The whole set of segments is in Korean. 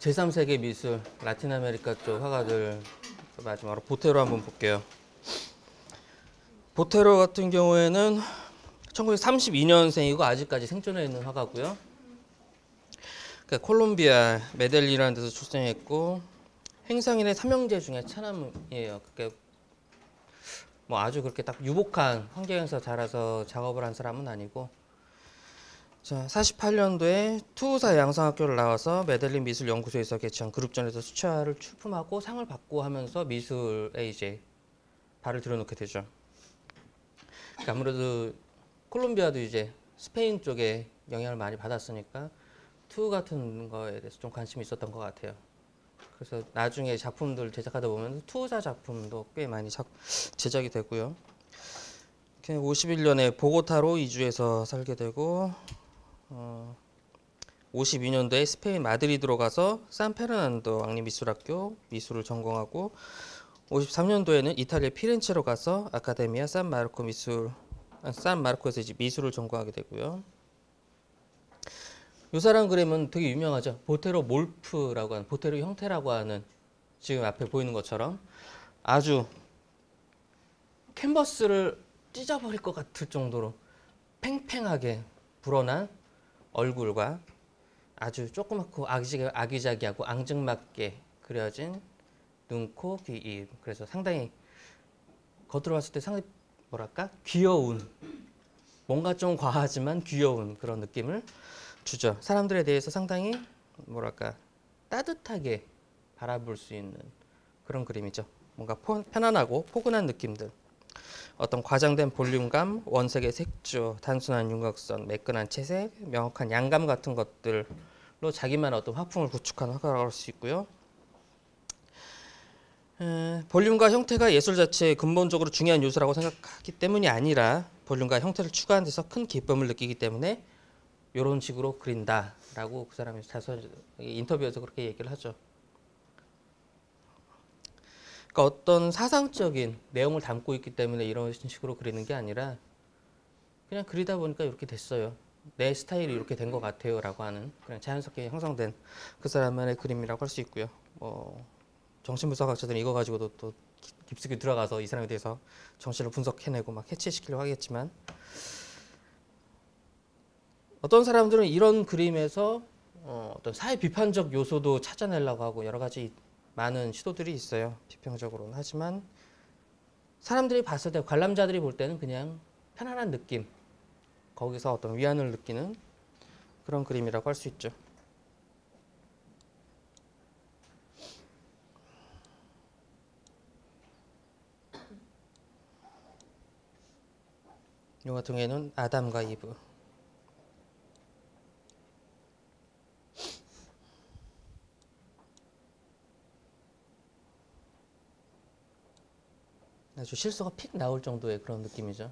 제3세계 미술, 라틴 아메리카 쪽 화가들 마지막으로 보테로 한번 볼게요. 보테로 같은 경우에는 1932년생이고 아직까지 생존해 있는 화가고요. 그러니까 콜롬비아 메델린이라는 데서 출생했고 행상인의 삼형제 중에 차남이에요. 그러니까 뭐 아주 그렇게 딱 유복한 환경에서 자라서 작업을 한 사람은 아니고, 자, 48년도에 투우사 양성학교를 나와서 메델린 미술연구소에서 개최한 그룹전에서 수차를 출품하고 상을 받고 하면서 미술에 이제 발을 들여놓게 되죠. 그러니까 아무래도 콜롬비아도 이제 스페인 쪽에 영향을 많이 받았으니까 투 같은 거에 대해서 좀 관심이 있었던 것 같아요. 그래서 나중에 작품들 제작하다 보면 투우사 작품도 꽤 많이 제작이 되고요. 51년에 보고타로 이주해서 살게 되고 52년도에 스페인 마드리드로 가서 산페르난도 왕립미술학교 미술을 전공하고 53년도에는 이탈리아 피렌체로 가서 아카데미아 산마르코에서 이제 미술을 전공하게 되고요. 이 사람 그림은 되게 유명하죠. 보테로 몰프라고 하는, 보테로 형태라고 하는, 지금 앞에 보이는 것처럼 아주 캔버스를 찢어버릴 것 같을 정도로 팽팽하게 불어난 얼굴과 아주 조그맣고 아기자기하고 앙증맞게 그려진 눈, 코, 귀, 입. 그래서 상당히 겉으로 봤을 때 상당히 뭐랄까 귀여운, 뭔가 좀 과하지만 귀여운 그런 느낌을 주죠. 사람들에 대해서 상당히 뭐랄까 따뜻하게 바라볼 수 있는 그런 그림이죠. 뭔가 편안하고 포근한 느낌들, 어떤 과장된 볼륨감, 원색의 색조, 단순한 윤곽선, 매끈한 채색, 명확한 양감 같은 것들로 자기만의 어떤 화풍을 구축한 화가라고 할 수 있고요. 볼륨과 형태가 예술 자체의 근본적으로 중요한 요소라고 생각하기 때문이 아니라 볼륨과 형태를 추구하는 데서 큰 기쁨을 느끼기 때문에 이런 식으로 그린다라고 그 사람이 인터뷰에서 그렇게 얘기를 하죠. 그러니까 어떤 사상적인 내용을 담고 있기 때문에 이런 식으로 그리는 게 아니라 그냥 그리다 보니까 이렇게 됐어요. 내 스타일이 이렇게 된 것 같아요 라고 하는, 그냥 자연스럽게 형성된 그 사람만의 그림이라고 할 수 있고요. 정신분석학자들은 이거 가지고도 또 깊숙이 들어가서 이 사람에 대해서 정신을 분석해내고 막 해체시키려고 하겠지만, 어떤 사람들은 이런 그림에서 어떤 사회 비판적 요소도 찾아내려고 하고 여러 가지 많은 시도들이 있어요. 비평적으로는. 하지만 사람들이 봤을 때, 관람자들이 볼 때는 그냥 편안한 느낌, 거기서 어떤 위안을 느끼는 그런 그림이라고 할 수 있죠. 이 같은 경우에는 아담과 이브. 아주 실수가 픽 나올 정도의 그런 느낌이죠.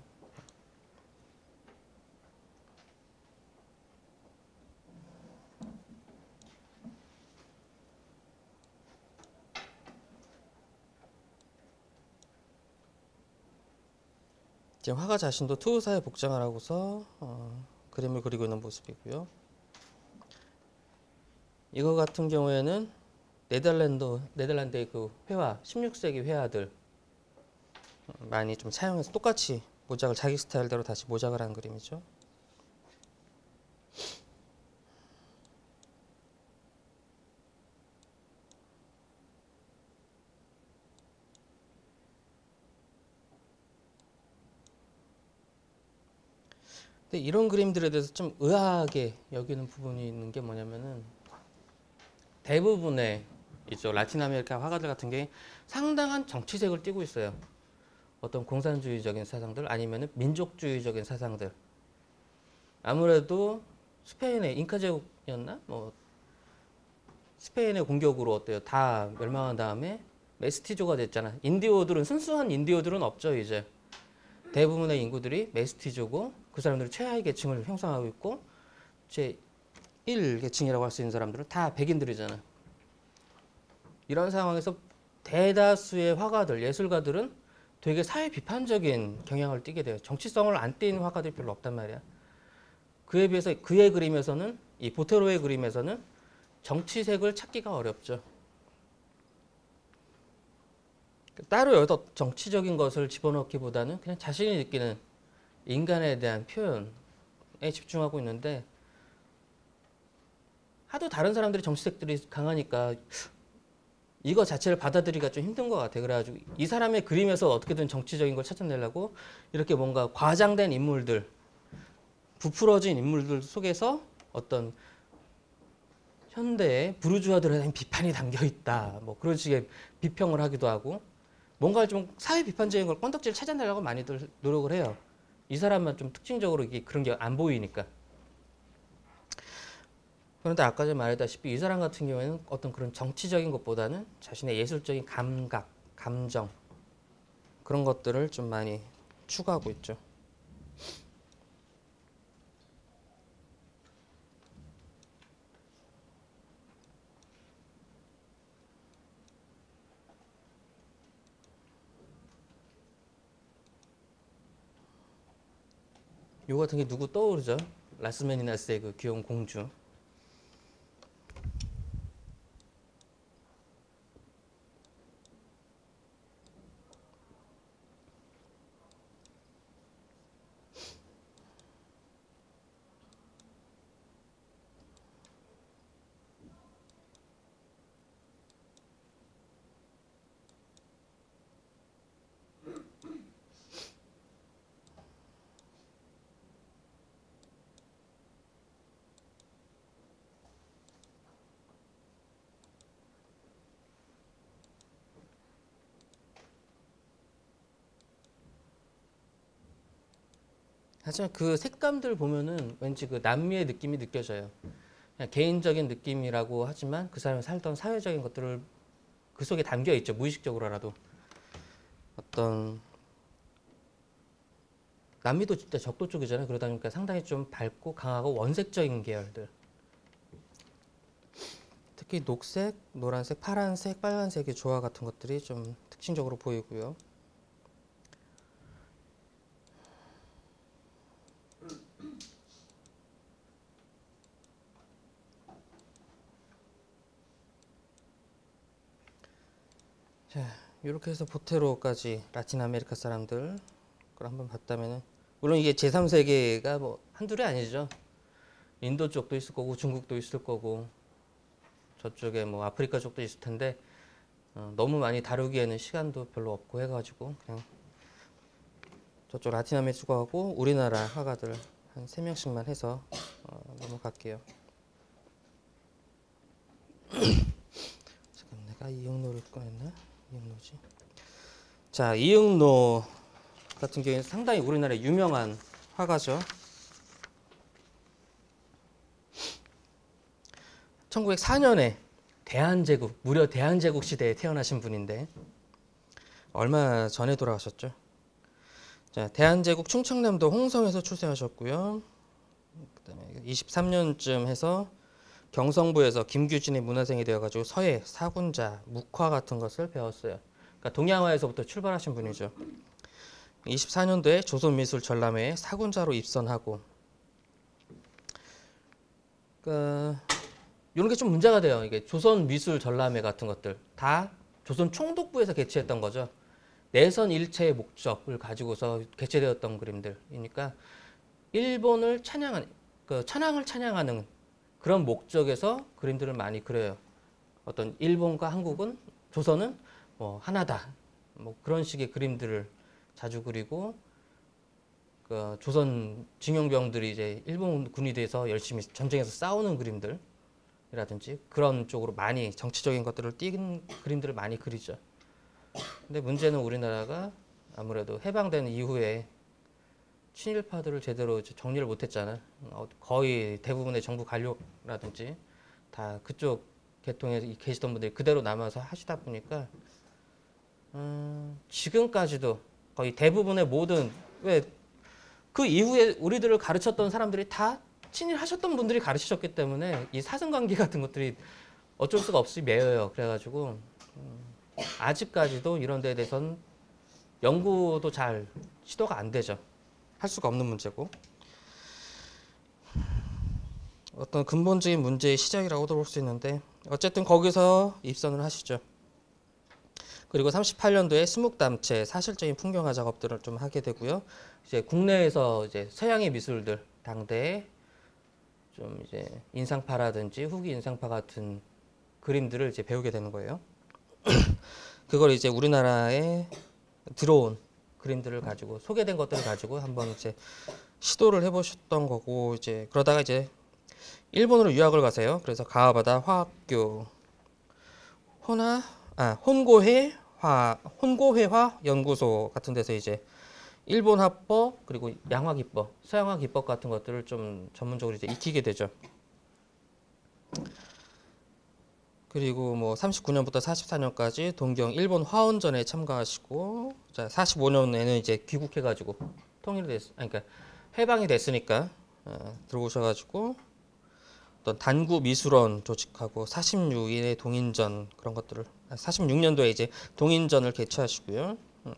지금 화가 자신도 투우사에 복장을 하고서 그림을 그리고 있는 모습이고요. 이거 같은 경우에는 네덜란드의 그 회화, 16세기 회화들 많이 좀 차용해서 똑같이 모작을 자기 스타일대로 다시 모작을 한 그림이죠. 근데 이런 그림들에 대해서 좀 의아하게 여기는 부분이 있는 게 뭐냐면은, 대부분의 이쪽 라틴 아메리카 화가들 같은 게 상당한 정치색을 띠고 있어요. 어떤 공산주의적인 사상들 아니면은 민족주의적인 사상들. 아무래도 스페인의 잉카 제국이었나? 뭐 스페인의 공격으로 어때요? 다 멸망한 다음에 메스티조가 됐잖아. 순수한 인디오들은 없죠. 이제 대부분의 인구들이 메스티조고, 그 사람들은 최하위 계층을 형성하고 있고, 제 1계층이라고 할 수 있는 사람들은 다 백인들이잖아. 이런 상황에서 대다수의 화가들, 예술가들은 되게 사회 비판적인 경향을 띠게 돼요. 정치성을 안 띠는 화가들이 별로 없단 말이야. 그에 비해서 그의 그림에서는, 이 보테로의 그림에서는 정치색을 찾기가 어렵죠. 따로 여기서 정치적인 것을 집어넣기보다는 그냥 자신이 느끼는 인간에 대한 표현에 집중하고 있는데, 하도 다른 사람들이 정치색들이 강하니까 이거 자체를 받아들이기가 좀 힘든 것 같아요. 그래가지고 이 사람의 그림에서 어떻게든 정치적인 걸 찾아내려고 이렇게 뭔가 과장된 인물들, 부풀어진 인물들 속에서 어떤 현대의 부르주아들에 대한 비판이 담겨 있다, 뭐 그런 식의 비평을 하기도 하고, 뭔가 좀 사회 비판적인 걸 건덕지를 찾아내려고 많이들 노력을 해요. 이 사람만 좀 특징적으로 이게 그런 게 안 보이니까. 그런데 아까 전에 말했다시피 이 사람 같은 경우에는 어떤 그런 정치적인 것보다는 자신의 예술적인 감각, 감정, 그런 것들을 좀 많이 추구하고 있죠. 요 같은 게 누구 떠오르죠? 라스메니나스의 그 귀여운 공주. 하지만 그 색감들 보면은 왠지 그 남미의 느낌이 느껴져요. 그냥 개인적인 느낌이라고 하지만 그 사람이 살던 사회적인 것들을 그 속에 담겨 있죠. 무의식적으로라도. 어떤 남미도 진짜 적도 쪽이잖아요. 그러다 보니까 상당히 좀 밝고 강하고 원색적인 계열들. 특히 녹색, 노란색, 파란색, 빨간색의 조화 같은 것들이 좀 특징적으로 보이고요. 자, 이렇게 해서 보테로까지 라틴 아메리카 사람들 걸 한번 봤다면은, 물론 이게 제3세계가 뭐 한둘이 아니죠. 인도 쪽도 있을 거고 중국도 있을 거고 저쪽에 뭐 아프리카 쪽도 있을 텐데, 너무 많이 다루기에는 시간도 별로 없고 해가지고 그냥 저쪽 라틴 아메리카하고 우리나라 화가들 한 3명씩만 해서 넘어갈게요. 잠깐, 내가 이응노를 꺼냈나? 이응노지. 자, 이응노 같은 경우에는 상당히 우리나라의 유명한 화가죠. 1904년에 대한제국, 무려 대한제국 시대에 태어나신 분인데 얼마 전에 돌아가셨죠. 자, 대한제국 충청남도 홍성에서 출생하셨고요. 그다음에 23년쯤 해서 경성부에서 김규진의 문화생이 되어가지고 서예, 사군자, 묵화 같은 것을 배웠어요. 그러니까 동양화에서부터 출발하신 분이죠. 24년도에 조선미술전람회에 사군자로 입선하고, 그러니까 이런 게 좀 문제가 돼요. 이게 조선미술전람회 같은 것들 다 조선 총독부에서 개최했던 거죠. 내선 일체의 목적을 가지고서 개최되었던 그림들이니까 일본을 찬양하는, 그 천황을 찬양하는 그런 목적에서 그림들을 많이 그려요. 어떤 일본과 한국은, 조선은 뭐 하나다, 뭐 그런 식의 그림들을 자주 그리고, 그 조선 징용병들이 이제 일본 군이 돼서 열심히 전쟁에서 싸우는 그림들이라든지 그런 쪽으로 많이 정치적인 것들을 띈 그림들을 많이 그리죠. 근데 문제는 우리나라가 아무래도 해방된 이후에 친일파들을 제대로 정리를 못했잖아요. 거의 대부분의 정부 관료라든지 다 그쪽 계통에 계시던 분들이 그대로 남아서 하시다 보니까 지금까지도 거의 대부분의 모든, 왜 그 이후에 우리들을 가르쳤던 사람들이 다 친일하셨던 분들이 가르치셨기 때문에 이 사생관계 같은 것들이 어쩔 수가 없이 매여요. 그래가지고 아직까지도 이런 데에 대해서는 연구도 잘 시도가 안 되죠. 할 수가 없는 문제고. 어떤 근본적인 문제의 시작이라고도 볼 수 있는데 어쨌든 거기서 입선을 하시죠. 그리고 38년도에 수묵담체 사실적인 풍경화 작업들을 좀 하게 되고요. 이제 국내에서 이제 서양의 미술들 당대에 좀 이제 인상파라든지 후기 인상파 같은 그림들을 이제 배우게 되는 거예요. 그걸 이제 우리나라에 들어온 그림들을 가지고 소개된 것들을 가지고 한번 이제 시도를 해보셨던 거고 이제 그러다가 이제 일본으로 유학을 가세요. 그래서 가와바다 화학교 혼고회화 연구소 같은 데서 이제 일본 화법 그리고 양화 기법, 서양화 기법 같은 것들을 좀 전문적으로 이제 익히게 되죠. 그리고 뭐 39년부터 44년까지 동경 일본 화원전에 참가하시고 자 45년에는 이제 귀국해가지고 통일이 아니 그러니까 해방이 됐으니까 들어오셔가지고 어떤 단구 미술원 조직하고 46인의 동인전 그런 것들을 46년도에 이제 동인전을 개최하시고요.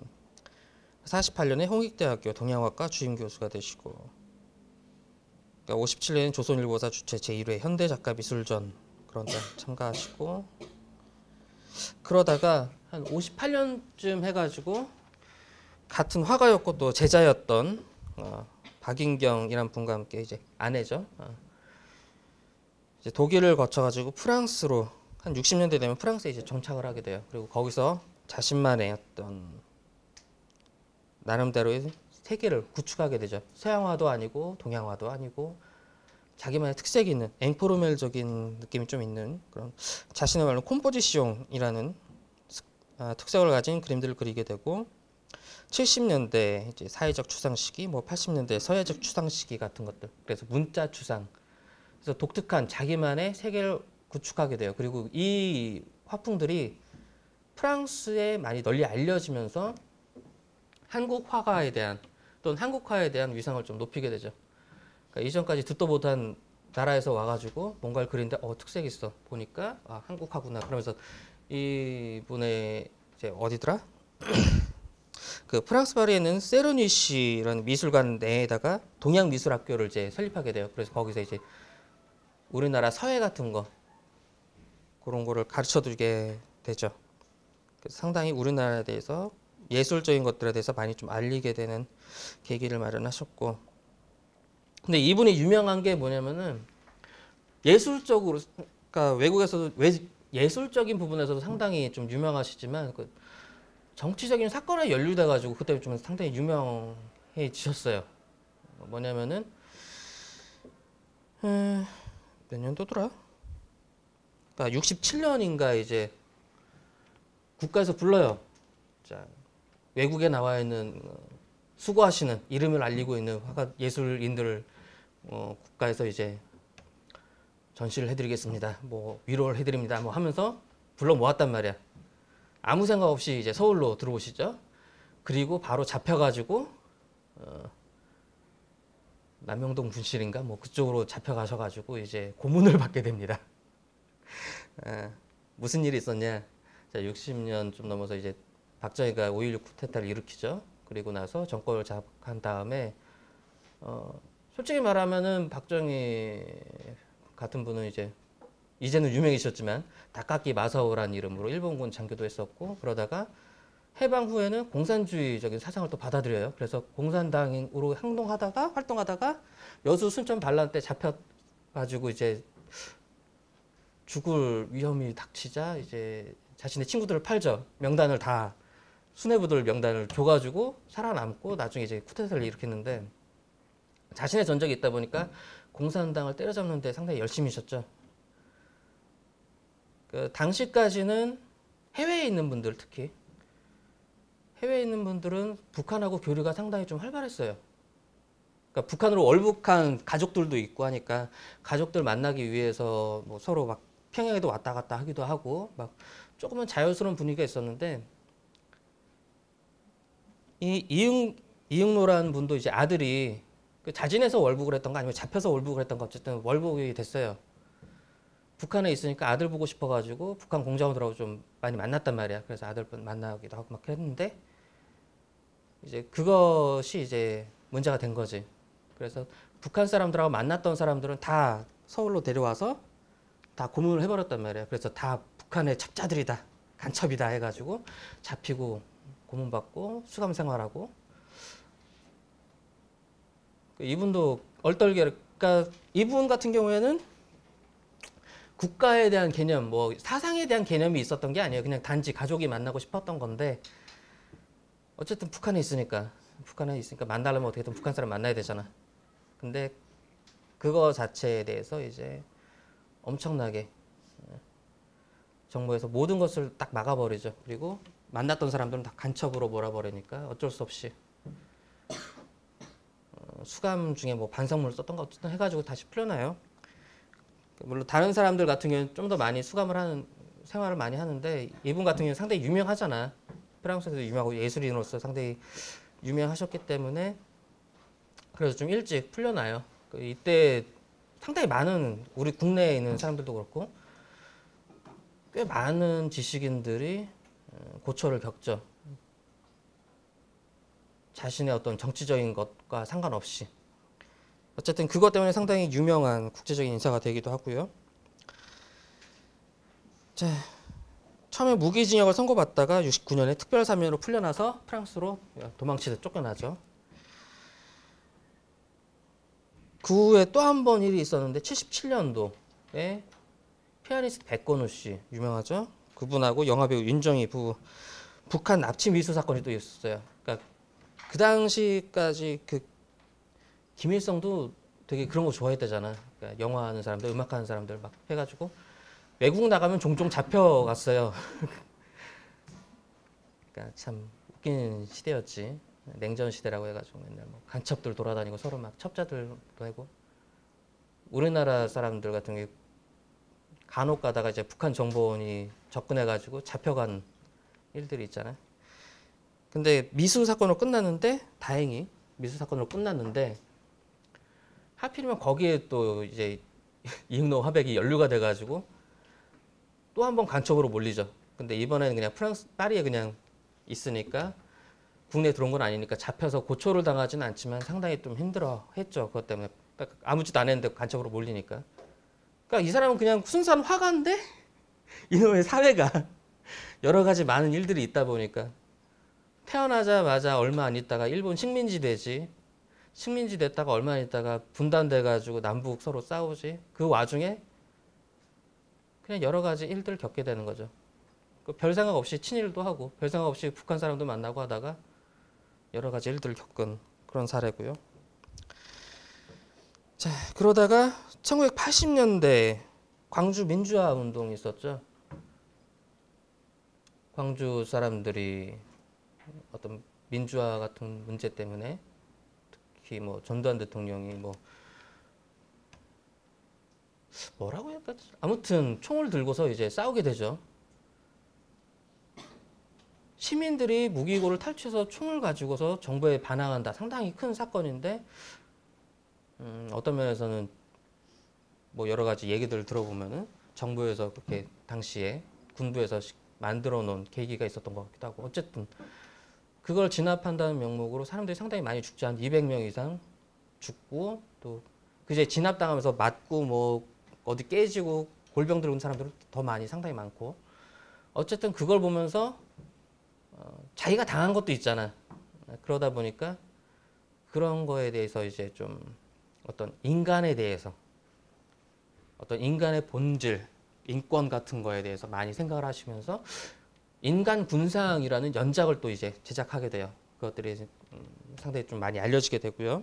48년에 홍익대학교 동양학과 주임 교수가 되시고 그러니까 57년에 조선일보사 주최 제1회 현대작가미술전 그런 데 참가하시고 그러다가 한 58년쯤 해가지고 같은 화가였고 또 제자였던 박인경이란 분과 함께 이제 아내죠. 이제 독일을 거쳐가지고 프랑스로 한 60년대 되면 프랑스에 이제 정착을 하게 돼요. 그리고 거기서 자신만의 어떤 나름대로의 세계를 구축하게 되죠. 서양화도 아니고 동양화도 아니고 자기만의 특색이 있는 앵포르멜적인 느낌이 좀 있는 그런 자신의 말로 콤포지시옹이라는 특색을 가진 그림들을 그리게 되고 70년대 이제 사회적 추상 시기, 뭐 80년대 서예적 추상 시기 같은 것들. 그래서 문자 추상. 그래서 독특한 자기만의 세계를 구축하게 돼요. 그리고 이 화풍들이 프랑스에 많이 널리 알려지면서 한국 화가에 대한 또는 한국화에 대한 위상을 좀 높이게 되죠. 그러니까 이전까지 듣도 못한 나라에서 와가지고 뭔가를 그리는데 특색 있어 보니까 한국화구나 그러면서 이분의 이제 어디더라? 그 프랑스 파리에 있는 세르뉘시라는 미술관 내에다가 동양미술학교를 이제 설립하게 돼요. 그래서 거기서 이제 우리나라 서예 같은 거 그런 거를 가르쳐주게 되죠. 그래서 상당히 우리나라에 대해서 예술적인 것들에 대해서 많이 좀 알리게 되는 계기를 마련하셨고 근데 이분이 유명한 게 뭐냐면은 예술적으로 그러니까 외국에서도 예술적인 부분에서도 상당히 좀 유명하시지만 그 정치적인 사건에 연루돼 가지고 그때 좀 상당히 유명해지셨어요. 뭐냐면은 몇 년도더라? 그러니까 67년인가 이제 국가에서 불러요. 자, 외국에 나와 있는 수고하시는 이름을 알리고 있는 화가 예술인들을 국가에서 이제 전시를 해드리겠습니다. 뭐 위로를 해드립니다. 뭐 하면서 불러 모았단 말이야. 아무 생각 없이 이제 서울로 들어오시죠. 그리고 바로 잡혀가지고 남영동 분실인가 뭐 그쪽으로 잡혀가셔가지고 이제 고문을 받게 됩니다. 무슨 일이 있었냐? 자, 60년 좀 넘어서 이제 박정희가 5.16 쿠데타를 일으키죠. 그리고 나서 정권을 장악한 다음에 솔직히 말하면은 박정희 같은 분은 이제는 유명해졌지만 다카키 마사오라는 이름으로 일본군 장교도 했었고 그러다가 해방 후에는 공산주의적인 사상을 또 받아들여요. 그래서 공산당으로 활동하다가 여수 순천 반란 때 잡혀가지고 이제 죽을 위험이 닥치자 이제 자신의 친구들을 팔죠. 명단을 다 수뇌부들 명단을 줘가지고 살아남고 나중에 이제 쿠데타를 일으켰는데 자신의 전적이 있다 보니까 공산당을 때려잡는데 상당히 열심히셨죠. 그 당시까지는 해외에 있는 분들 특히 해외에 있는 분들은 북한하고 교류가 상당히 좀 활발했어요. 그러니까 북한으로 월북한 가족들도 있고 하니까 가족들 만나기 위해서 뭐 서로 막 평양에도 왔다 갔다 하기도 하고 막 조금은 자연스러운 분위기가 있었는데 이 이응노라는 분도 이제 아들이 자진해서 월북을 했던가 아니면 잡혀서 월북을 했던가 어쨌든 월북이 됐어요. 북한에 있으니까 아들 보고 싶어가지고 북한 공작원들하고 좀 많이 만났단 말이야. 그래서 아들 만나기도 하고 막 했는데 이제 그것이 이제 문제가 된 거지. 그래서 북한 사람들하고 만났던 사람들은 다 서울로 데려와서 다 고문을 해버렸단 말이에요. 그래서 다 북한의 첩자들이다, 간첩이다 해가지고 잡히고 고문받고 수감 생활하고. 이분도 얼떨결에, 그러니까 이분 같은 경우에는 국가에 대한 개념, 뭐 사상에 대한 개념이 있었던 게 아니에요. 그냥 단지 가족이 만나고 싶었던 건데, 어쨌든 북한에 있으니까 만나려면 어떻게든 북한 사람 만나야 되잖아. 근데 그거 자체에 대해서 이제 엄청나게 정부에서 모든 것을 딱 막아버리죠. 그리고 만났던 사람들은 다 간첩으로 몰아버리니까 어쩔 수 없이 수감 중에 뭐 반성문을 썼던 거 어쨌든 해가지고 다시 풀려나요. 물론 다른 사람들 같은 경우는 좀 더 많이 수감을 하는 생활을 많이 하는데, 이분 같은 경우는 상당히 유명하잖아. 프랑스에서 유명하고 예술인으로서 상당히 유명하셨기 때문에 그래서 좀 일찍 풀려나요. 이때 상당히 많은 우리 국내에 있는 사람들도 그렇고 꽤 많은 지식인들이 고초를 겪죠. 자신의 어떤 정치적인 것과 상관없이. 어쨌든 그것 때문에 상당히 유명한 국제적인 인사가 되기도 하고요. 자, 처음에 무기징역을 선고받다가 69년에 특별사면으로 풀려나서 프랑스로 도망치듯 쫓겨나죠. 그 후에 또 한 번 일이 있었는데 77년도에 피아니스트 백건우 씨, 유명하죠? 그분하고 영화배우 윤정희 부부 북한 납치 미수 사건이 또 있었어요. 그러니까 그 당시까지 그 김일성도 되게 그런 거 좋아했대잖아. 그러니까 영화하는 사람들, 음악하는 사람들 막 해가지고 외국 나가면 종종 잡혀갔어요. 그러니까 참 웃긴 시대였지. 냉전 시대라고 해가지고 맨날 뭐 간첩들 돌아다니고 서로 막 첩자들도 하고. 우리나라 사람들 같은 경우 간혹 가다가 이제 북한 정보원이 접근해가지고 잡혀간 일들이 있잖아요. 근데 미수 사건으로 끝났는데, 다행히 미수 사건으로 끝났는데, 하필이면 거기에 또 이제 이응노 화백이 연루가 돼가지고 또 한 번 간첩으로 몰리죠. 근데 이번에는 그냥 프랑스 파리에 그냥 있으니까 국내에 들어온 건 아니니까 잡혀서 고초를 당하지는 않지만 상당히 좀 힘들어했죠. 그것 때문에 아무 짓도 안 했는데 간첩으로 몰리니까. 그러니까 이 사람은 그냥 순수한 화가인데 이놈의 사회가 여러 가지 많은 일들이 있다 보니까 태어나자마자 얼마 안 있다가 일본 식민지 되지. 식민지 됐다가 얼마 안 있다가 분단돼가지고 남북 서로 싸우지. 그 와중에 그냥 여러 가지 일들을 겪게 되는 거죠. 별 생각 없이 친일도 하고 별 생각 없이 북한 사람도 만나고 하다가 여러 가지 일들을 겪은 그런 사례고요. 자, 그러다가 1980년대 광주 민주화 운동이 있었죠. 광주 사람들이 어떤 민주화 같은 문제 때문에 특히 뭐 전두환 대통령이 뭐라고 해야 되지? 아무튼 총을 들고서 이제 싸우게 되죠. 시민들이 무기고를 탈취해서 총을 가지고서 정부에 반항한다. 상당히 큰 사건인데 어떤 면에서는 뭐 여러 가지 얘기들을 들어보면은 정부에서 그렇게 당시에 군부에서 만들어 놓은 계기가 있었던 것 같기도 하고. 어쨌든 그걸 진압한다는 명목으로 사람들이 상당히 많이 죽지. 한 200명 이상 죽고, 또 그제 진압당하면서 맞고 뭐 어디 깨지고 골병 들은 사람들은 더 많이 상당히 많고. 어쨌든 그걸 보면서 자기가 당한 것도 있잖아. 그러다 보니까 그런 거에 대해서 이제 좀 어떤 인간에 대해서, 어떤 인간의 본질, 인권 같은 거에 대해서 많이 생각을 하시면서 인간 군상이라는 연작을 또 이제 제작하게 돼요. 그것들이 상당히 좀 많이 알려지게 되고요.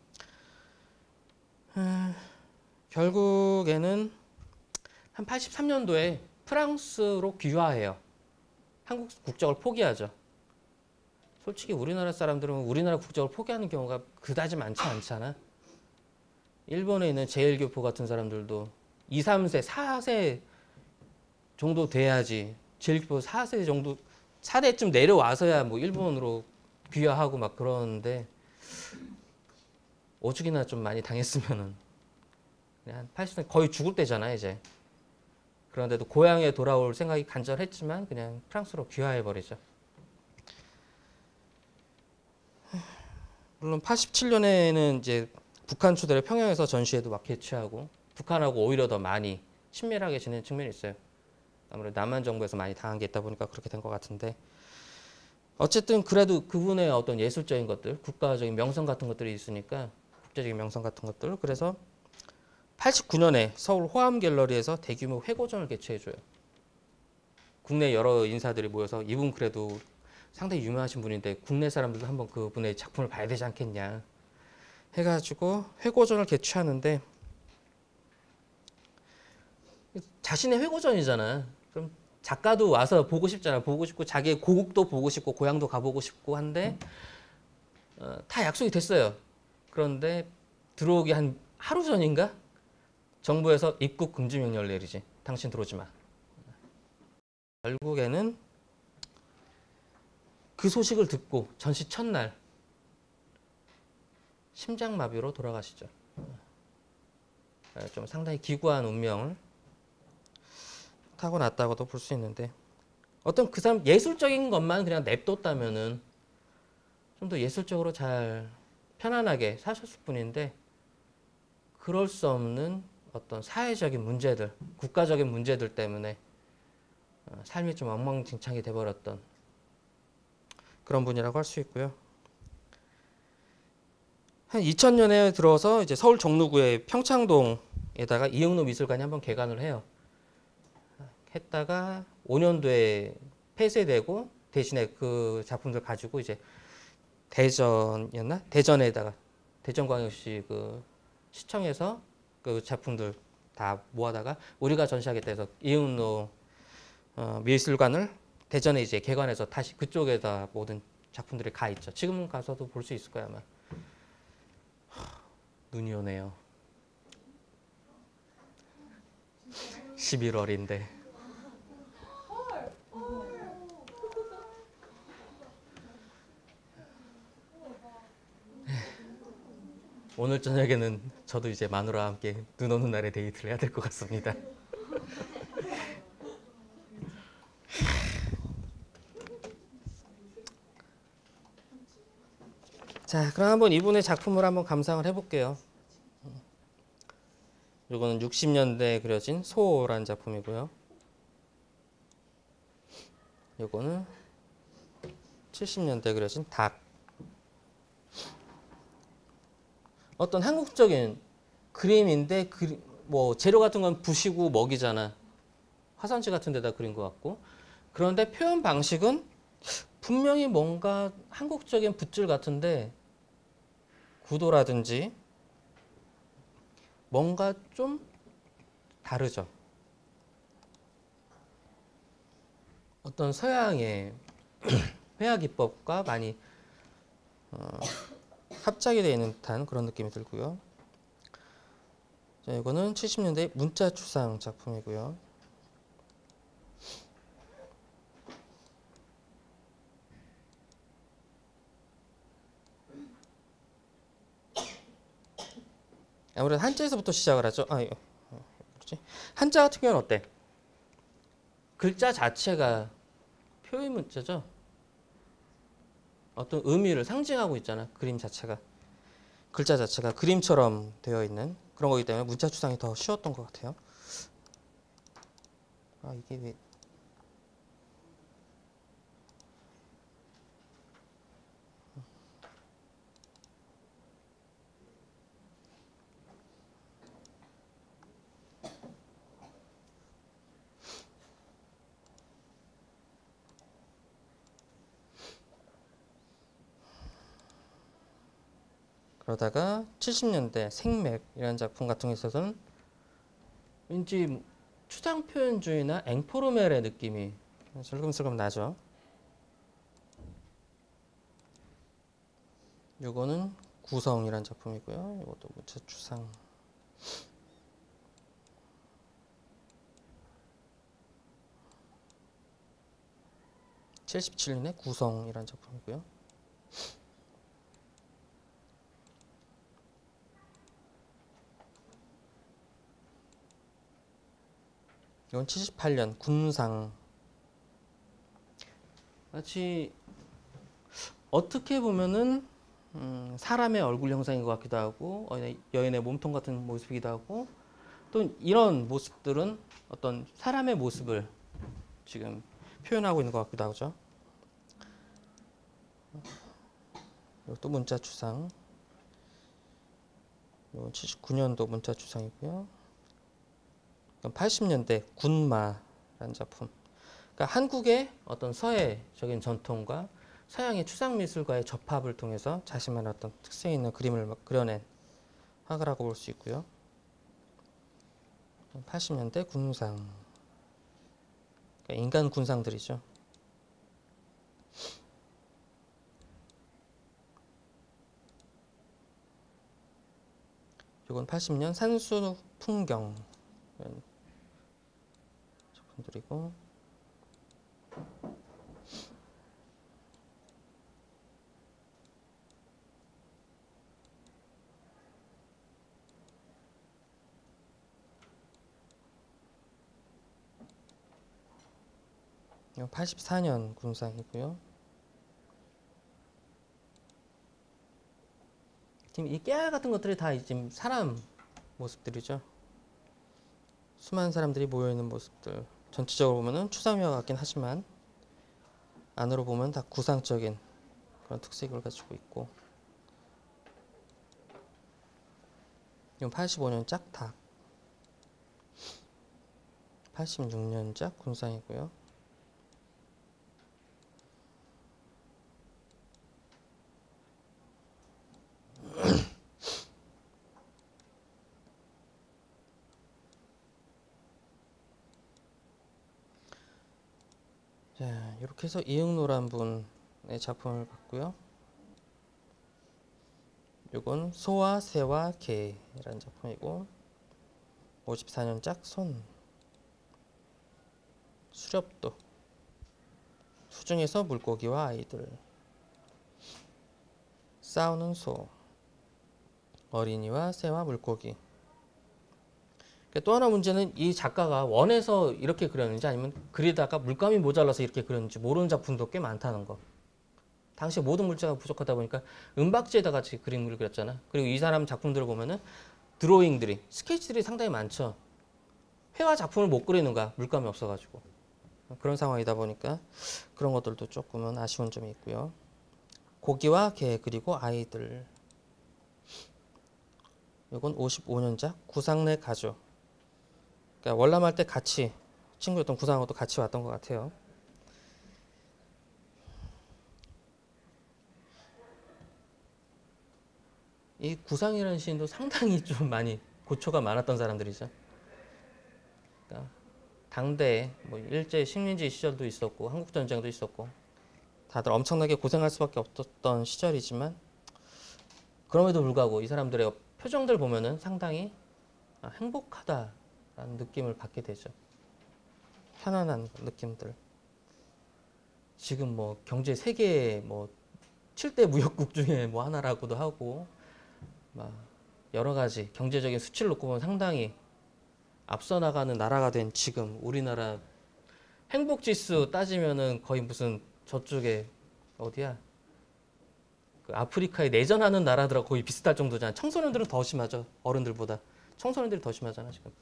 결국에는 한 83년도에 프랑스로 귀화해요. 한국 국적을 포기하죠. 솔직히 우리나라 사람들은 우리나라 국적을 포기하는 경우가 그다지 많지 않잖아. 일본에 있는 제일교포 같은 사람들도 2, 3세, 4세 정도 돼야지, 제일교포 4세 정도, 4대쯤 내려와서야 뭐 일본으로 귀화하고 막 그러는데, 오죽이나 좀 많이 당했으면은 한 80세 거의 죽을 때잖아 이제. 그런데도 고향에 돌아올 생각이 간절했지만 그냥 프랑스로 귀화해버리죠. 물론 87년에는 이제 북한 추대를 평양에서 전시회도 막 개최하고 북한하고 오히려 더 많이 친밀하게 지내는 측면이 있어요. 아무래도 남한 정부에서 많이 당한 게 있다 보니까 그렇게 된 것 같은데 어쨌든 그래도 그분의 어떤 예술적인 것들, 국가적인 명성 같은 것들이 있으니까 국제적인 명성 같은 것들 그래서 89년에 서울 호암갤러리에서 대규모 회고전을 개최해줘요. 국내 여러 인사들이 모여서 이분 그래도 상당히 유명하신 분인데 국내 사람들도 한번 그분의 작품을 봐야 되지 않겠냐 해가지고 회고전을 개최하는데 자신의 회고전이잖아. 그럼 작가도 와서 보고 싶잖아. 보고 싶고 자기의 고국도 보고 싶고 고향도 가보고 싶고 한데 다 약속이 됐어요. 그런데 들어오기 한 하루 전인가? 정부에서 입국 금지 명령을 내리지. 당신 들어오지 마. 결국에는 그 소식을 듣고 전시 첫날 심장마비로 돌아가시죠. 좀 상당히 기구한 운명을 타고났다고도 볼 수 있는데 어떤 그 사람 예술적인 것만 그냥 냅뒀다면은 좀 더 예술적으로 잘 편안하게 사셨을 뿐인데 그럴 수 없는 어떤 사회적인 문제들, 국가적인 문제들 때문에 삶이 좀 엉망진창이 돼버렸던 그런 분이라고 할 수 있고요. 한 2000년에 들어서 이제 서울 종로구의 평창동에다가 이응로 미술관이 한번 개관을 해요. 했다가 5년도에 폐쇄되고 대신에 그 작품들 가지고 이제 대전이었나? 대전에다가 대전광역시 그 시청에서 그 작품들 다 모아다가 우리가 전시하겠다 해서 이응로 미술관을 대전에 이제 개관해서 다시 그쪽에다 모든 작품들이 가 있죠. 지금 가서도 볼 수 있을 거야 아마. 눈이 오네요. 11월인데. 오늘 저녁에는 저도 이제 마누라와 함께 눈 오는 날에 데이트를 해야 될 것 같습니다. 자, 그럼 한번 이분의 작품을 한번 감상을 해볼게요. 이거는 60년대에 그려진 소라는 작품이고요. 이거는 70년대에 그려진 닭. 어떤 한국적인 그림인데 뭐 재료 같은 건 부시고 먹이잖아. 화산지 같은 데다 그린 것 같고. 그런데 표현 방식은 분명히 뭔가 한국적인 붓질 같은데 구도라든지 뭔가 좀 다르죠. 어떤 서양의 회화 기법과 많이 합작이 되어 있는 듯한 그런 느낌이 들고요. 자, 이거는 70년대 문자추상 작품이고요. 아무래도 한자에서부터 시작을 하죠. 그렇지? 한자 같은 경우는 어때? 글자 자체가 표의 문자죠. 어떤 의미를 상징하고 있잖아. 그림 자체가. 글자 자체가 그림처럼 되어 있는 그런 거기 때문에 문자 추상이 더 쉬웠던 것 같아요. 이게 왜 그러다가 70년대 생맥이라는 작품 같은 게 있어서는 왠지 추상 표현주의나 앵포르멜의 느낌이 슬금슬금 나죠. 요거는 구성이라는 작품이고요. 이것도 문자 추상. (77년에) 구성이라는 작품이고요. 이건 78년 군상. 마치 어떻게 보면은 사람의 얼굴 형상인 것 같기도 하고 여인의 몸통 같은 모습이기도 하고 또 이런 모습들은 어떤 사람의 모습을 지금 표현하고 있는 것 같기도 하죠. 이것도 문자 추상. 이건 79년도 문자 추상이고요. 80년대 군마라는 작품. 그러니까 한국의 어떤 서예적인 전통과 서양의 추상 미술과의 접합을 통해서 자신만의 어떤 특색 있는 그림을 그려낸 화가라고 볼 수 있고요. 80년대 군상. 그러니까 인간 군상들이죠. 이건 80년 산수 풍경 작품들이고, 이건 84년 군상이고요. 지금 이 깨알 같은 것들이 다 지금 사람 모습들이죠. 수많은 사람들이 모여있는 모습들. 전체적으로 보면은 추상미와 같긴 하지만 안으로 보면 다 구상적인 그런 특색을 가지고 있고, 이건 85년 짝탁, 86년 짝 군상이고요. 자, 이렇게 해서 이응노란 분의 작품을 봤고요. 이건 소와 새와 개라는 작품이고, 54년 짝 손, 수렵도, 수중에서 물고기와 아이들, 싸우는 소, 어린이와 새와 물고기. 또 하나 문제는 이 작가가 원해서 이렇게 그렸는지 아니면 그리다가 물감이 모자라서 이렇게 그렸는지 모르는 작품도 꽤 많다는 거. 당시 모든 물자가 부족하다 보니까 은박지에다 같이 그림을 그렸잖아. 그리고 이 사람 작품들을 보면은 드로잉들이, 스케치들이 상당히 많죠. 회화 작품을 못 그리는 거야. 물감이 없어가지고. 그런 상황이다 보니까 그런 것들도 조금은 아쉬운 점이 있고요. 고기와 개 그리고 아이들. 이건 55년작 구상내 가족. 그러니까 월남할 때 같이 친구였던 구상하고도 같이 왔던 것 같아요. 이 구상이라는 시인도 상당히 좀 많이 고초가 많았던 사람들이죠. 그러니까 당대에 뭐 일제 식민지 시절도 있었고 한국 전쟁도 있었고 다들 엄청나게 고생할 수밖에 없었던 시절이지만 그럼에도 불구하고 이 사람들의 표정들 보면은 상당히 행복하다라는 느낌을 받게 되죠. 편안한 느낌들. 지금 뭐 경제 세계 뭐 7대 무역국 중에 뭐 하나라고도 하고 막 여러 가지 경제적인 수치를 놓고 보면 상당히 앞서 나가는 나라가 된 지금 우리나라 행복 지수 따지면은 거의 무슨 저쪽에 어디야? 그 아프리카에 내전하는 나라들하고 거의 비슷할 정도잖아. 청소년들은 더 심하죠. 어른들보다. 청소년들이 더 심하잖아, 지금.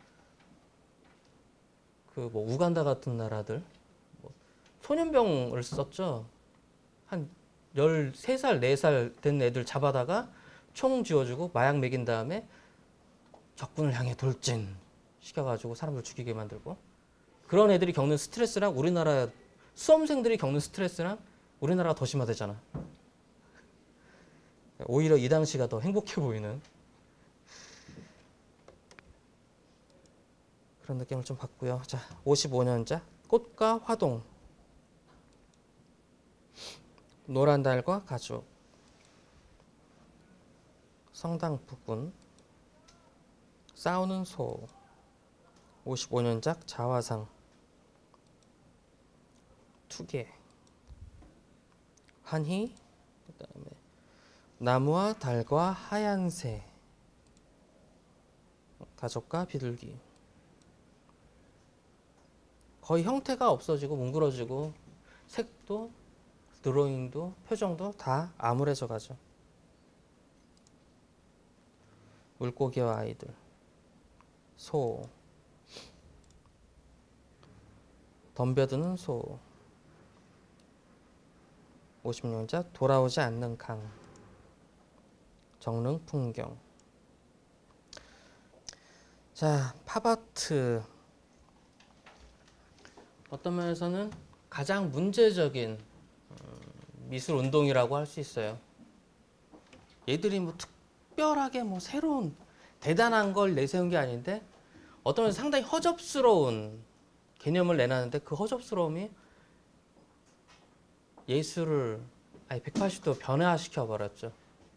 그 뭐 우간다 같은 나라들 뭐 소년병을 썼죠. 한 13살, 4살 된 애들 잡아다가 총 쥐어주고 마약 먹인 다음에 적군을 향해 돌진 시켜가지고 사람들 죽이게 만들고 그런 애들이 겪는 스트레스랑 우리나라 수험생들이 겪는 스트레스랑 우리나라가 더 심하대잖아. 오히려 이 당시가 더 행복해 보이는 그런 느낌을 좀 받고요. 자, 55년자 꽃과 화동, 노란 달과 가죽, 성당 부근, 싸우는 소, 55년작 자화상, 투개, 한희, 그다음에 나무와 달과 하얀 새, 가족과 비둘기. 거의 형태가 없어지고 뭉그러지고 색도 드로잉도 표정도 다 암울해져 가죠. 물고기와 아이들, 소, 덤벼드는 소, 56년자 돌아오지 않는 강, 정릉 풍경. 자, 팝아트 어떤 면에서는 가장 문제적인 미술 운동이라고 할 수 있어요. 얘들이 뭐 특별하게 뭐 새로운 대단한 걸 내세운 게 아닌데 어떤 면에서 상당히 허접스러운 개념을 내놨는데 그 허접스러움이 예술을 아예 180도 변화시켜 버렸죠.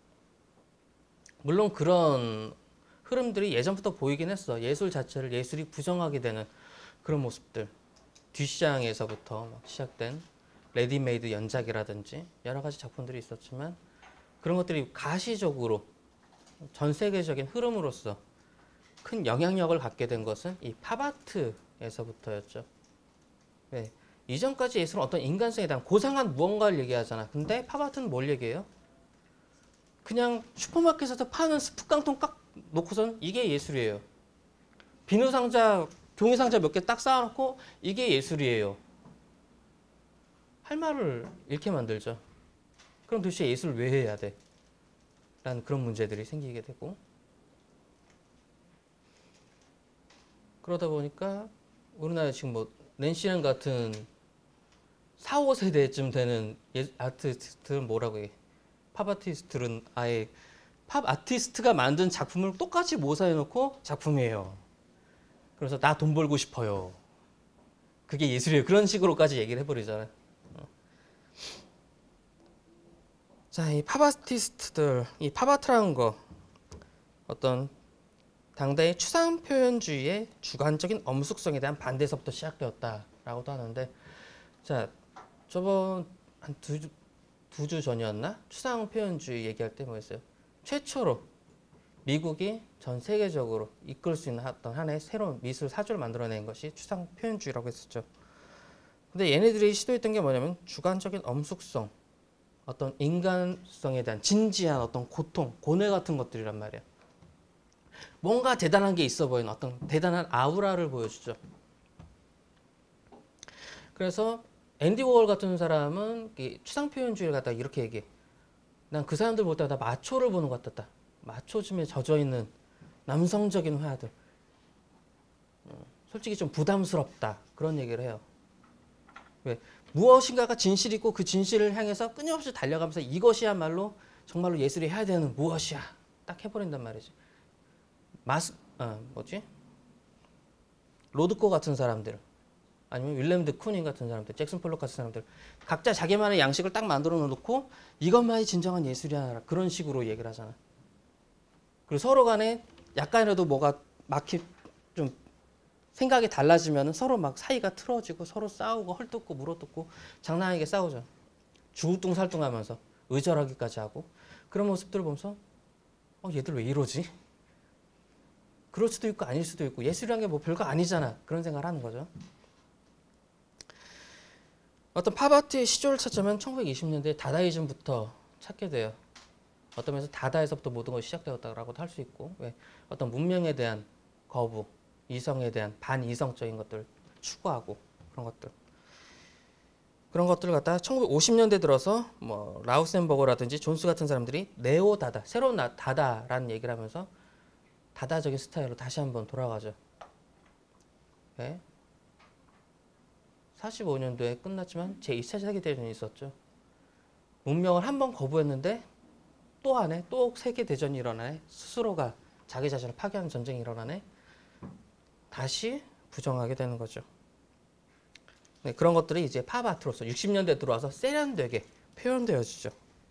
물론 그런 흐름들이 예전부터 보이긴 했어. 예술 자체를 예술이 부정하게 되는 그런 모습들. 뒷시장에서부터 막 시작된 레디메이드 연작이라든지 여러 가지 작품들이 있었지만 그런 것들이 가시적으로 전 세계적인 흐름으로서 큰 영향력을 갖게 된 것은 이 팝아트에서부터였죠. 네. 이전까지 예술은 어떤 인간성에 대한 고상한 무언가를 얘기하잖아. 근데 팝아트는 뭘 얘기해요? 그냥 슈퍼마켓에서 파는 스프깡통 깍 놓고선 이게 예술이에요. 비누 상자, 종이 상자 몇 개 딱 쌓아놓고 이게 예술이에요. 할 말을 잃게 만들죠. 그럼 도대체 예술을 왜 해야 돼? 라는 그런 문제들이 생기게 되고 그러다 보니까 우리나라에 지금 뭐 낸시랭 같은 4, 5세대쯤 되는 아티스트들은 뭐라고 해? 팝 아티스트들은 아예 팝 아티스트가 만든 작품을 똑같이 모사해놓고 작품이에요. 그래서 나 돈 벌고 싶어요. 그게 예술이에요. 그런 식으로까지 얘기를 해버리잖아요. 자, 이 팝 아티스트들, 이 팝아트라는 거 어떤 당대의 추상 표현주의의 주관적인 엄숙성에 대한 반대에서부터 시작되었다라고도 하는데, 자, 저번 한 두 주 전이었나? 추상 표현주의 얘기할 때 뭐였어요? 최초로 미국이 전 세계적으로 이끌 수 있는 어떤 하나의 새로운 미술 사조를 만들어낸 것이 추상 표현주의라고 했었죠. 근데 얘네들이 시도했던 게 뭐냐면 주관적인 엄숙성, 어떤 인간성에 대한 진지한 어떤 고통, 고뇌 같은 것들이란 말이야. 뭔가 대단한 게 있어 보이는 어떤 대단한 아우라를 보여주죠. 그래서 앤디 워홀 같은 사람은 추상 표현주의를 갖다가 이렇게 얘기해. 난 그 사람들 볼 때마다 마초를 보는 것 같았다. 마초즘에 젖어있는 남성적인 화들. 솔직히 좀 부담스럽다. 그런 얘기를 해요. 왜? 무엇인가가 진실이고 그 진실을 향해서 끊임없이 달려가면서 이것이야말로 정말로 예술이 해야 되는 무엇이야. 딱 해버린단 말이지. 뭐지? 로드코 같은 사람들. 아니면 윌렘 드 쿠닝 같은 사람들, 잭슨 폴록 같은 사람들. 각자 자기만의 양식을 딱 만들어 놓고 이것만이 진정한 예술이야. 그런 식으로 얘기를 하잖아. 그리고 서로 간에 약간이라도 뭐가 막히 좀 생각이 달라지면 서로 막 사이가 틀어지고 서로 싸우고 헐뜯고 물어뜯고 장난하게 싸우죠. 죽을둥살둥하면서 의절하기까지 하고 그런 모습들을 보면서 얘들 왜 이러지? 그럴 수도 있고 아닐 수도 있고 예술이란 게 뭐 별거 아니잖아. 그런 생각을 하는 거죠. 어떤 팝아트의 시조를 찾자면 1920년대 다다이즘부터 찾게 돼요. 어떤 면에서 다다에서부터 모든 것이 시작되었다고도 할 수 있고 왜? 어떤 문명에 대한 거부, 이성에 대한 반이성적인 것들 추구하고 그런 것들을 갖다가 1950년대 들어서 뭐 라우센버거라든지 존스 같은 사람들이 네오 다다, 새로운 다다라는 얘기를 하면서 다다적인 스타일로 다시 한번 돌아가죠. 네? 45년도에 끝났지만 제2차 세계대전이 있었죠. 문명을 한번 거부했는데 또 하네, 또 세계대전이 일어나네, 스스로가 자기 자신을 파괴하는 전쟁이 일어나네, 다시 부정하게 되는 거죠. 네, 그런 것들이 이제 팝아트로서 60년대 들어와서 세련되게 표현되어지죠.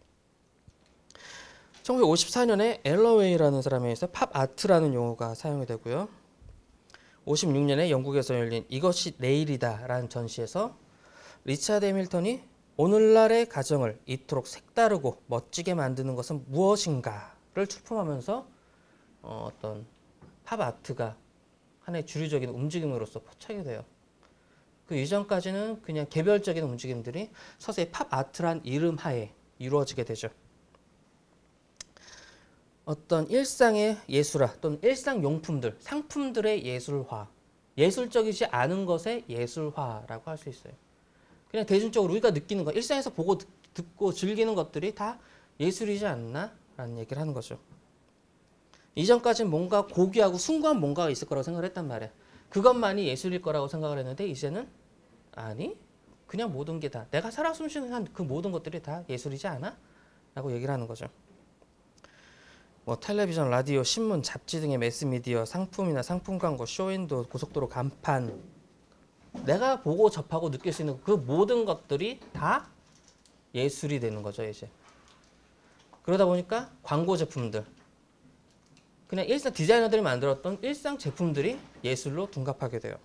1954년에 앨러웨이라는 사람에 의해서 팝아트라는 용어가 사용이 되고요. 56년에 영국에서 열린 이것이 내일이다 라는 전시에서 리차드 해밀턴이 오늘날의 가정을 이토록 색다르고 멋지게 만드는 것은 무엇인가를 출품하면서 어떤 팝아트가 하나의 주류적인 움직임으로서 포착이 돼요. 그 이전까지는 그냥 개별적인 움직임들이 서서히 팝아트란 이름 하에 이루어지게 되죠. 어떤 일상의 예술화 또는 일상 용품들, 상품들의 예술화, 예술적이지 않은 것의 예술화라고 할 수 있어요. 그냥 대중적으로 우리가 느끼는 거, 일상에서 보고 듣고 즐기는 것들이 다 예술이지 않나? 라는 얘기를 하는 거죠. 이전까지는 뭔가 고귀하고 숭고한 뭔가가 있을 거라고 생각을 했단 말이야. 그것만이 예술일 거라고 생각을 했는데 이제는 아니, 그냥 모든 게 다 내가 살아 숨쉬는 한 그 모든 것들이 다 예술이지 않아? 라고 얘기를 하는 거죠. 뭐 텔레비전, 라디오, 신문, 잡지 등의 매스미디어, 상품이나 상품 광고, 쇼윈도, 고속도로 간판, 내가 보고 접하고 느낄 수 있는 그 모든 것들이 다 예술이 되는 거죠, 이제. 그러다 보니까 광고 제품들, 그냥 일상 디자이너들이 만들었던 일상 제품들이 예술로 둔갑하게 돼요.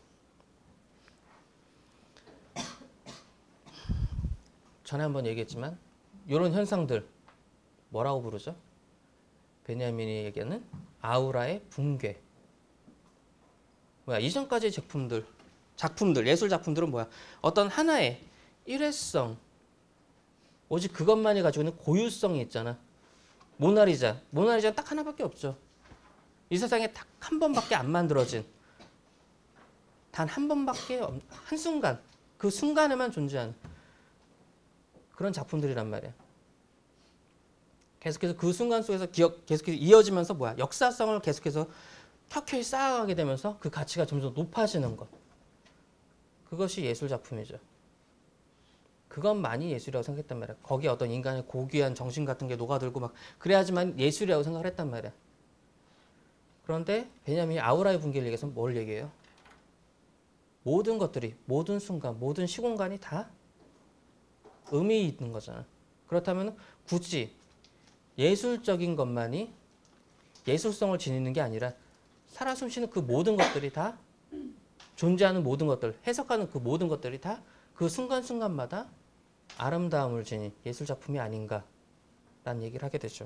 전에 한번 얘기했지만 이런 현상들 뭐라고 부르죠? 베냐민이 얘기하는 아우라의 붕괴. 뭐야? 이전까지 작품들, 예술 작품들은 뭐야? 어떤 하나의 일회성, 오직 그것만이 가지고 있는 고유성이 있잖아. 모나리자는 딱 하나밖에 없죠. 이 세상에 딱 한 번밖에 안 만들어진, 단 한 번밖에 한순간, 그 순간에만 존재하는 그런 작품들이란 말이야. 계속해서 그 순간 속에서 계속해서 이어지면서 뭐야? 역사성을 계속해서 켜켜이 쌓아가게 되면서 그 가치가 점점 높아지는 것. 그것이 예술 작품이죠. 그것만이 예술이라고 생각했단 말이야. 거기에 어떤 인간의 고귀한 정신 같은 게 녹아들고 막 그래야지만 예술이라고 생각을 했단 말이야. 그런데 베냐민이 아우라의 붕괴를 얘기해서 뭘 얘기해요? 모든 것들이, 모든 순간, 모든 시공간이 다 의미 있는 거잖아. 그렇다면 굳이 예술적인 것만이 예술성을 지니는 게 아니라 살아 숨쉬는 그 모든 것들이 다 존재하는 모든 것들, 해석하는 그 모든 것들이 다 그 순간순간마다 아름다움을 지닌 예술 작품이 아닌가라는 얘기를 하게 되죠.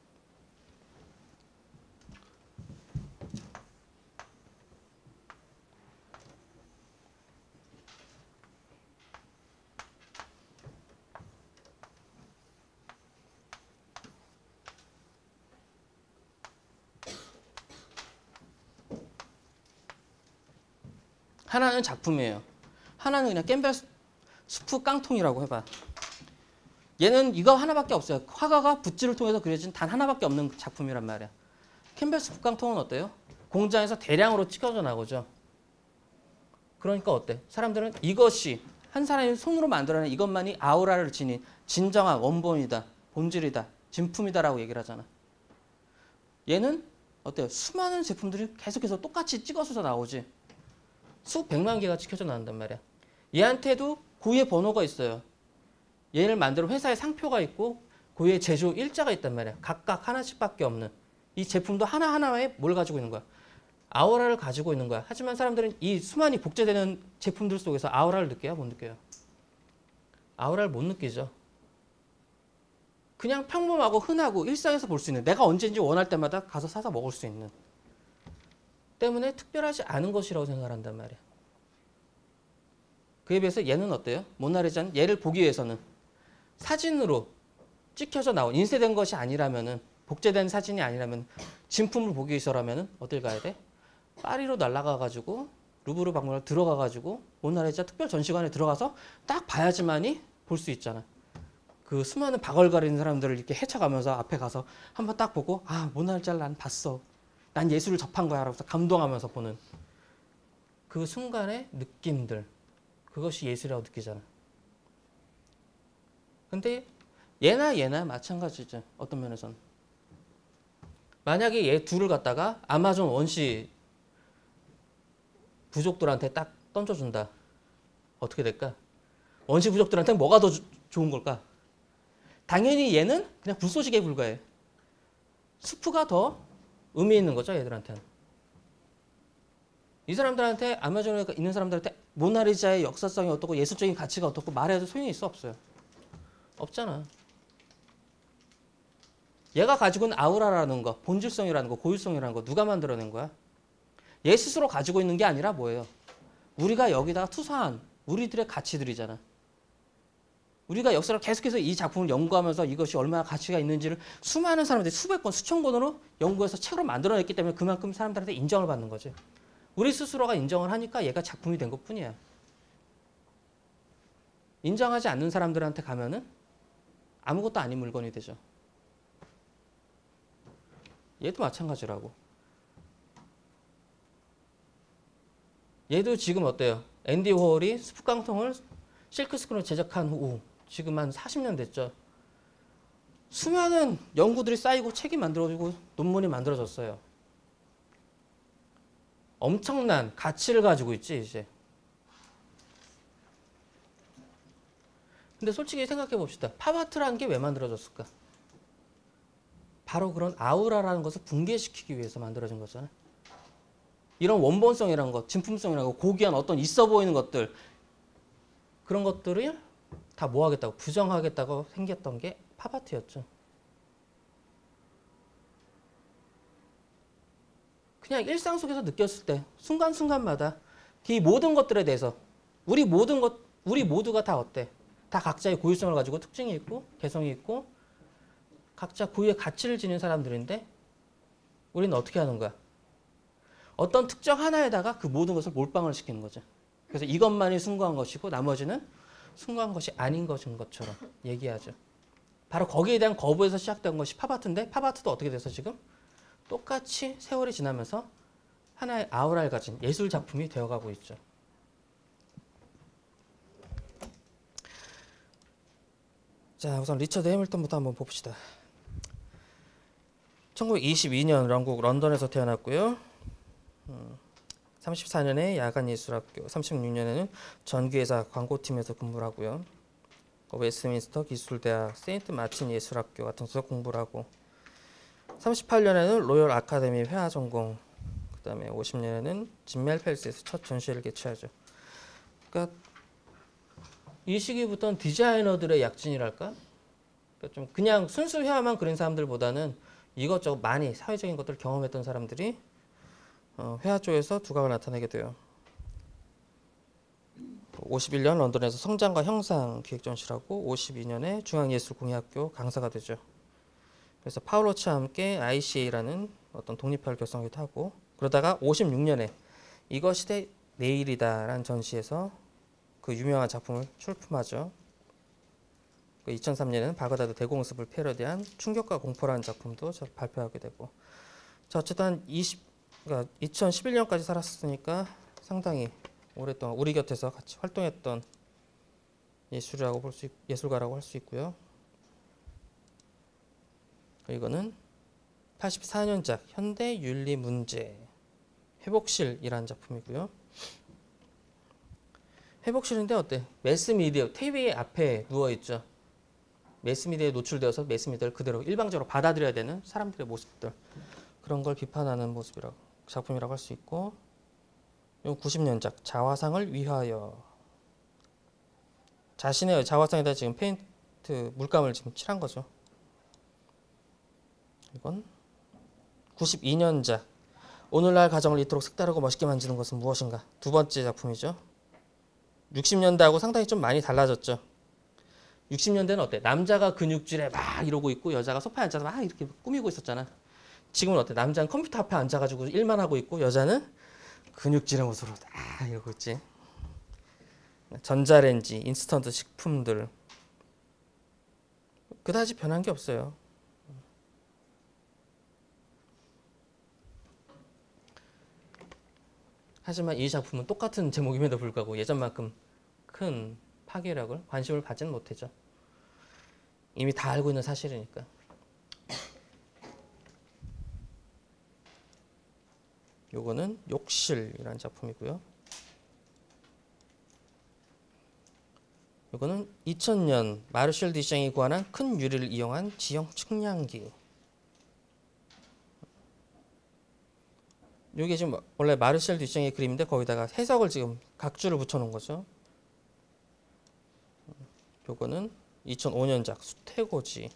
하나는 작품이에요. 하나는 그냥 겜벨 수프 깡통이라고 해봐. 얘는 이거 하나밖에 없어요. 화가가 붓질을 통해서 그려진 단 하나밖에 없는 작품이란 말이야. 캠벨 수프 깡통은 어때요? 공장에서 대량으로 찍어져 나오죠. 그러니까 어때? 사람들은 이것이 한 사람이 손으로 만들어낸 이것만이 아우라를 지닌 진정한 원본이다, 본질이다, 진품이다라고 얘기를 하잖아. 얘는 어때요? 수많은 제품들이 계속해서 똑같이 찍어서 나오지. 수백만 개가 찍혀져 나온단 말이야. 얘한테도 고유의 번호가 있어요. 얘를 만드는 회사의 상표가 있고 고유의 제조 일자가 있단 말이야. 각각 하나씩밖에 없는. 이 제품도 하나하나에 뭘 가지고 있는 거야? 아우라를 가지고 있는 거야. 하지만 사람들은 이 수많이 복제되는 제품들 속에서 아우라를 느껴요? 못 느껴요? 아우라를 못 느끼죠. 그냥 평범하고 흔하고 일상에서 볼 수 있는, 내가 언제든지 원할 때마다 가서 사서 먹을 수 있는 때문에 특별하지 않은 것이라고 생각을 한단 말이야. 그에 비해서 얘는 어때요? 모나리자는 얘를 보기 위해서는 사진으로 찍혀져 나온 인쇄된 것이 아니라면은, 복제된 사진이 아니라면, 진품을 보기 위해서라면은 어딜 가야 돼? 파리로 날아가 가지고 루브르 박물관 들어가 가지고 모나리자 특별 전시관에 들어가서 딱 봐야지만이 볼 수 있잖아. 그 수많은 바글거리는 사람들을 이렇게 헤쳐가면서 앞에 가서 한번 딱 보고, 아, 모나리자를 난 봤어. 난 예술을 접한 거야. 라고 감동하면서 보는 그 순간의 느낌들. 그것이 예술이라고 느끼잖아. 근데 얘나 마찬가지죠. 어떤 면에서는. 만약에 얘 둘을 갖다가 아마존 원시 부족들한테 딱 던져준다. 어떻게 될까? 원시 부족들한테 뭐가 더 좋은 걸까? 당연히 얘는 그냥 불쏘시개에 불과해. 수프가 더 의미 있는 거죠, 얘들한테는. 이 사람들한테, 아마존에 있는 사람들한테 모나리자의 역사성이 어떻고 예술적인 가치가 어떻고 말해도 소용이 있어, 없어요? 없잖아. 얘가 가지고 있는 아우라라는 거, 본질성이라는 거, 고유성이라는 거 누가 만들어낸 거야? 얘 스스로 가지고 있는 게 아니라 뭐예요? 우리가 여기다가 투사한 우리들의 가치들이잖아. 우리가 역사를 계속해서 이 작품을 연구하면서 이것이 얼마나 가치가 있는지를 수많은 사람들이 수백 권, 수천 권으로 연구해서 책으로 만들어냈기 때문에 그만큼 사람들한테 인정을 받는 거지. 우리 스스로가 인정을 하니까 얘가 작품이 된 것뿐이야. 인정하지 않는 사람들한테 가면은 아무것도 아닌 물건이 되죠. 얘도 마찬가지라고. 얘도 지금 어때요? 앤디 워홀이 스프깡통을 실크스크린으로 제작한 후 지금 한 40년 됐죠. 수많은 연구들이 쌓이고 책이 만들어지고 논문이 만들어졌어요. 엄청난 가치를 가지고 있지 이제. 근데 솔직히 생각해 봅시다. 팝아트라는 게 왜 만들어졌을까? 바로 그런 아우라라는 것을 붕괴시키기 위해서 만들어진 거잖아요. 이런 원본성이라는 것, 진품성이라는 것, 고귀한 어떤 있어 보이는 것들, 그런 것들을 다 뭐 하겠다고, 부정하겠다고 생겼던 게 팝아트였죠. 그냥 일상 속에서 느꼈을 때 순간순간마다 이 모든 것들에 대해서 우리 모두가 다 어때? 다 각자의 고유성을 가지고 특징이 있고 개성이 있고 각자 고유의 가치를 지닌 사람들인데 우리는 어떻게 하는 거야? 어떤 특정 하나에다가 그 모든 것을 몰빵을 시키는 거죠. 그래서 이것만이 숭고한 것이고 나머지는 숭고한 것이 아닌 것인 것처럼 얘기하죠. 바로 거기에 대한 거부에서 시작된 것이 팝아트인데 팝아트도 어떻게 돼서 지금 똑같이 세월이 지나면서 하나의 아우라를 가진 예술 작품이 되어가고 있죠. 자, 우선 리처드 해밀턴부터 한번 봅시다. 1922년 영국 런던에서 태어났고요. 34년에 야간예술학교, 36년에는 전기회사 광고팀에서 근무를 하고요. 웨스트민스터 기술대학, 세인트 마틴 예술학교 같은 데서 공부를 하고 38년에는 로열 아카데미 회화 전공, 그 다음에 50년에는 진멜 펠스에서 첫 전시회를 개최하죠. 그러니까 이 시기부터는 디자이너들의 약진이랄까? 그러니까 좀 그냥 순수 회화만 그린 사람들보다는 이것저것 많이 사회적인 것들을 경험했던 사람들이 회화 쪽에서 두각을 나타내게 돼요. 51년 런던에서 성장과 형상 기획전시라고 52년에 중앙예술공예학교 강사가 되죠. 그래서 파울로츠와 함께 ICA라는 어떤 독립학을 결성하기도 하고 그러다가 56년에 이것이 대 내일이다라는 전시에서 그 유명한 작품을 출품하죠. 2003년에는 바그다드 대공습을 패러디한 충격과 공포라는 작품도 발표하게 되고 자, 어쨌든 2011년까지 살았으니까 상당히 오랫동안 우리 곁에서 같이 활동했던 예술가라고 할 수 있고요. 이거는 84년작 현대 윤리 문제 회복실이라는 작품이고요. 회복실인데 어때? 매스미디어 TV 앞에 누워 있죠. 매스미디어에 노출되어서 매스미디어를 그대로 일방적으로 받아들여야 되는 사람들의 모습들 그런 걸 비판하는 작품이라고 할 수 있고 이 90년작 자화상을 위하여 자신의 자화상에다 지금 페인트 물감을 지금 칠한 거죠. 이건 92년작 오늘날 가정을 이토록 색다르고 멋있게 만드는 것은 무엇인가? 두 번째 작품이죠. 60년대하고 상당히 좀 많이 달라졌죠. 60년대는 어때? 남자가 근육질에 막 이러고 있고 여자가 소파에 앉아서 막 이렇게 꾸미고 있었잖아. 지금은 어때? 남자는 컴퓨터 앞에 앉아가지고 일만 하고 있고 여자는 근육질의 모습으로 이러고 있지. 전자레인지, 인스턴트 식품들 그다지 변한 게 없어요. 하지만 이 작품은 똑같은 제목임에도 불구하고 예전만큼 큰 파괴력을 관심을 받지는 못했죠. 이미 다 알고 있는 사실이니까. 요거는 욕실이라는 작품이고요. 요거는 2000년 마르셜 디샹이 고안한 큰 유리를 이용한 지형 측량기. 이게 지금 원래 마르셜 디샹의 그림인데 거기다가 해석을 지금 각주를 붙여놓은 거죠. 요거는 2005년작 수태고지.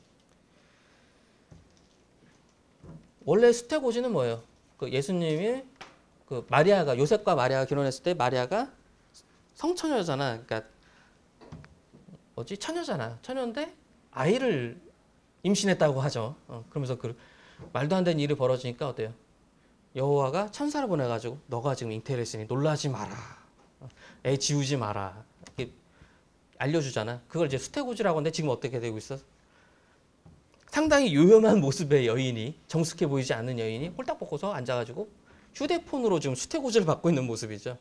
원래 수태고지는 뭐예요? 그 예수님이 그 마리아가 요셉과 마리아가 결혼했을 때 마리아가 성처녀잖아. 그러니까 뭐지? 처녀잖아. 처녀인데 아이를 임신했다고 하죠. 그러면서 그 말도 안 되는 일이 벌어지니까 어때요? 여호와가 천사를 보내가지고 너가 지금 잉태를 했으니 놀라지 마라. 애 지우지 마라. 이렇게 알려주잖아. 그걸 이제 수태고지라고 하는데 지금 어떻게 되고 있어? 상당히 요염한 모습의 여인이, 정숙해 보이지 않는 여인이 홀딱 벗고서 앉아가지고 휴대폰으로 지금 수태고지를 받고 있는 모습이죠.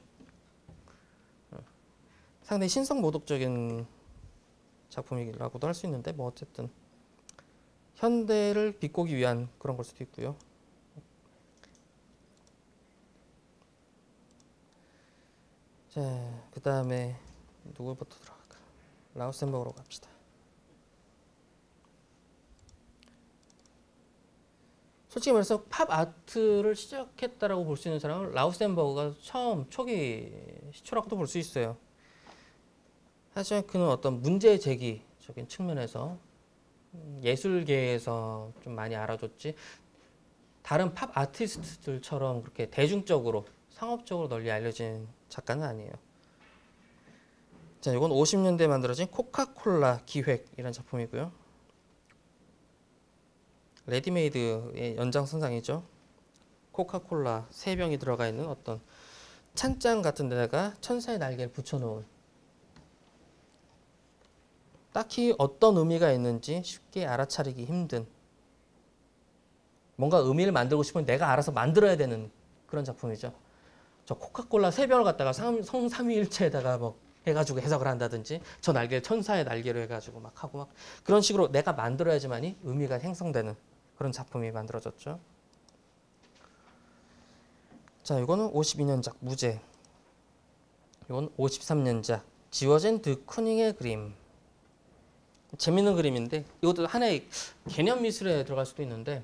상당히 신성모독적인 작품이라고도 할 수 있는데 뭐 어쨌든 현대를 비꼬기 위한 그런 걸 수도 있고요. 자, 그 다음에 누구부터 들어갈까? 라우센버그로 갑시다. 솔직히 말해서 팝 아트를 시작했다라고 볼 수 있는 사람은 라우센버그가 처음 초기 시초라고도 볼 수 있어요. 하지만 그는 어떤 문제 제기적인 측면에서 예술계에서 좀 많이 알아줬지, 다른 팝 아티스트들처럼 그렇게 대중적으로 상업적으로 널리 알려진 작가는 아니에요. 자, 이건 50년대에 만들어진 코카콜라 기획이라는 작품이고요. 레디메이드의 연장선상이죠. 코카콜라 3병이 들어가 있는 어떤 찬장 같은 데다가 천사의 날개를 붙여놓은, 딱히 어떤 의미가 있는지 쉽게 알아차리기 힘든, 뭔가 의미를 만들고 싶으면 내가 알아서 만들어야 되는 그런 작품이죠. 저 코카콜라 3병을 갖다가 성삼위일체에다가 뭐 해가지고 해석을 한다든지, 저 날개를 천사의 날개로 해가지고 막 하고 막 그런 식으로 내가 만들어야지만이 의미가 형성되는 그런 작품이 만들어졌죠. 자, 이거는 52년작 무제. 이건 53년작 지워진 드 쿠닝의 그림. 재밌는 그림인데 이것도 하나의 개념 미술에 들어갈 수도 있는데,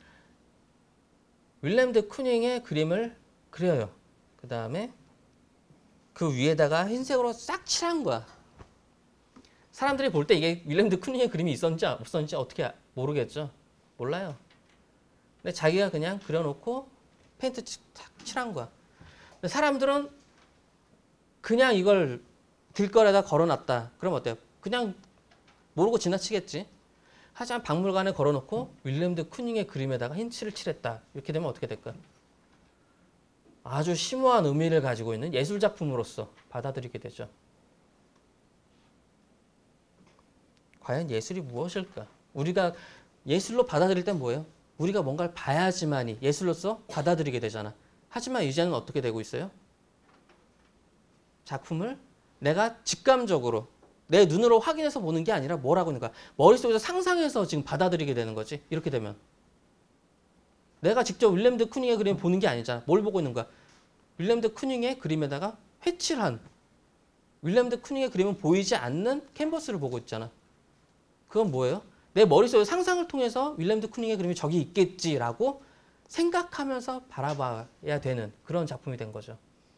윌렘 드 쿠닝의 그림을 그려요. 그 다음에 그 위에다가 흰색으로 싹 칠한 거야. 사람들이 볼 때 이게 윌렘 드 쿠닝의 그림이 있었는지 없었는지 어떻게 모르겠죠. 몰라요. 근데 자기가 그냥 그려놓고 페인트 탁 칠한 거야. 근데 사람들은 그냥 이걸 길거리에다 걸어놨다. 그럼 어때요? 그냥 모르고 지나치겠지. 하지만 박물관에 걸어놓고 윌렘 드 쿠닝의 그림에다가 흰칠을 칠했다. 이렇게 되면 어떻게 될까요? 아주 심오한 의미를 가지고 있는 예술작품으로서 받아들이게 되죠. 과연 예술이 무엇일까? 우리가 예술로 받아들일 땐 뭐예요? 우리가 뭔가를 봐야지만이 예술로서 받아들이게 되잖아. 하지만 이제는 어떻게 되고 있어요? 작품을 내가 직감적으로 내 눈으로 확인해서 보는 게 아니라 뭐라고 하는 거야? 머릿속에서 상상해서 지금 받아들이게 되는 거지. 이렇게 되면 내가 직접 윌렘 드 쿠닝의 그림을 보는 게 아니잖아. 뭘 보고 있는 거야? 윌렘 드 쿠닝의 그림에다가 회칠한, 윌렘 드 쿠닝의 그림은 보이지 않는 캔버스를 보고 있잖아. 그건 뭐예요? 내 머릿속에 상상을 통해서 윌렘 드 쿠닝의 그림이 저기 있겠지라고 생각하면서 바라봐야 되는 그런 작품이 된 거죠.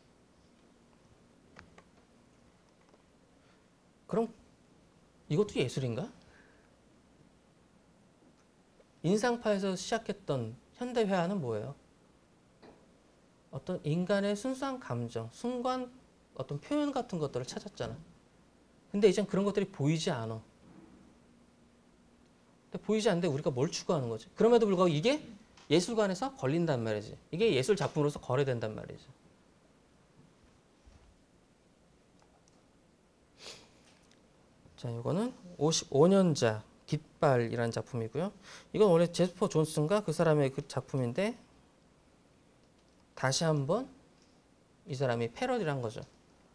그럼 이것도 예술인가? 인상파에서 시작했던 현대회화는 뭐예요? 어떤 인간의 순수한 감정, 순간 어떤 표현 같은 것들을 찾았잖아. 근데 이젠 그런 것들이 보이지 않아. 근데 보이지 않는데 우리가 뭘 추구하는 거지? 그럼에도 불구하고 이게 예술관에서 걸린단 말이지. 이게 예술 작품으로서 거래된단 말이지. 자, 이거는 55년작 깃발이라는 작품이고요. 이건 원래 제스퍼 존슨과 그 사람의 그 작품인데 다시 한번 이 사람이 패러디를 한 거죠.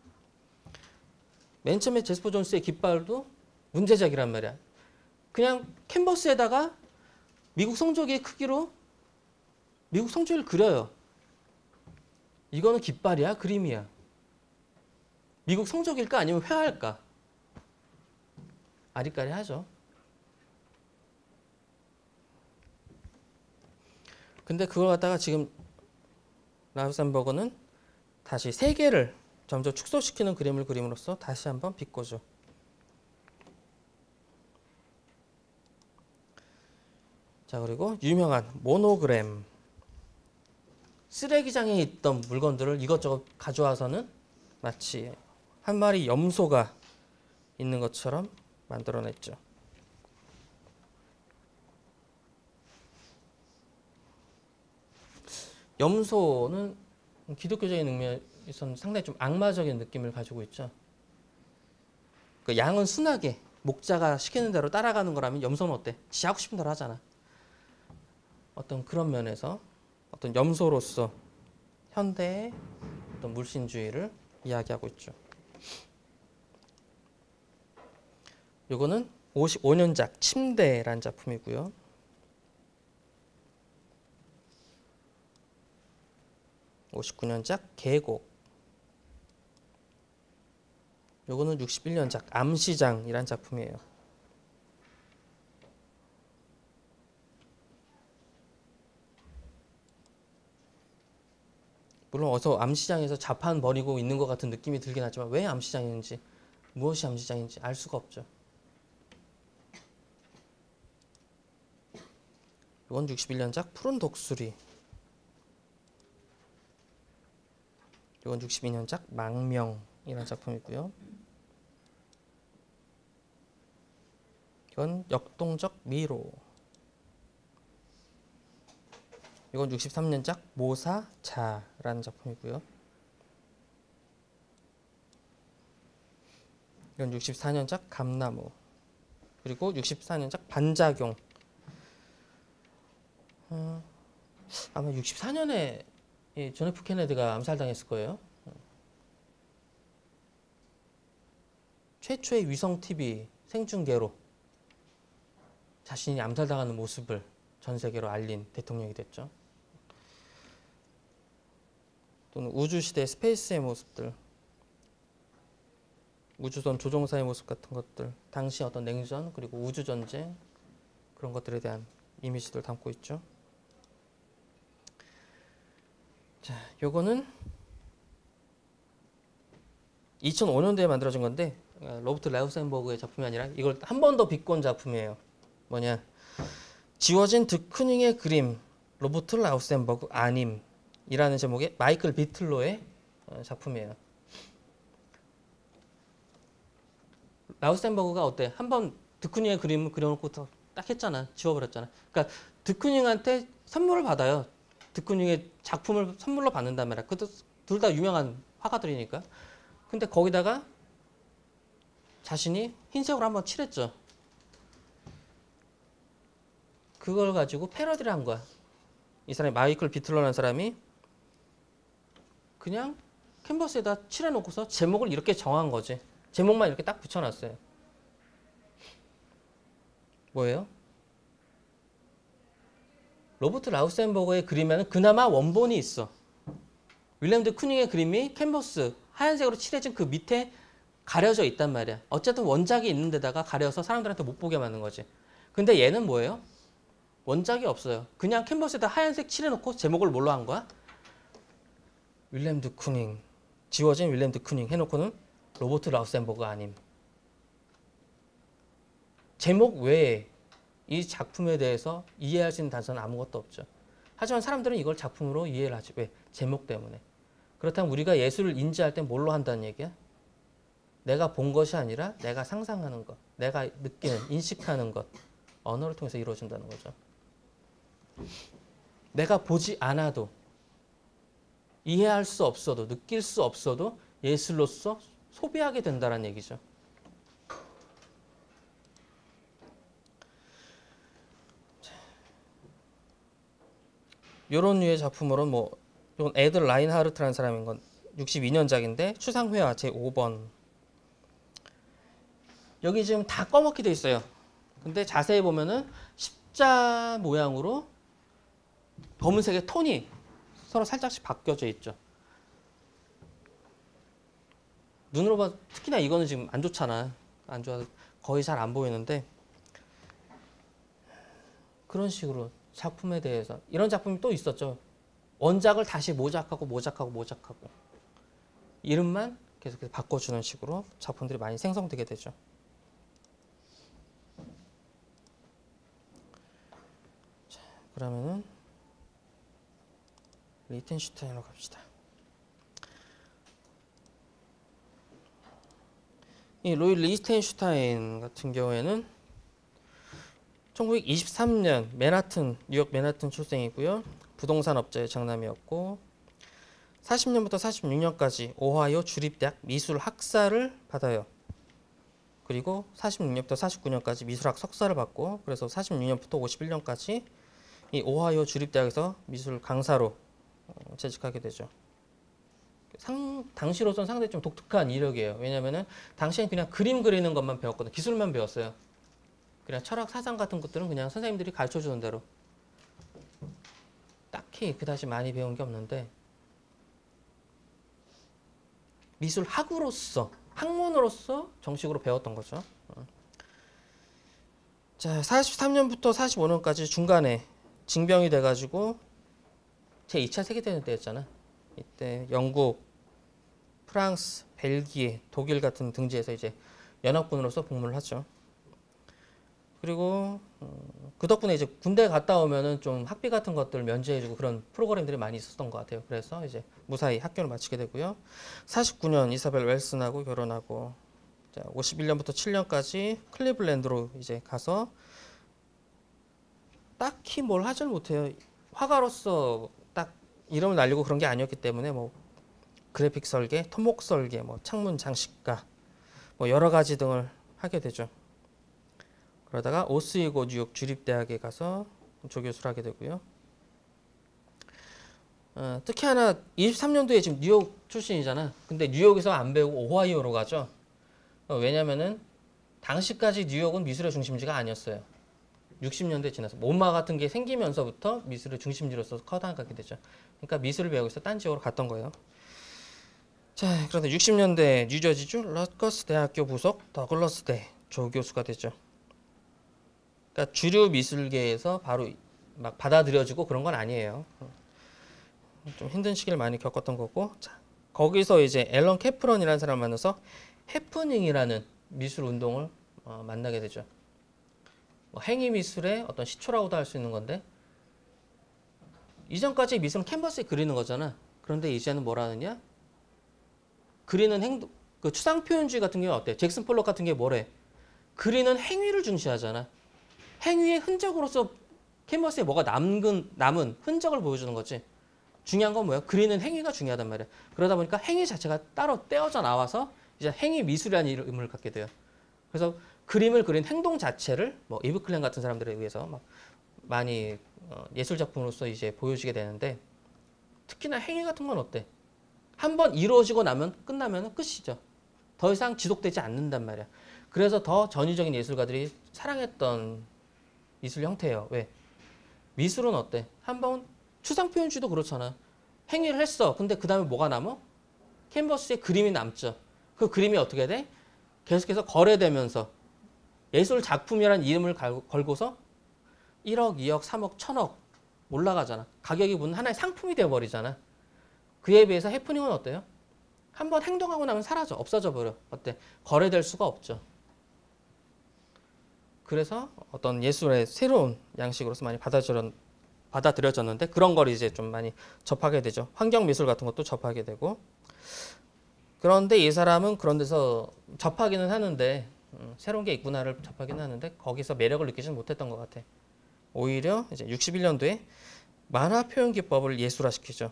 맨 처음에 제스퍼 존스의 깃발도 문제작이란 말이야. 그냥 캔버스에다가 미국 성조기의 크기로 미국 성조기를 그려요. 이거는 깃발이야? 그림이야? 미국 성조기일까? 아니면 회화일까? 아리까리하죠. 근데 그걸 갖다가 지금 라우센버그는 다시 세계를 점점 축소시키는 그림을 그림으로써 다시 한번 비꼬죠. 자, 그리고 유명한 모노그램. 쓰레기장에 있던 물건들을 이것저것 가져와서는 마치 한 마리 염소가 있는 것처럼 만들어냈죠. 염소는 기독교적인 의미에서는 상당히 좀 악마적인 느낌을 가지고 있죠. 그 양은 순하게 목자가 시키는 대로 따라가는 거라면 염소는 어때? 지 하고 싶은 대로 하잖아. 어떤 그런 면에서 어떤 염소로서 현대의 어떤 물신주의를 이야기하고 있죠. 요거는 55년작 침대라는 작품이고요. (59년작) 계곡. 요거는 61년작 암시장이란 작품이에요. 물론 어서 암시장에서 자판 벌이고 있는 것 같은 느낌이 들긴 하지만 왜 암시장인지, 무엇이 암시장인지 알 수가 없죠. 이건 61년작 푸른 독수리. 이건 62년작 망명이라는 작품이고요. 이건 역동적 미로. 이건 63년작 모사자라는 작품이고요. 이건 64년작 감나무. 그리고 64년작 반작용. 아마 64년에 존 F 케네디가 암살당했을 거예요. 최초의 위성 TV 생중계로 자신이 암살당하는 모습을 전 세계로 알린 대통령이 됐죠. 또는 우주시대 스페이스의 모습들, 우주선 조종사의 모습 같은 것들, 당시 어떤 냉전 그리고 우주전쟁 그런 것들에 대한 이미지들 담고 있죠. 자, 요거는 2005년도에 만들어진 건데 로버트 라우센버그의 작품이 아니라 이걸 한 번 더 비꼰 작품이에요. 뭐냐? 지워진 드쿠닝의 그림, 로버트 라우센버그 아님이라는 제목의 마이클 비틀로의 작품이에요. 라우센버그가 어때? 한번 드쿠닝의 그림을 그려놓고 딱 했잖아. 지워버렸잖아. 그러니까 드쿠닝한테 선물을 받아요. 드쿠닝의 작품을 선물로 받는단 말이야. 그것도 둘 다 유명한 화가들이니까. 근데 거기다가 자신이 흰색으로 한번 칠했죠. 그걸 가지고 패러디를 한 거야. 이 사람이 마이클 비틀러라는 사람이 그냥 캔버스에다 칠해놓고서 제목을 이렇게 정한 거지. 제목만 이렇게 딱 붙여놨어요. 뭐예요? 로버트 라우센버그의 그림에는 그나마 원본이 있어. 윌리엄 드 쿠닝의 그림이 캔버스 하얀색으로 칠해진 그 밑에 가려져 있단 말이야. 어쨌든 원작이 있는 데다가 가려서 사람들한테 못 보게 만든 거지. 근데 얘는 뭐예요? 원작이 없어요. 그냥 캔버스에다 하얀색 칠해놓고 제목을 뭘로 한 거야? 윌리엄 드 쿠닝. 지워진 윌리엄 드 쿠닝 해놓고는 로버트 라우센버그 아님. 제목 외에 이 작품에 대해서 이해할 수 있는 단서는 아무것도 없죠. 하지만 사람들은 이걸 작품으로 이해를 하지. 왜? 제목 때문에. 그렇다면 우리가 예술을 인지할 때 뭘로 한다는 얘기야? 내가 본 것이 아니라 내가 상상하는 것, 내가 느끼는, 인식하는 것, 언어를 통해서 이루어진다는 거죠. 내가 보지 않아도, 이해할 수 없어도, 느낄 수 없어도 예술로서 소비하게 된다는 얘기죠. 이런 류의 작품으로는 뭐 이건 에드 라인하르트라는 사람인 건 62년작인데 추상회화 제5번. 여기 지금 다 검게 돼 있어요. 근데 자세히 보면은 십자 모양으로 검은색의 톤이 서로 살짝씩 바뀌어져 있죠. 눈으로 봐 특히나 이거는 지금 안 좋잖아. 안 좋아서 거의 잘 안 보이는데 그런 식으로 작품에 대해서 이런 작품이 또 있었죠. 원작을 다시 모작하고 이름만 계속해서 바꿔주는 식으로 작품들이 많이 생성되게 되죠. 자, 그러면은 리텐슈타인으로 갑시다. 이 로이 리히텐슈타인 같은 경우에는 1923년 뉴욕 맨하튼 출생이고요. 부동산 업자의 장남이었고 40년부터 46년까지 오하이오 주립대학 미술 학사를 받아요. 그리고 46년부터 49년까지 미술학 석사를 받고 그래서 46년부터 51년까지 이 오하이오 주립대학에서 미술 강사로 재직하게 되죠. 당시로선 상당히 좀 독특한 이력이에요. 왜냐면은 당시엔 그냥 그림 그리는 것만 배웠거든요. 기술만 배웠어요. 그냥 철학 사상 같은 것들은 그냥 선생님들이 가르쳐 주는 대로 딱히 그다지 많이 배운 게 없는데 미술학으로서 학문으로서 정식으로 배웠던 거죠. 자, 43년부터 45년까지 중간에 징병이 돼가지고 제2차 세계대전 때였잖아. 이때 영국, 프랑스, 벨기에, 독일 같은 등지에서 이제 연합군으로서 복무를 하죠. 그리고 그 덕분에 이제 군대 갔다 오면은 좀 학비 같은 것들 면제해주고 그런 프로그램들이 많이 있었던 것 같아요. 그래서 이제 무사히 학교를 마치게 되고요. 49년 이사벨 웰슨하고 결혼하고 51년부터 7년까지 클리블랜드로 이제 가서 딱히 뭘 하질 못해요. 화가로서 딱 이름을 날리고 그런 게 아니었기 때문에 뭐 그래픽 설계, 토목 설계, 뭐 창문 장식가, 뭐 여러 가지 등을 하게 되죠. 그러다가 오스이고 뉴욕 주립대학에 가서 조교수를 하게 되고요. 특히 하나 23년도에 지금 뉴욕 출신이잖아. 근데 뉴욕에서 안 배우고 오하이오로 가죠. 왜냐면은 당시까지 뉴욕은 미술의 중심지가 아니었어요. 60년대 지나서 몬마 같은 게 생기면서부터 미술의 중심지로서 커다랗게 되죠. 그러니까 미술을 배우고 있어 딴 지역으로 갔던 거예요. 자, 그런데 60년대 뉴저지주 러커스 대학교 부속 더글러스대 조교수가 되죠. 그러니까 주류 미술계에서 바로 막 받아들여지고 그런 건 아니에요. 좀 힘든 시기를 많이 겪었던 거고, 자, 거기서 이제 앨런 캐프런이라는 사람을 만나서 해프닝이라는 미술 운동을 만나게 되죠. 뭐 행위 미술의 어떤 시초라고도 할 수 있는 건데, 이전까지 미술은 캔버스에 그리는 거잖아. 그런데 이제는 뭐라 하느냐? 그리는 행동, 그 추상 표현주의 같은 경우는 어때? 잭슨 폴록 같은 게 뭐래? 그리는 행위를 중시하잖아. 행위의 흔적으로서 캔버스에 뭐가 남은 흔적을 보여주는 거지. 중요한 건 뭐야? 그리는 행위가 중요하단 말이야. 그러다 보니까 행위 자체가 따로 떼어져 나와서 이제 행위 미술이라는 이름을 갖게 돼요. 그래서 그림을 그린 행동 자체를 뭐 이브 클랜 같은 사람들에 의해서 막 많이 예술 작품으로서 이제 보여지게 되는데 특히나 행위 같은 건 어때? 한번 이루어지고 나면 끝나면 끝이죠. 더 이상 지속되지 않는단 말이야. 그래서 더 전위적인 예술가들이 사랑했던 미술 형태예요. 왜? 미술은 어때? 한번 추상 표현주의도 그렇잖아. 행위를 했어. 근데 그 다음에 뭐가 남어? 캔버스에 그림이 남죠. 그 그림이 어떻게 돼? 계속해서 거래되면서 예술 작품이라는 이름을 걸고서 1억, 2억, 3억, 1000억 올라가잖아. 가격이 붙는 하나의 상품이 되어버리잖아. 그에 비해서 해프닝은 어때요? 한번 행동하고 나면 사라져. 없어져 버려. 어때? 거래될 수가 없죠. 그래서 어떤 예술의 새로운 양식으로서 많이 받아들여졌는데 그런 걸 이제 좀 많이 접하게 되죠. 환경미술 같은 것도 접하게 되고. 그런데 이 사람은 그런 데서 접하기는 하는데 새로운 게 있구나를 접하기는 하는데 거기서 매력을 느끼지는 못했던 것 같아. 오히려 이제 61년도에 만화 표현 기법을 예술화시키죠.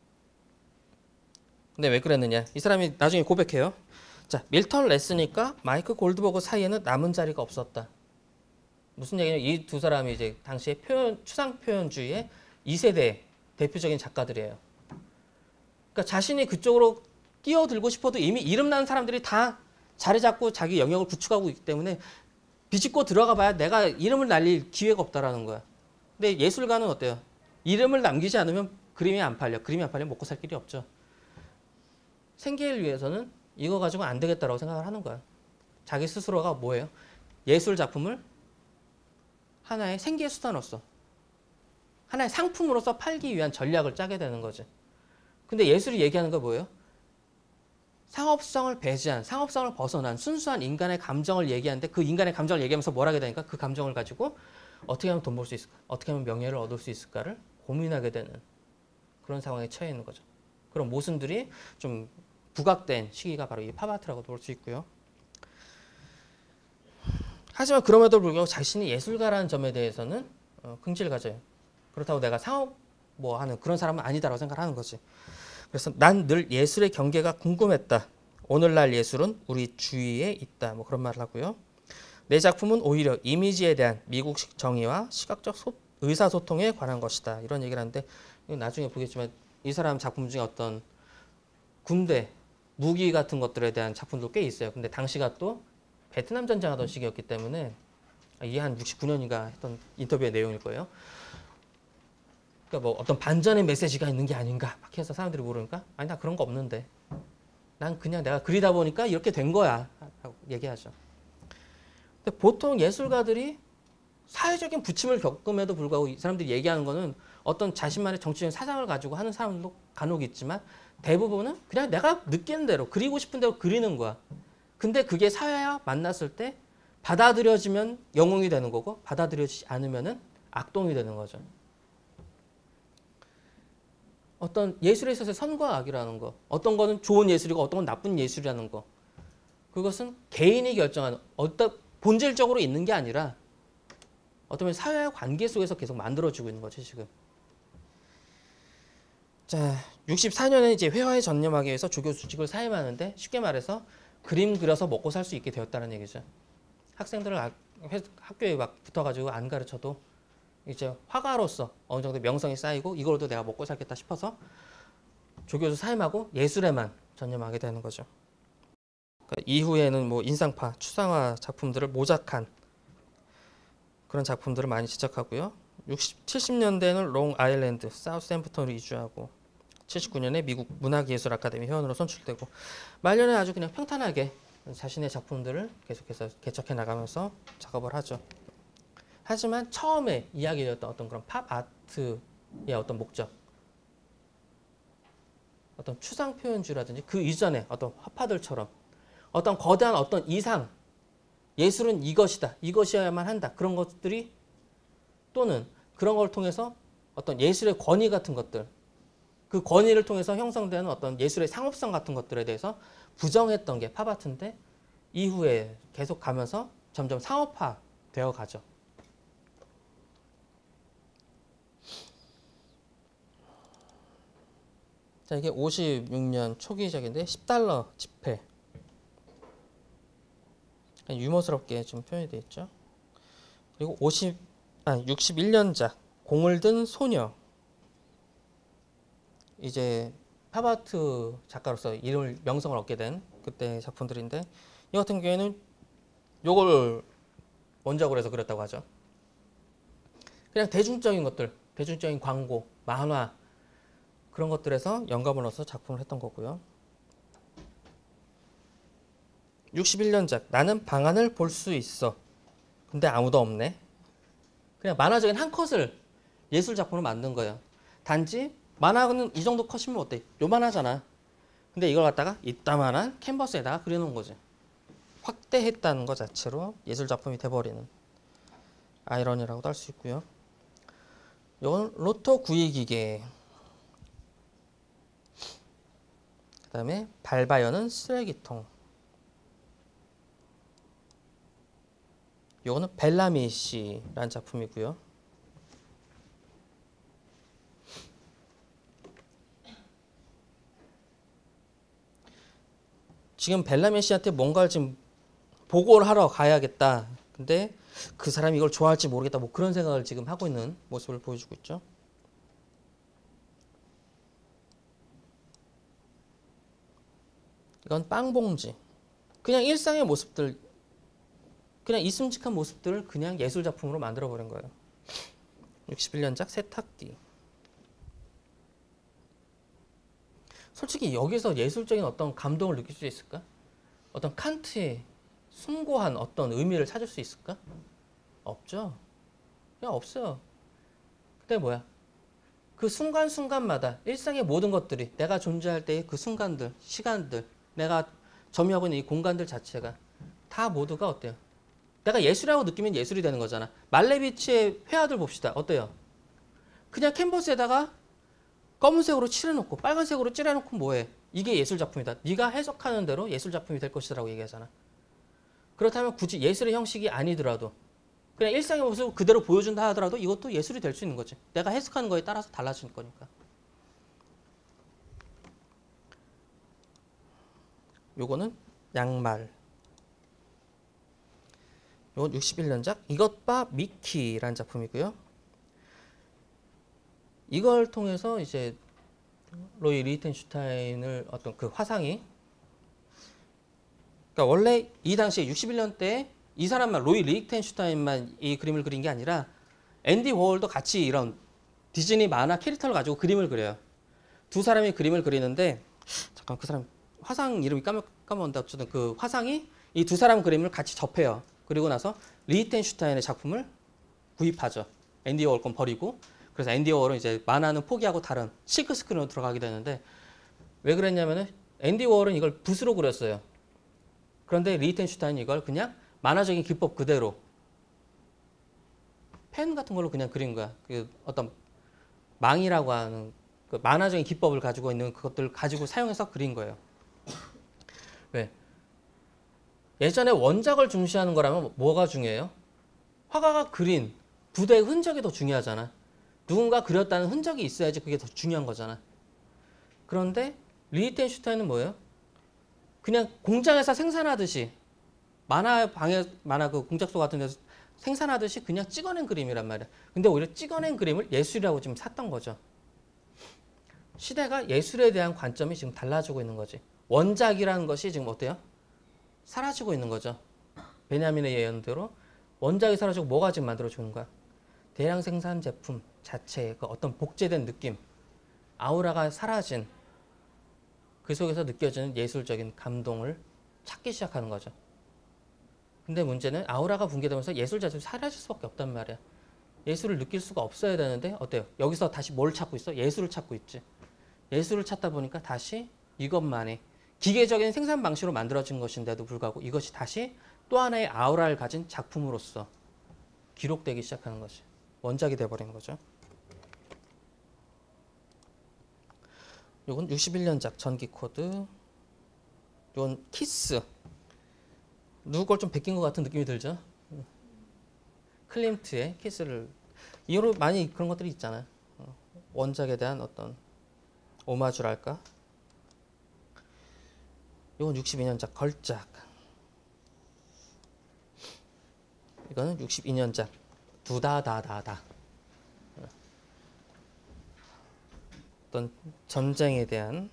근데 왜 그랬느냐? 이 사람이 나중에 고백해요. 자, 밀턴 레스니까 마이크 골드버그 사이에는 남은 자리가 없었다. 무슨 얘기냐면 이 두 사람이 이제 당시에 추상 표현주의의 2세대 대표적인 작가들이에요. 그러니까 자신이 그쪽으로 끼어들고 싶어도 이미 이름 나는 사람들이 다 자리 잡고 자기 영역을 구축하고 있기 때문에 비집고 들어가 봐야 내가 이름을 날릴 기회가 없다라는 거야. 근데 예술가는 어때요? 이름을 남기지 않으면 그림이 안 팔려. 그림이 안 팔리면 먹고 살 길이 없죠. 생계를 위해서는 이거 가지고 안 되겠다라고 생각을 하는 거야. 자기 스스로가 뭐예요? 예술 작품을 하나의 생계 수단으로서 하나의 상품으로서 팔기 위한 전략을 짜게 되는 거지. 근데 예술이 얘기하는 거 뭐예요? 상업성을 배제한, 상업성을 벗어난 순수한 인간의 감정을 얘기하는데 그 인간의 감정을 얘기하면서 뭘 하게 되니까 그 감정을 가지고 어떻게 하면 돈 벌 수 있을까? 어떻게 하면 명예를 얻을 수 있을까를 고민하게 되는 그런 상황에 처해 있는 거죠. 그런 모순들이 좀 부각된 시기가 바로 이 팝아트라고 볼 수 있고요. 하지만 그럼에도 불구하고 자신이 예술가라는 점에 대해서는 긍지를 가져요. 그렇다고 내가 상업 뭐 하는 그런 사람은 아니다라고 생각하는 거지. 그래서 난 늘 예술의 경계가 궁금했다. 오늘날 예술은 우리 주위에 있다. 뭐 그런 말을 하고요. 내 작품은 오히려 이미지에 대한 미국식 정의와 시각적 의사소통에 관한 것이다. 이런 얘기를 하는데 나중에 보겠지만 이 사람 작품 중에 어떤 군대, 무기 같은 것들에 대한 작품도 꽤 있어요. 근데 당시가 또 베트남 전쟁하던 시기였기 때문에 이게 한 69년인가 했던 인터뷰의 내용일 거예요. 그러니까 뭐 어떤 반전의 메시지가 있는 게 아닌가 막 해서 사람들이 모르니까 아니 나 그런 거 없는데 난 그냥 내가 그리다 보니까 이렇게 된 거야 라고 얘기하죠. 근데 보통 예술가들이 사회적인 부침을 겪음에도 불구하고 이 사람들이 얘기하는 거는 어떤 자신만의 정치적인 사상을 가지고 하는 사람도 간혹 있지만 대부분은 그냥 내가 느끼는 대로 그리고 싶은 대로 그리는 거야. 근데 그게 사회와 만났을 때 받아들여지면 영웅이 되는 거고 받아들여지지 않으면은 악동이 되는 거죠. 어떤 예술에 있어서 선과 악이라는 거, 어떤 거는 좋은 예술이고 어떤 건 나쁜 예술이라는 거, 그것은 개인이 결정하는 어떤 본질적으로 있는 게 아니라 어떤 사회의 관계 속에서 계속 만들어지고 있는 거죠 지금. 자, 64년에 이제 회화에 전념하기 위해서 조교 수직을 사임하는데 쉽게 말해서 그림 그려서 먹고 살 수 있게 되었다는 얘기죠. 학생들을 학교에 막 붙어가지고 안 가르쳐도 이제 화가로서 어느 정도 명성이 쌓이고 이걸로도 내가 먹고 살겠다 싶어서 조교수 사임하고 예술에만 전념하게 되는 거죠. 그러니까 이후에는 뭐 인상파, 추상화 작품들을 모작한 그런 작품들을 많이 지적하고요. 70년대에는 롱 아일랜드, 사우스햄프턴으로 이주하고 79년에 미국 문학예술 아카데미 회원으로 선출되고 말년에 아주 그냥 평탄하게 자신의 작품들을 계속해서 개척해 나가면서 작업을 하죠. 하지만 처음에 이야기되었던 어떤 그런 팝 아트의 어떤 목적, 어떤 추상 표현주라든지 그 이전에 어떤 화파들처럼 어떤 거대한 어떤 이상, 예술은 이것이다, 이것이어야만 한다 그런 것들이 또는 그런 걸 통해서 어떤 예술의 권위 같은 것들, 그 권위를 통해서 형성되는 어떤 예술의 상업성 같은 것들에 대해서 부정했던 게 팝아트인데 이후에 계속 가면서 점점 상업화 되어 가죠. 자, 이게 56년 초기적인데 $10 지폐. 유머스럽게 좀 표현이 되어 있죠. 그리고 61년작 공을 든 소녀. 이제 팝아트 작가로서 이름을 명성을 얻게 된 그때 작품들인데 이 같은 경우에는 요걸 원작으로 해서 그렸다고 하죠. 그냥 대중적인 것들, 대중적인 광고, 만화 그런 것들에서 영감을 얻어서 작품을 했던 거고요. 61년작 나는 방안을 볼 수 있어. 근데 아무도 없네. 그냥 만화적인 한 컷을 예술 작품으로 만든 거예요. 단지 만화는 이 정도 컷이면 어때? 요만하잖아. 근데 이걸 갖다가 이따만한 캔버스에다가 그려놓은 거지. 확대했다는 것 자체로 예술 작품이 돼버리는 아이러니라고도 할 수 있고요. 이건 로또 구이 기계. 그 다음에 발바여는 쓰레기통. 이거는 벨라미 씨라는 작품이고요. 지금 벨라미 씨한테 뭔가를 지금 보고를 하러 가야겠다. 근데 그 사람이 이걸 좋아할지 모르겠다. 뭐 그런 생각을 지금 하고 있는 모습을 보여주고 있죠. 이건 빵봉지. 그냥 일상의 모습들, 그냥 있음직한 모습들을 그냥 예술 작품으로 만들어 버린 거예요. 61년작 세탁기. 솔직히 여기서 예술적인 어떤 감동을 느낄 수 있을까? 어떤 칸트의 숭고한 어떤 의미를 찾을 수 있을까? 없죠. 그냥 없어요. 근데 뭐야? 그 순간순간마다 일상의 모든 것들이 내가 존재할 때의 그 순간들, 시간들, 내가 점유하고 있는 이 공간들 자체가 다 모두가 어때요? 내가 예술이라고 느끼면 예술이 되는 거잖아. 말레비치의 회화들 봅시다. 어때요? 그냥 캔버스에다가 검은색으로 칠해놓고 빨간색으로 칠해놓고 뭐해? 이게 예술 작품이다. 네가 해석하는 대로 예술 작품이 될 것이라고 얘기하잖아. 그렇다면 굳이 예술의 형식이 아니더라도 그냥 일상의 모습을 그대로 보여준다 하더라도 이것도 예술이 될 수 있는 거지. 내가 해석하는 거에 따라서 달라질 거니까. 요거는 양말. 요건 61년작 이것 봐 미키라는 작품이고요. 이걸 통해서 이제 로이 리히텐슈타인을 어떤 그 화상이 그러니까 원래 이 당시에 61년대에 이 사람만 로이 리히텐슈타인만 이 그림을 그린 게 아니라 앤디 워홀도 같이 이런 디즈니 만화 캐릭터를 가지고 그림을 그려요. 두 사람이 그림을 그리는데 잠깐 그 사람 화상 이름이 까먹었는데 어쨌든 그 화상이 이 두 사람 그림을 같이 접해요. 그리고 나서 리히텐슈타인의 작품을 구입하죠. 앤디 워홀 건 버리고 그래서 앤디 워홀은 이제 만화는 포기하고 다른 실크 스크린으로 들어가게 되는데 왜 그랬냐면은 앤디 워홀은 이걸 붓으로 그렸어요. 그런데 리히텐슈타인이 이걸 그냥 만화적인 기법 그대로 펜 같은 걸로 그냥 그린 거야. 그 어떤 망이라고 하는 그 만화적인 기법을 가지고 있는 그것들을 가지고 사용해서 그린 거예요. 왜? 예전에 원작을 중시하는 거라면 뭐가 중요해요? 화가가 그린 붓의 흔적이 더 중요하잖아. 누군가 그렸다는 흔적이 있어야지 그게 더 중요한 거잖아. 그런데 리히텐슈타인은 뭐예요? 그냥 공장에서 생산하듯이 만화 그 공작소 같은 데서 생산하듯이 그냥 찍어낸 그림이란 말이야. 근데 오히려 찍어낸 그림을 예술이라고 지금 샀던 거죠. 시대가 예술에 대한 관점이 지금 달라지고 있는 거지. 원작이라는 것이 지금 어때요? 사라지고 있는 거죠. 베냐민의 예언대로 원작이 사라지고 뭐가 지금 만들어지는 거야? 대량 생산 제품 자체의 그 어떤 복제된 느낌, 아우라가 사라진 그 속에서 느껴지는 예술적인 감동을 찾기 시작하는 거죠. 근데 문제는 아우라가 붕괴되면서 예술 자체가 사라질 수밖에 없단 말이야. 예술을 느낄 수가 없어야 되는데 어때요? 여기서 다시 뭘 찾고 있어? 예술을 찾고 있지. 예술을 찾다 보니까 다시 이것만의 기계적인 생산 방식으로 만들어진 것인데도 불구하고 이것이 다시 또 하나의 아우라를 가진 작품으로서 기록되기 시작하는 것이 원작이 돼버리는 거죠. 이건 61년작 전기 코드. 이건 키스. 누구 걸 좀 베낀 것 같은 느낌이 들죠? 클림트의 키스를 이후로 많이 그런 것들이 있잖아요. 원작에 대한 어떤 오마주랄까? 이건 62년작 걸작. 이거는 62년작 두다다다다. 어떤 전쟁에 대한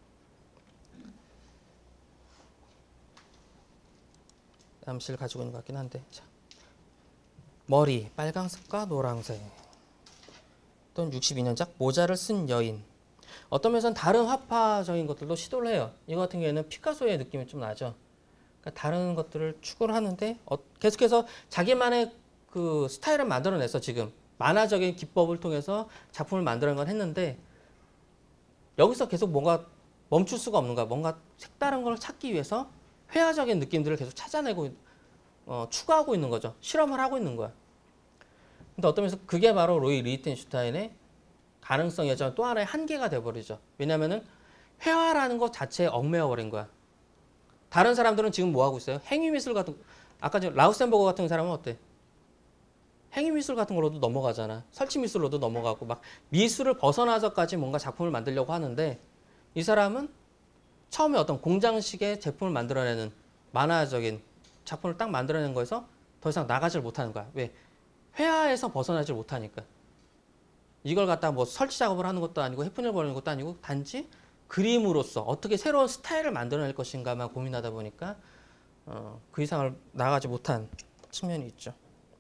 암시를 가지고 있는 것 같긴 한데 자. 머리 빨강색과 노란색. 또는 62년작 모자를 쓴 여인. 어떤 면에서는 다른 화파적인 것들도 시도를 해요. 이거 같은 경우에는 피카소의 느낌이 좀 나죠. 그러니까 다른 것들을 추구를 하는데 계속해서 자기만의 그 스타일을 만들어내서 지금 만화적인 기법을 통해서 작품을 만들어낸 건 했는데 여기서 계속 뭔가 멈출 수가 없는 거야. 뭔가 색다른 걸 찾기 위해서 회화적인 느낌들을 계속 찾아내고 추구하고 있는 거죠. 실험을 하고 있는 거야. 근데 어떤 면에서 그게 바로 로이 리히텐슈타인의 가능성이 또 하나의 한계가 돼버리죠. 왜냐면은 회화라는 것 자체에 얽매여버린 거야. 다른 사람들은 지금 뭐 하고 있어요? 행위미술 같은, 아까 라우센버거 같은 사람은 어때? 행위미술 같은 걸로도 넘어가잖아. 설치미술로도 넘어가고 막 미술을 벗어나서까지 뭔가 작품을 만들려고 하는데 이 사람은 처음에 어떤 공장식의 제품을 만들어내는 만화적인 작품을 딱 만들어낸 거에서 더 이상 나가질 못하는 거야. 왜? 회화에서 벗어나질 못하니까. 이걸 갖다 뭐 설치 작업을 하는 것도 아니고 해프닝을 벌이는 것도 아니고 단지 그림으로서 어떻게 새로운 스타일을 만들어낼 것인가만 고민하다 보니까 그 이상을 나가지 못한 측면이 있죠.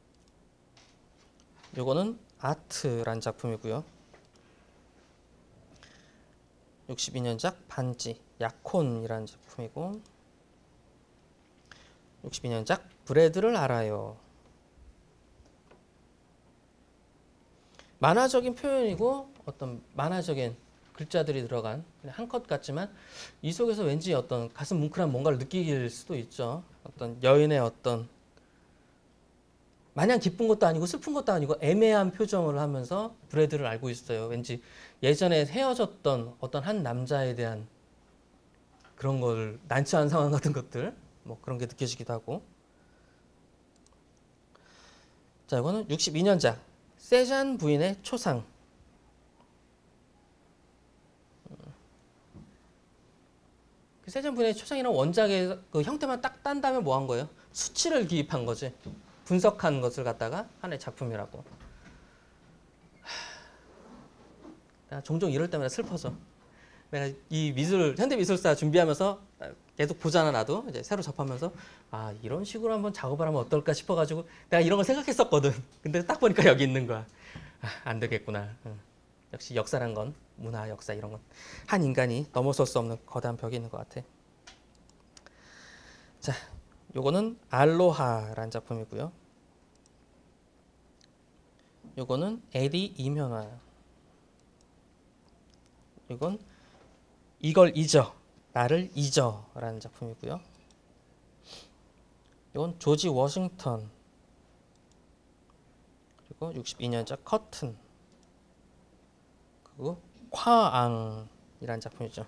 요거는 아트란 작품이고요. 62년작 반지 약혼이라는 작품이고 62년작 브래드를 알아요. 만화적인 표현이고 어떤 만화적인 글자들이 들어간 한 컷 같지만 이 속에서 왠지 어떤 가슴 뭉클한 뭔가를 느낄 수도 있죠. 어떤 여인의 어떤 마냥 기쁜 것도 아니고 슬픈 것도 아니고 애매한 표정을 하면서 브래드를 알고 있어요. 왠지 예전에 헤어졌던 어떤 한 남자에 대한 그런 걸 난처한 상황 같은 것들 뭐 그런 게 느껴지기도 하고 자, 이거는 62년작 세잔 부인의 초상. 그 세잔 부인의 초상이란 원작의 그 형태만 딱 딴 다음에 뭐 한 거예요? 수치를 기입한 거지. 분석한 것을 갖다가 하나의 작품이라고. 내가 종종 이럴 때마다 슬퍼져. 내가 이 현대 미술사 준비하면서 계속 보잖아, 나도. 이제 새로 접하면서, 아, 이런 식으로 한번 작업을 하면 어떨까 싶어가지고 내가 이런 걸 생각했었거든. 근데 딱 보니까 여기 있는 거야. 아, 안 되겠구나. 역시 역사란 건, 문화, 역사 이런 건 한 인간이 넘어설 수 없는 거대한 벽이 있는 것 같아. 자, 요거는 알로하라는 작품이고요. 요거는 에디 이면화. 이건 이걸 잊어, 나를 잊어라는 작품이고요. 이건 조지 워싱턴. 그리고 62년작 커튼. 그리고 콰앙이라는 작품이죠.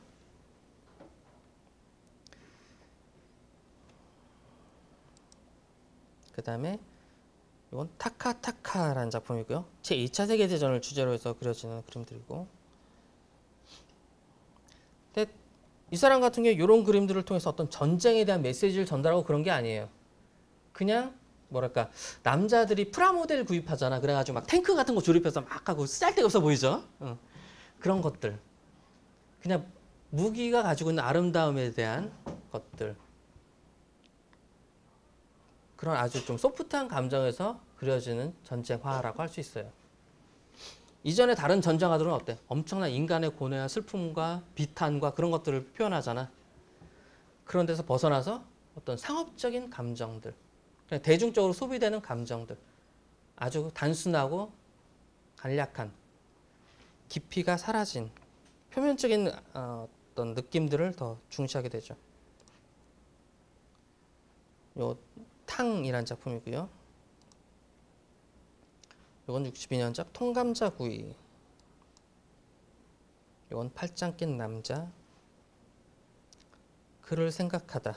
그 다음에 이건 타카타카라는 작품이고요. 제2차 세계대전을 주제로 해서 그려지는 그림들이고, 근데 이 사람 같은 경우 이런 그림들을 통해서 어떤 전쟁에 대한 메시지를 전달하고 그런 게 아니에요. 그냥 뭐랄까, 남자들이 프라모델 구입하잖아. 그래가지고 막 탱크 같은 거 조립해서 막 하고 쓸데가 없어 보이죠. 그런 것들, 그냥 무기가 가지고 있는 아름다움에 대한 것들, 그런 아주 좀 소프트한 감정에서 그려지는 전쟁화라고 할 수 있어요. 이전에 다른 전쟁화들은 어때? 엄청난 인간의 고뇌와 슬픔과 비탄과 그런 것들을 표현하잖아. 그런 데서 벗어나서 어떤 상업적인 감정들, 그냥 대중적으로 소비되는 감정들, 아주 단순하고 간략한, 깊이가 사라진 표면적인 어떤 느낌들을 더 중시하게 되죠. 요 탕이라는 작품이고요. 이건 62년작 통감자구이. 이건 팔짱 낀 남자. 그를 생각하다.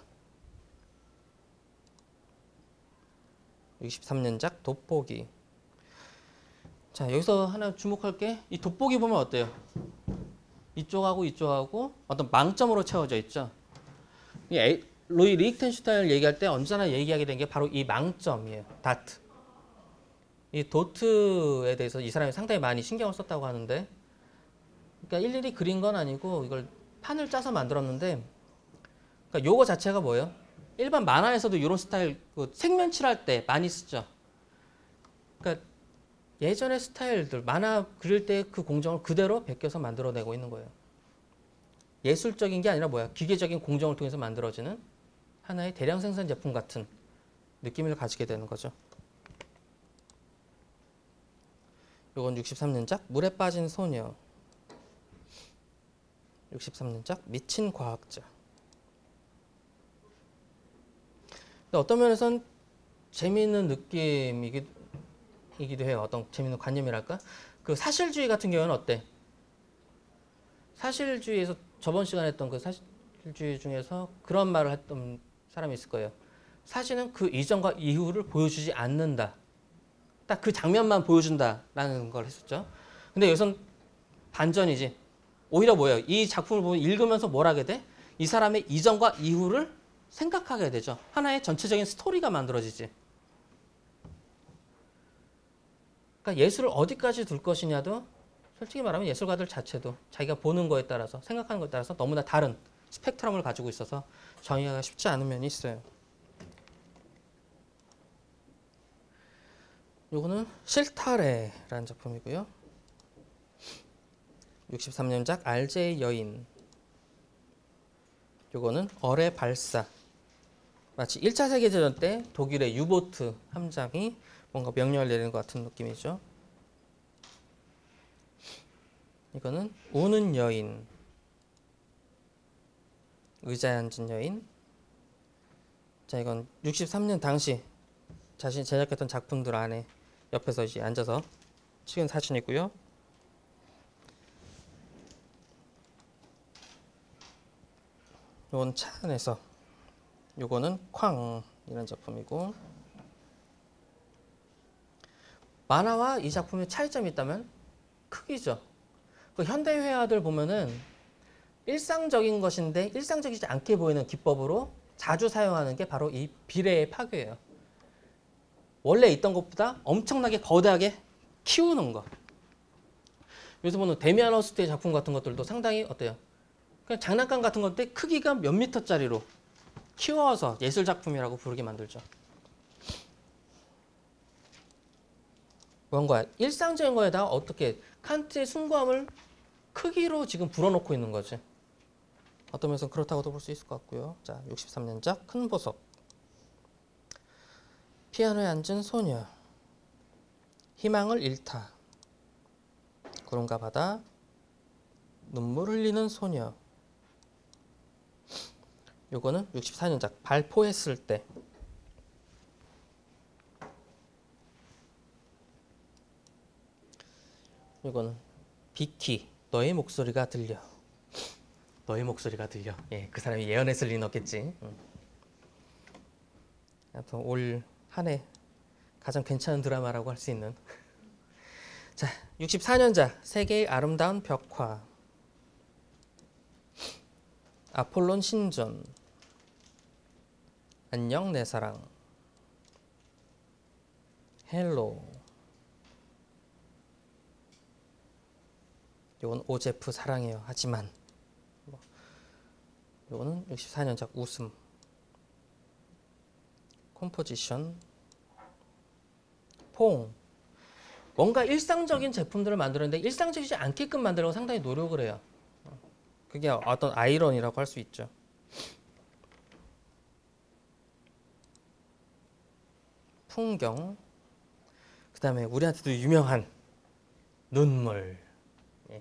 63년작 돋보기. 자, 여기서 하나 주목할 게, 이 돋보기 보면 어때요? 이쪽하고 이쪽하고 어떤 망점으로 채워져 있죠. 로이 리히텐슈타인을 얘기할 때 언제나 얘기하게 된 게 바로 이 망점이에요. 다트. 이 도트에 대해서 이 사람이 상당히 많이 신경을 썼다고 하는데, 그러니까 일일이 그린 건 아니고 이걸 판을 짜서 만들었는데, 그러니까 요거 자체가 뭐예요? 일반 만화에서도 이런 스타일 색면 칠할 때 많이 쓰죠. 그러니까 예전의 스타일들, 만화 그릴 때 그 공정을 그대로 베껴서 만들어내고 있는 거예요. 예술적인 게 아니라 뭐야? 기계적인 공정을 통해서 만들어지는 하나의 대량 생산 제품 같은 느낌을 가지게 되는 거죠. 이건 63년작 물에 빠진 소녀. 63년작 미친 과학자. 근데 어떤 면에선 재미있는 느낌이기도 해요. 어떤 재미있는 관념이랄까? 그 사실주의 같은 경우는 어때? 사실주의에서 저번 시간에 했던 그 사실주의 중에서 그런 말을 했던 사람이 있을 거예요. 사실은 그 이전과 이후를 보여주지 않는다. 딱 그 장면만 보여준다라는 걸 했었죠. 근데 여기선 반전이지. 오히려 뭐예요? 이 작품을 보면 읽으면서 뭘 하게 돼? 이 사람의 이전과 이후를 생각하게 되죠. 하나의 전체적인 스토리가 만들어지지. 그러니까 예술을 어디까지 둘 것이냐도 솔직히 말하면 예술가들 자체도 자기가 보는 거에 따라서 생각하는 거에 따라서 너무나 다른 스펙트럼을 가지고 있어서 정의하기가 쉽지 않은 면이 있어요. 요거는 실타래라는 작품이고요. 63년작 알제의 여인. 요거는 어뢰 발사. 마치 1차 세계대전 때 독일의 유보트 함장이 뭔가 명령을 내리는 것 같은 느낌이죠. 이거는 우는 여인. 의자에 앉은 여인. 자, 이건 63년 당시 자신이 제작했던 작품들 안에 옆에서 이제 앉아서 찍은 사진이고요. 요건 차 안에서. 요거는 쾅이라는 작품이고, 만화와 이 작품의 차이점이 있다면 크기죠. 그 현대 회화들 보면은 일상적인 것인데 일상적이지 않게 보이는 기법으로 자주 사용하는 게 바로 이 비례의 파괴예요. 원래 있던 것보다 엄청나게 거대하게 키우는 거. 요새 보는 데미안 허스트의 작품 같은 것들도 상당히 어때요? 그냥 장난감 같은 건데 크기가 몇 미터짜리로 키워서 예술작품이라고 부르게 만들죠. 뭔가 일상적인 거에다가 어떻게 칸트의 숭고함을 크기로 지금 불어넣고 있는 거지. 어떤 면에서 그렇다고도 볼 수 있을 것 같고요. 자, 63년작 큰 보석. 피아노에 앉은 소녀. 희망을 잃다. 구름과 바다. 눈물 흘리는 소녀. 요거는 64년작 발포했을 때. 이거는 비키 너의 목소리가 들려. 너의 목소리가 들려. 예, 그 사람이 예언했을 리는 없겠지. 아무튼 올 한 해 가장 괜찮은 드라마라고 할 수 있는. 자, 64년작 세계의 아름다운 벽화. 아폴론 신전. 안녕 내 사랑. 헬로. 요건 오제프 사랑해요. 하지만 요거는 64년작 웃음. 컴포지션. 포옹. 뭔가 일상적인 제품들을 만드는데 일상적이지 않게끔 만들려고 상당히 노력을 해요. 그게 어떤 아이러니라고 할 수 있죠. 풍경. 그 다음에 우리한테도 유명한 눈물. 예.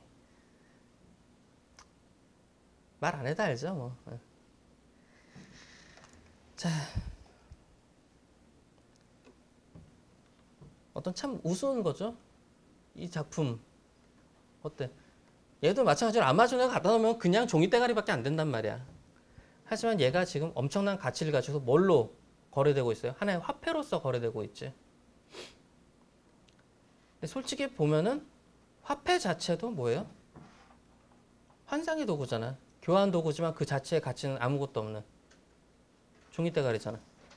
말 안 해도 알죠 뭐. 자, 어떤 참 우스운 거죠. 이 작품 어때? 얘도 마찬가지로 아마존에 갖다 놓으면 그냥 종이 대가리밖에 안 된단 말이야. 하지만 얘가 지금 엄청난 가치를 가지고 뭘로 거래되고 있어요? 하나의 화폐로서 거래되고 있지. 솔직히 보면은 화폐 자체도 뭐예요? 환상의 도구잖아. 교환 도구지만 그 자체의 가치는 아무것도 없는 종이 대가리잖아.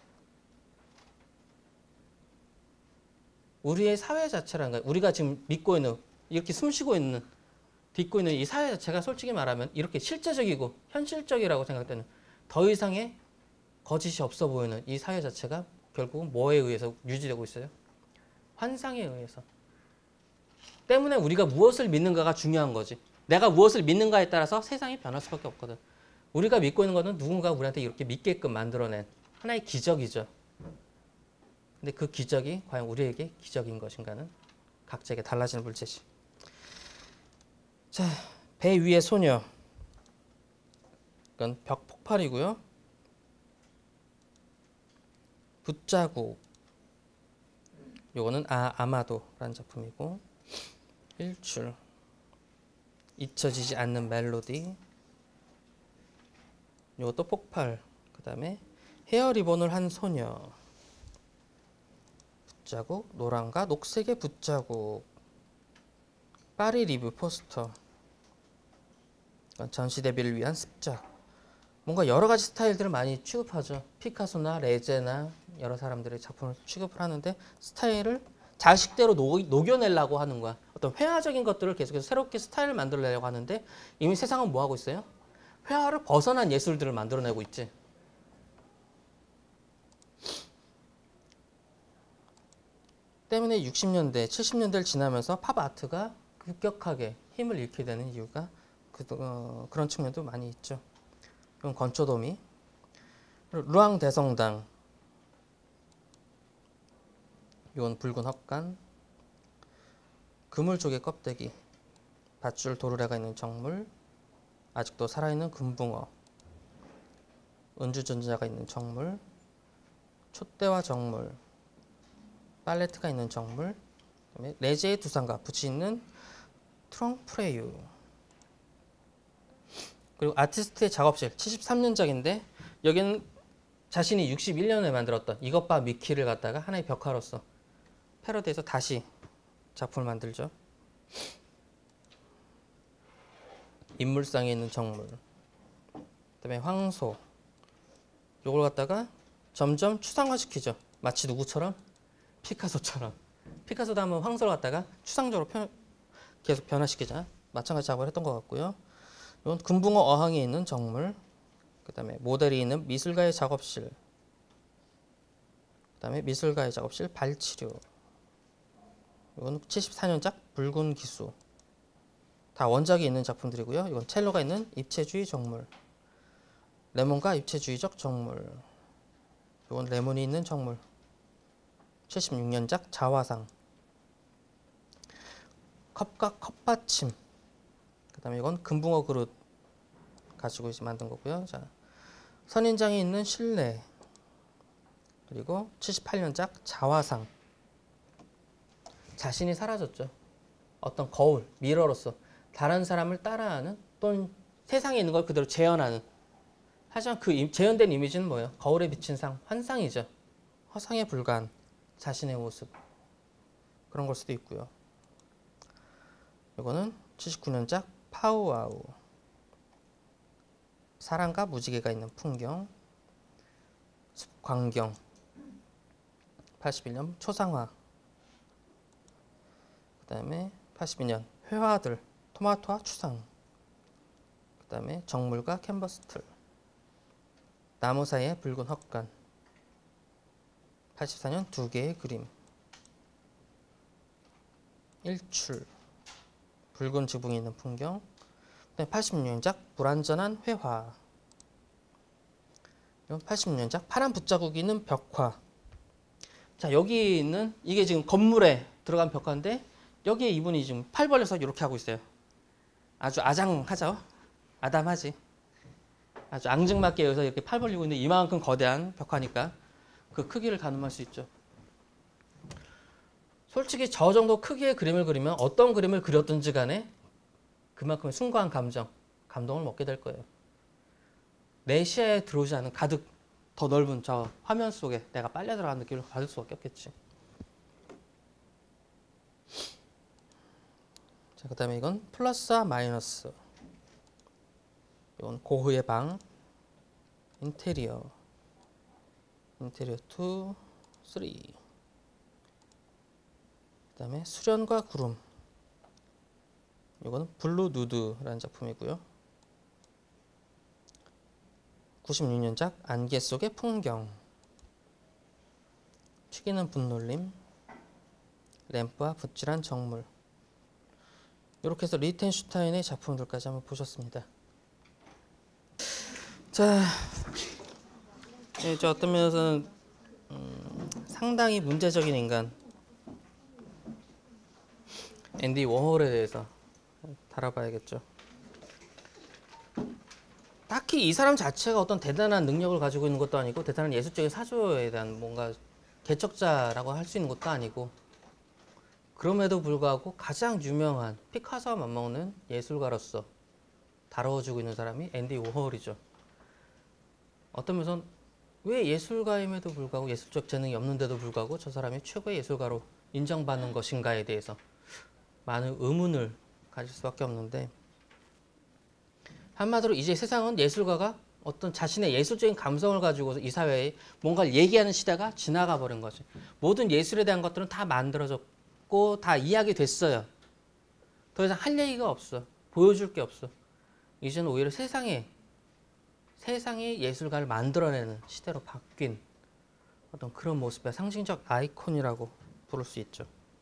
우리의 사회 자체라는 거, 우리가 지금 믿고 있는, 이렇게 숨쉬고 있는, 딛고 있는 이 사회 자체가 솔직히 말하면 이렇게 실제적이고 현실적이라고 생각되는 더 이상의 거짓이 없어 보이는 이 사회 자체가 결국은 뭐에 의해서 유지되고 있어요? 환상에 의해서. 때문에 우리가 무엇을 믿는가가 중요한 거지. 내가 무엇을 믿는가에 따라서 세상이 변할 수밖에 없거든. 우리가 믿고 있는 것은 누군가 우리한테 이렇게 믿게끔 만들어낸 하나의 기적이죠. 근데 그 기적이 과연 우리에게 기적인 것인가는 각자에게 달라지는 물체지. 자, 배 위의 소녀. 이건 벽 폭발이고요. 붓자국. 요거는 아마도라는 작품이고. 일출. 잊혀지지 않는 멜로디. 요것도 폭발. 그 다음에 헤어 리본을 한 소녀. 붓자국. 노란과 녹색의 붓자국. 파리 리뷰 포스터. 전시 대비를 위한 습작. 뭔가 여러 가지 스타일들을 많이 취급하죠. 피카소나 레제나 여러 사람들의 작품을 취급을 하는데 스타일을 자식대로 녹여내려고 하는 거야. 어떤 회화적인 것들을 계속해서 새롭게 스타일을 만들어내려고 하는데 이미 세상은 뭐 하고 있어요? 회화를 벗어난 예술들을 만들어내고 있지. 때문에 60년대, 70년대를 지나면서 팝 아트가 급격하게 힘을 잃게 되는 이유가 그런 측면도 많이 있죠. 이건 건초도미. 루앙 대성당. 이건 붉은 헛간. 그물조개 껍데기. 밧줄 도르래가 있는 정물. 아직도 살아있는 금붕어. 은주전자가 있는 정물. 촛대와 정물. 팔레트가 있는 정물. 그다음에 레제의 두상과 붓이 있는 트렁프레유. 그리고 아티스트의 작업실 73년작인데 여기는 자신이 61년에 만들었던 이것 봐 미키를 갖다가 하나의 벽화로서 패러디해서 다시 작품을 만들죠. 인물상에 있는 정물, 그다음에 황소, 요걸 갖다가 점점 추상화시키죠. 마치 누구처럼? 피카소처럼. 피카소도 한번 황소를 갖다가 추상적으로 계속 변화시키자. 마찬가지 작업을 했던 것 같고요. 이건 금붕어 어항에 있는 정물, 그다음에 모델이 있는 미술가의 작업실, 그다음에 미술가의 작업실 발치류. 이건 74년작 붉은 기수. 다 원작이 있는 작품들이고요. 이건 첼로가 있는 입체주의 정물, 레몬과 입체주의적 정물. 이건 레몬이 있는 정물. 76년작 자화상. 컵과 컵받침. 그다음에 이건 금붕어 그릇 가지고 이제 만든 거고요. 자, 선인장이 있는 실내. 그리고 78년작 자화상. 자신이 사라졌죠. 어떤 거울, 미러로서 다른 사람을 따라하는 또는 세상에 있는 걸 그대로 재현하는. 하지만 그 재현된 이미지는 뭐예요? 거울에 비친 상, 환상이죠. 허상에 불과한 자신의 모습. 그런 걸 수도 있고요. 이거는 79년작 파우아우. 사랑과 무지개가 있는 풍경. 숲광경. 81년 초상화. 그 다음에 82년 회화들. 토마토와 추상. 그 다음에 정물과 캔버스 틀. 나무 사이의 붉은 헛간. 84년 두 개의 그림. 일출. 붉은 지붕이 있는 풍경. 86년작 불완전한 회화. 86년작 파란 붓자국이 있는 벽화. 자, 여기 있는 이게 지금 건물에 들어간 벽화인데 여기에 이분이 지금 팔 벌려서 이렇게 하고 있어요. 아주 아장하죠. 아담하지. 아주 앙증맞게 여기서 이렇게 팔 벌리고 있는데 이만큼 거대한 벽화니까 그 크기를 가늠할 수 있죠. 솔직히 저 정도 크기의 그림을 그리면 어떤 그림을 그렸든지 간에 그만큼의 숭고한 감동을 먹게 될 거예요. 내 시야에 들어오지 않은 가득 더 넓은 저 화면 속에 내가 빨려 들어간 느낌을 받을 수밖에 없겠지. 자, 그 다음에 이건 플러스와 마이너스. 이건 고흐의 방. 인테리어 2, 3. 그 다음에 수련과 구름. 이거는 블루 누드라는 작품이고요. 96년작 안개 속의 풍경. 튀기는 분놀림. 램프와 붓질한 정물. 이렇게 해서 리텐슈타인의 작품들까지 한번 보셨습니다. 자, 이제 어떤 면에서는 상당히 문제적인 인간 앤디 워홀에 대해서 다뤄봐야겠죠. 딱히 이 사람 자체가 어떤 대단한 능력을 가지고 있는 것도 아니고 대단한 예술적인 사조에 대한 뭔가 개척자라고 할 수 있는 것도 아니고, 그럼에도 불구하고 가장 유명한 피카소와 맞먹는 예술가로서 다뤄주고 있는 사람이 앤디 워홀이죠. 어떤 면에서는 왜 예술가임에도 불구하고 예술적 재능이 없는데도 불구하고 저 사람이 최고의 예술가로 인정받는 것인가에 대해서 많은 의문을 가질 수밖에 없는데, 한마디로 이제 세상은 예술가가 어떤 자신의 예술적인 감성을 가지고 이 사회에 뭔가를 얘기하는 시대가 지나가 버린 거죠. 모든 예술에 대한 것들은 다 만들어졌고 다 이야기됐어요. 더 이상 할 얘기가 없어. 보여줄 게 없어. 이제는 오히려 세상에 예술가를 만들어내는 시대로 바뀐 어떤 그런 모습의 상징적 아이콘이라고 부를 수 있죠.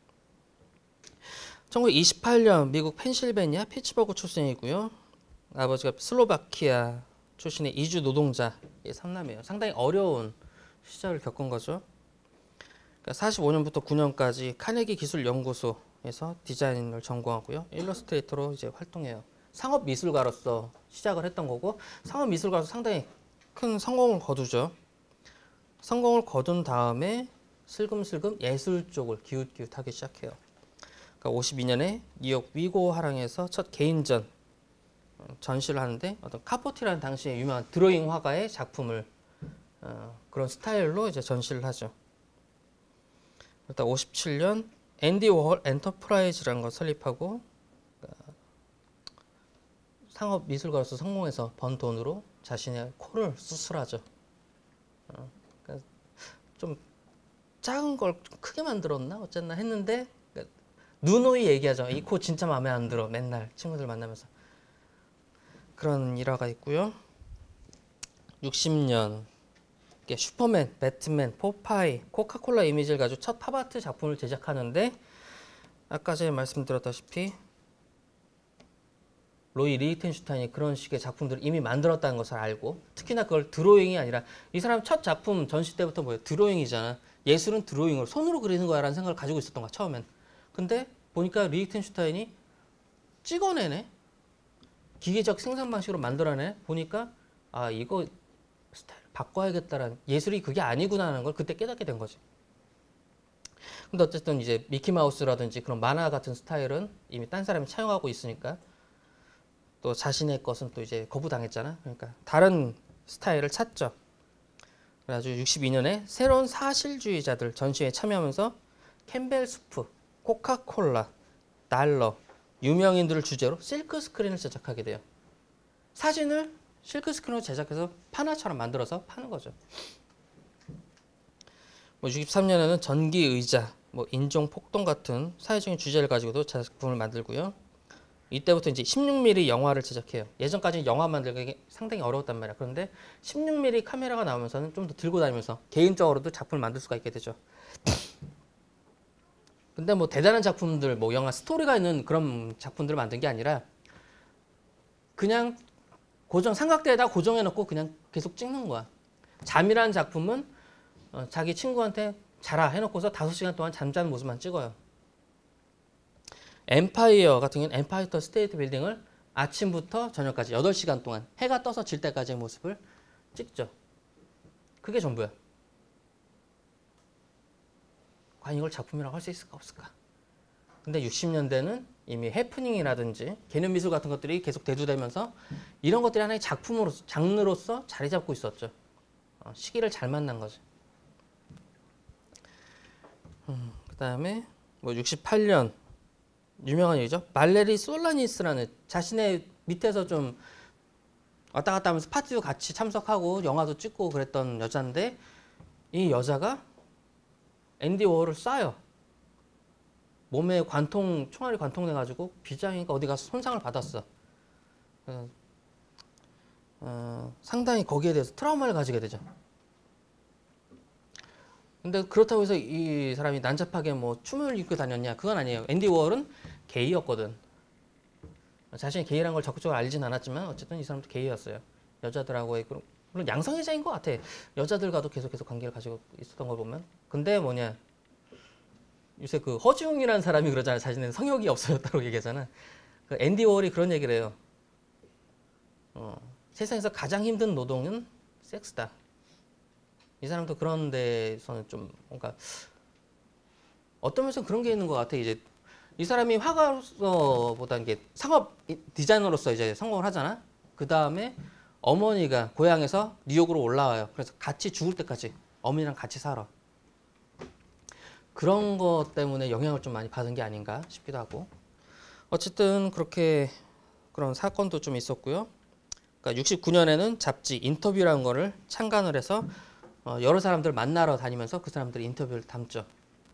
1928년 미국 펜실베니아 피츠버그 출생이고요. 아버지가 슬로바키아 출신의 이주 노동자의 3남이에요. 상당히 어려운 시절을 겪은 거죠. 그러니까 45년부터 9년까지 카네기 기술연구소에서 디자인을 전공하고요. 일러스트레이터로 이제 활동해요. 상업미술가로서 시작을 했던 거고, 상업미술가로서 상당히 큰 성공을 거두죠. 성공을 거둔 다음에 슬금슬금 예술 쪽을 기웃기웃하기 시작해요. 그러니까 52년에 뉴욕 위고 화廊에서 첫 개인전 전시를 하는데, 어떤 카포티라는 당시의 유명한 드로잉 화가의 작품을 그런 스타일로 이제 전시를 하죠. 일단 57년 앤디 워홀 엔터프라이즈라는 걸 설립하고 상업 미술가로서 성공해서 번 돈으로 자신의 코를 수술하죠. 그러니까 좀 작은 걸 좀 크게 만들었나 어쨌나 했는데 누누이 얘기하죠. 이 코 진짜 마음에 안 들어. 맨날 친구들 만나면서. 그런 일화가 있고요. 60년 슈퍼맨, 배트맨, 포파이, 코카콜라 이미지를 가지고 첫 팝아트 작품을 제작하는데 아까 전에 말씀드렸다시피 로이 리히텐슈타인이 그런 식의 작품들을 이미 만들었다는 것을 알고 특히나 그걸 드로잉이 아니라 이 사람 첫 작품 전시 때부터 뭐예요? 드로잉이잖아. 예술은 드로잉으로 손으로 그리는 거야 라는 생각을 가지고 있었던 거야 처음엔. 근데 보니까 리히텐슈타인이 찍어내네. 기계적 생산 방식으로 만들어내. 보니까 아 이거 스타일 바꿔야겠다라는 예술이 그게 아니구나 하는 걸 그때 깨닫게 된 거지. 근데 어쨌든 이제 미키마우스라든지 그런 만화 같은 스타일은 이미 딴 사람이 차용하고 있으니까 또 자신의 것은 또 이제 거부당했잖아. 그러니까 다른 스타일을 찾죠. 그래가지고 62년에 새로운 사실주의자들 전시회에 참여하면서 캠벨 수프, 코카콜라, 달러, 유명인들을 주제로 실크 스크린을 제작하게 돼요. 사진을 실크 스크린으로 제작해서 판화처럼 만들어서 파는 거죠. 63년에는 전기 의자, 인종 폭동 같은 사회적인 주제를 가지고도 작품을 만들고요. 이때부터 이제 16mm 영화를 제작해요. 예전까지는 영화 만들기 상당히 어려웠단 말이야. 그런데 16mm 카메라가 나오면서는 좀 더 들고 다니면서 개인적으로도 작품을 만들 수가 있게 되죠. 근데 대단한 작품들, 영화 스토리가 있는 그런 작품들을 만든 게 아니라 그냥 삼각대에다 고정해놓고 그냥 계속 찍는 거야. 잠이라는 작품은 자기 친구한테 자라 해놓고서 5시간 동안 잠자는 모습만 찍어요. 엠파이어 같은 경우는 엠파이어 스테이트 빌딩을 아침부터 저녁까지 8시간 동안 해가 떠서 질 때까지의 모습을 찍죠. 그게 전부야. 과연 이걸 작품이라고 할 수 있을까 없을까? 근데 60년대는 이미 해프닝이라든지 개념 미술 같은 것들이 계속 대두되면서 이런 것들이 하나의 작품으로서 장르로서 자리 잡고 있었죠. 시기를 잘 만난 거지. 그다음에 68년 유명한 얘기죠. 말레리 솔라니스라는 자신의 밑에서 좀 왔다 갔다 하면서 파티도 같이 참석하고 영화도 찍고 그랬던 여자인데 이 여자가 앤디 워홀을 쏴요. 몸에 총알이 관통돼가지고 비장이니까 어디 가서 손상을 받았어. 상당히 거기에 대해서 트라우마를 가지게 되죠. 근데 그렇다고 해서 이 사람이 난잡하게 춤을 입고 다녔냐? 그건 아니에요. 앤디 워홀은 게이였거든. 자신이 게이라는 걸 적극적으로 알진 않았지만 어쨌든 이 사람도 게이였어요. 여자들하고의 물론 양성애자인 것 같아. 여자들과도 계속 관계를 가지고 있었던 걸 보면. 근데 요새 그 허지웅이라는 사람이 그러잖아요. 자신은 성욕이 없어졌다고 얘기하잖아. 그 앤디 워홀이 그런 얘기를 해요. 세상에서 가장 힘든 노동은 섹스다. 이 사람도 그런 데서는 좀 뭔가 어떤 면에서 그런 게 있는 것 같아. 이제 이 사람이 화가로서보다 이게 상업 디자이너로서 이제 성공을 하잖아. 그 다음에 어머니가 고향에서 뉴욕으로 올라와요. 그래서 같이 죽을 때까지 어머니랑 같이 살아. 그런 것 때문에 영향을 좀 많이 받은 게 아닌가 싶기도 하고. 어쨌든 그렇게 그런 사건도 좀 있었고요. 그러니까 69년에는 잡지 인터뷰라는 거를 창간을 해서 여러 사람들 만나러 다니면서 그 사람들의 인터뷰를 담죠.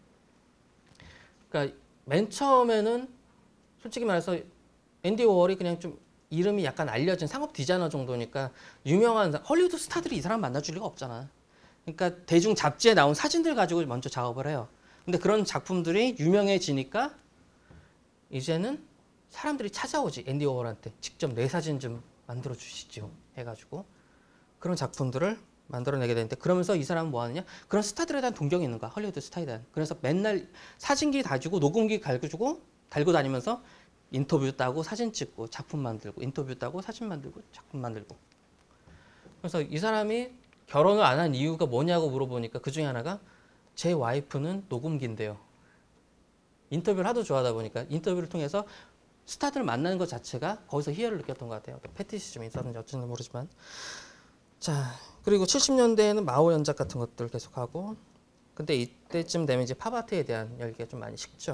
그러니까 맨 처음에는 솔직히 말해서 앤디 워홀이 그냥 좀 이름이 약간 알려진 상업 디자이너 정도니까 유명한 헐리우드 스타들이 이 사람 만나줄 리가 없잖아. 그러니까 대중 잡지에 나온 사진들 가지고 먼저 작업을 해요. 근데 그런 작품들이 유명해지니까 이제는 사람들이 찾아오지. 앤디 워홀한테 직접 내 사진 좀 만들어 주시죠 해가지고 그런 작품들을 만들어내게 되는데, 그러면서 이 사람은 뭐 하느냐? 그런 스타들에 대한 동경이 있는 거야. 헐리우드 스타에 대한. 그래서 맨날 사진기 가지고 녹음기 달고 다니면서 인터뷰 따고 사진 찍고 작품 만들고 인터뷰 따고 사진 만들고 작품 만들고. 그래서 이 사람이 결혼을 안 한 이유가 뭐냐고 물어보니까 그 중에 하나가 제 와이프는 녹음기인데요. 인터뷰를 하도 좋아하다 보니까 인터뷰를 통해서 스타들을 만나는 것 자체가 거기서 희열을 느꼈던 것 같아요. 패티시즘이 있었는지 어쩐지 모르지만. 자, 그리고 70년대에는 마오 연작 같은 것들 계속하고 근데 이때쯤 되면 이제 팝아트에 대한 열기가 좀 많이 식죠.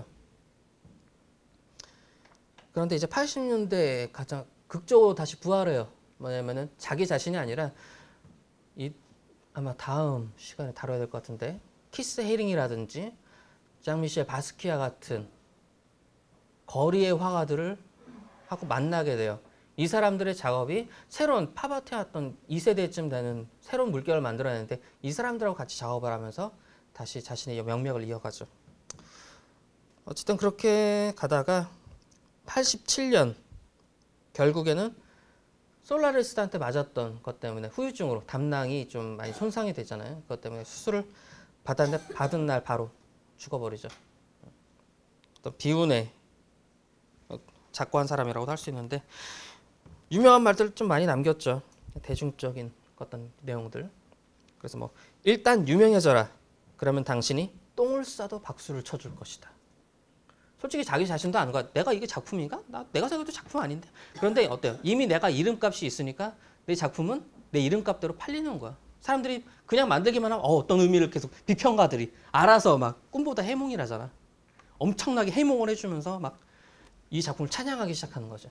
그런데 이제 80년대에 가장 극적으로 다시 부활해요. 뭐냐면은 자기 자신이 아니라 이 아마 다음 시간에 다뤄야 될 것 같은데 키스 헤링이라든지 장미셸 바스키아 같은 거리의 화가들을 하고 만나게 돼요. 이 사람들의 작업이 새로운 팝아트에 왔던 2세대쯤 되는 새로운 물결을 만들어내는데 이 사람들하고 같이 작업을 하면서 다시 자신의 명맥을 이어가죠. 어쨌든 그렇게 가다가 87년 결국에는 솔라리스한테 맞았던 것 때문에 후유증으로 담낭이 좀 많이 손상이 되잖아요. 그것 때문에 수술을 받은 날 바로 죽어버리죠. 어떤 비운의 작고한 사람이라고도 할 수 있는데 유명한 말들 좀 많이 남겼죠. 대중적인 어떤 내용들. 그래서 뭐 일단 유명해져라. 그러면 당신이 똥을 싸도 박수를 쳐줄 것이다. 솔직히 자기 자신도 아는 거야. 내가 이게 작품인가? 내가 생각해도 작품 아닌데. 그런데 어때요? 이미 내가 이름값이 있으니까 내 작품은 내 이름값대로 팔리는 거야. 사람들이 그냥 만들기만 하면 어떤 의미를 계속 비평가들이 알아서 막 꿈보다 해몽이라잖아. 엄청나게 해몽을 해주면서 막 이 작품을 찬양하기 시작하는 거죠.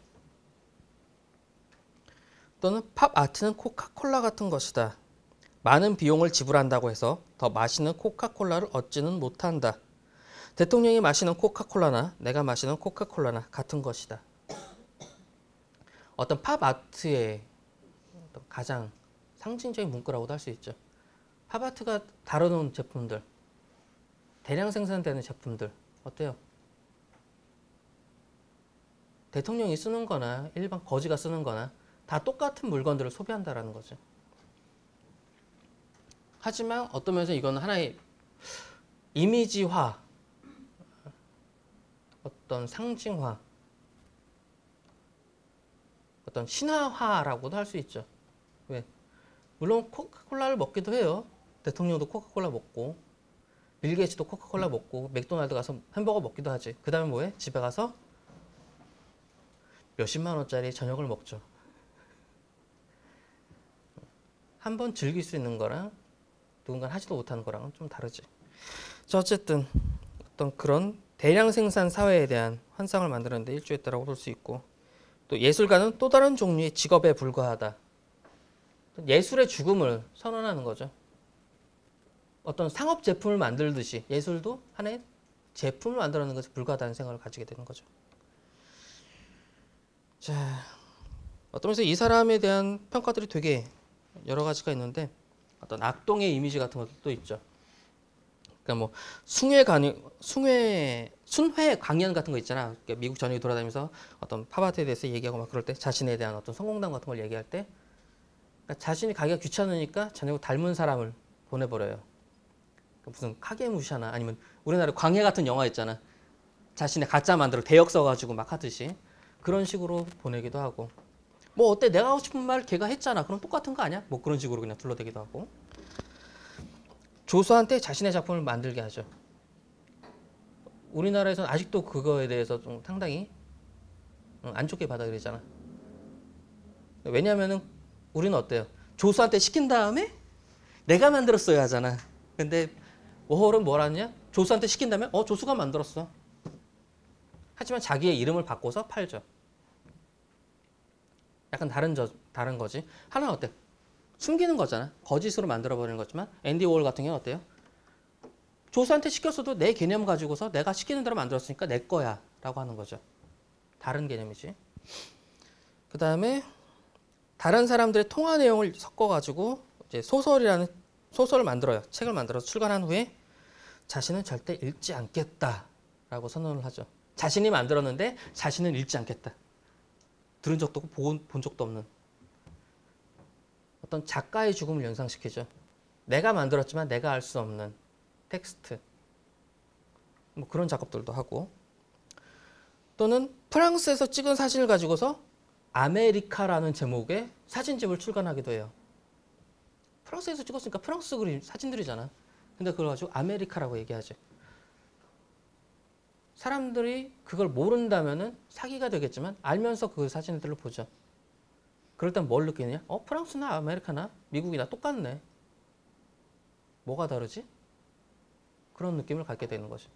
또는 팝 아트는 코카콜라 같은 것이다. 많은 비용을 지불한다고 해서 더 맛있는 코카콜라를 얻지는 못한다. 대통령이 마시는 코카콜라나 내가 마시는 코카콜라나 같은 것이다. 어떤 팝 아트의 가장 상징적인 문구라고도 할 수 있죠. 팝 아트가 다루는 제품들, 대량 생산되는 제품들 어때요? 대통령이 쓰는 거나 일반 거지가 쓰는 거나 다 똑같은 물건들을 소비한다라는 거죠. 하지만 어떤 면에서 이건 하나의 이미지화, 어떤 상징화, 어떤 신화화라고도 할 수 있죠. 왜? 물론 코카콜라를 먹기도 해요. 대통령도 코카콜라 먹고 빌 게이츠도 코카콜라 먹고 맥도날드 가서 햄버거 먹기도 하지. 그 다음에 뭐해? 집에 가서 몇십만 원짜리 저녁을 먹죠. 한번 즐길 수 있는 거랑 누군가 하지도 못하는 거랑은 좀 다르지. 자, 어쨌든 어떤 그런 대량 생산 사회에 대한 환상을 만드는 데 일조했다라고 볼 수 있고 또 예술가는 또 다른 종류의 직업에 불과하다. 예술의 죽음을 선언하는 거죠. 어떤 상업 제품을 만들듯이 예술도 하나의 제품을 만들어내는 것에 불과하다는 생각을 가지게 되는 거죠. 자, 어떤 면에서 이 사람에 대한 평가들이 되게 여러 가지가 있는데 어떤 악동의 이미지 같은 것도 또 있죠. 그러니까 뭐 순회 강연 같은 거 있잖아. 그러니까 미국 전역에 돌아다니면서 어떤 팝아트에 대해서 얘기하고 막 그럴 때 자신에 대한 어떤 성공담 같은 걸 얘기할 때 그러니까 자신이 가기가 귀찮으니까 저녁 닮은 사람을 보내버려요. 그러니까 무슨 카게무샤나 아니면 우리나라 광해 같은 영화 있잖아. 자신의 가짜 만들어 대역 써가지고 막 하듯이 그런 식으로 보내기도 하고 뭐 어때 내가 하고 싶은 말 걔가 했잖아. 그럼 똑같은 거 아니야? 뭐 그런 식으로 그냥 둘러대기도 하고 조수한테 자신의 작품을 만들게 하죠. 우리나라에서는 아직도 그거에 대해서 좀 상당히 안 좋게 받아들이잖아. 왜냐하면은 우리는 어때요? 조수한테 시킨 다음에 내가 만들었어야 하잖아. 근데 워홀은 뭘 하느냐? 조수한테 시킨 다음에 조수가 만들었어. 하지만 자기의 이름을 바꿔서 팔죠. 약간 다른 거지. 하나는 어때? 숨기는 거잖아. 거짓으로 만들어버리는 거지만 앤디 워홀 같은 경우는 어때요? 조수한테 시켰어도 내 개념 가지고서 내가 시키는 대로 만들었으니까 내 거야 라고 하는 거죠. 다른 개념이지. 그 다음에 다른 사람들의 통화 내용을 섞어가지고 이제 소설을 만들어요. 책을 만들어서 출간한 후에 자신은 절대 읽지 않겠다라고 선언을 하죠. 자신이 만들었는데 자신은 읽지 않겠다. 들은 적도 없고 본 적도 없는 어떤 작가의 죽음을 연상시키죠. 내가 만들었지만 내가 알 수 없는 텍스트 뭐 그런 작업들도 하고 또는 프랑스에서 찍은 사진을 가지고서 아메리카라는 제목의 사진집을 출간하기도 해요. 프랑스에서 찍었으니까 프랑스 그림 사진들이잖아. 근데 그걸 가지고 아메리카라고 얘기하지. 사람들이 그걸 모른다면은 사기가 되겠지만 알면서 그 사진들을 보죠. 그럴 땐 뭘 느끼느냐? 프랑스나 아메리카나 미국이나 똑같네. 뭐가 다르지? 그런 느낌을 갖게 되는 거죠.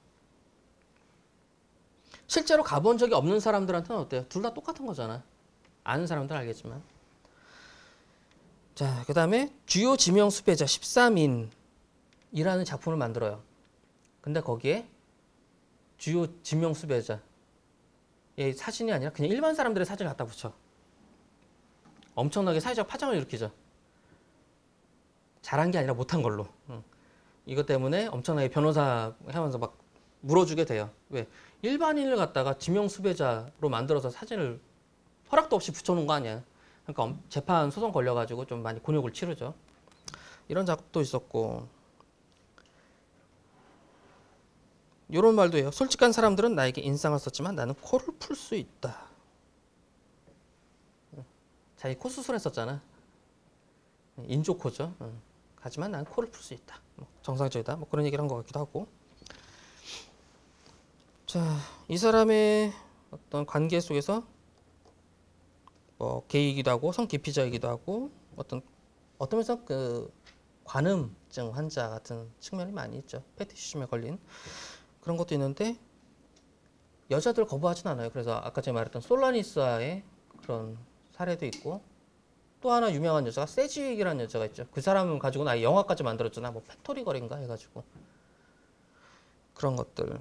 실제로 가본 적이 없는 사람들한테는 어때요? 둘 다 똑같은 거잖아. 아는 사람들은 알겠지만. 자, 그 다음에 주요 지명 수배자 13인이라는 작품을 만들어요. 근데 거기에 주요 지명 수배자 의 사진이 아니라 그냥 일반 사람들의 사진을 갖다 붙여. 엄청나게 사회적 파장을 일으키죠. 잘한 게 아니라 못한 걸로. 이것 때문에 엄청나게 변호사 하면서 막 물어주게 돼요. 왜? 일반인을 갖다가 지명 수배자로 만들어서 사진을 허락도 없이 붙여놓은 거 아니야. 그러니까 재판 소송 걸려가지고 좀 많이 곤욕을 치르죠. 이런 작업도 있었고, 이런 말도 해요. 솔직한 사람들은 나에게 인상을 썼지만 나는 코를 풀 수 있다. 자기 코 수술했었잖아. 인조코죠. 하지만 나는 코를 풀 수 있다. 정상적이다. 뭐 그런 얘기를 한 것 같기도 하고. 자, 이 사람의 어떤 관계 속에서 뭐 게이기도 하고 성기피자이기도 하고 어떤 면에서 그 관음증 환자 같은 측면이 많이 있죠. 페티시즘에 걸린 그런 것도 있는데 여자들 거부하진 않아요. 그래서 아까 제가 말했던 솔라니스와의 그런 사례도 있고, 또 하나 유명한 여자가 세지윅이라는 여자가 있죠. 그 사람을 가지고는 아예 영화까지 만들었잖아. 뭐 팩토리 거리인가 해가지고 그런 것들.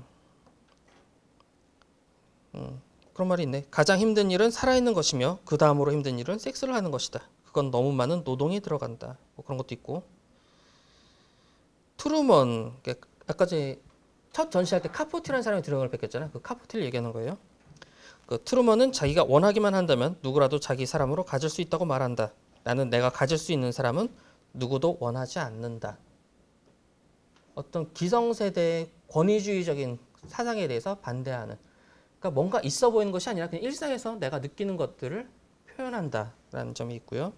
그런 말이 있네. 가장 힘든 일은 살아있는 것이며 그 다음으로 힘든 일은 섹스를 하는 것이다. 그건 너무 많은 노동이 들어간다. 뭐 그런 것도 있고. 트루먼, 아까 전에 첫 전시할 때 카포티라는 사람이 드럼을 뺏겼잖아. 그 카포티를 얘기하는 거예요. 그 트루먼은 자기가 원하기만 한다면 누구라도 자기 사람으로 가질 수 있다고 말한다. 나는 내가 가질 수 있는 사람은 누구도 원하지 않는다. 어떤 기성세대의 권위주의적인 사상에 대해서 반대하는, 그러니까 뭔가 있어 보이는 것이 아니라 그냥 일상에서 내가 느끼는 것들을 표현한다라는 점이 있고요.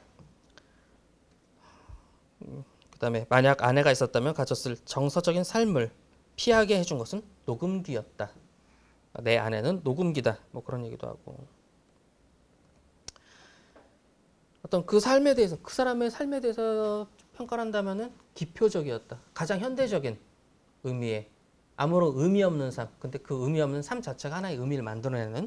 그다음에 만약 아내가 있었다면 가졌을 정서적인 삶을 피하게 해준 것은 녹음기였다. 내 아내는 녹음기다. 뭐 그런 얘기도 하고. 어떤 그 삶에 대해서, 그 사람의 삶에 대해서 평가를 한다면은 기표적이었다. 가장 현대적인 의미의, 아무런 의미 없는 삶. 근데 그 의미 없는 삶 자체가 하나의 의미를 만들어내는.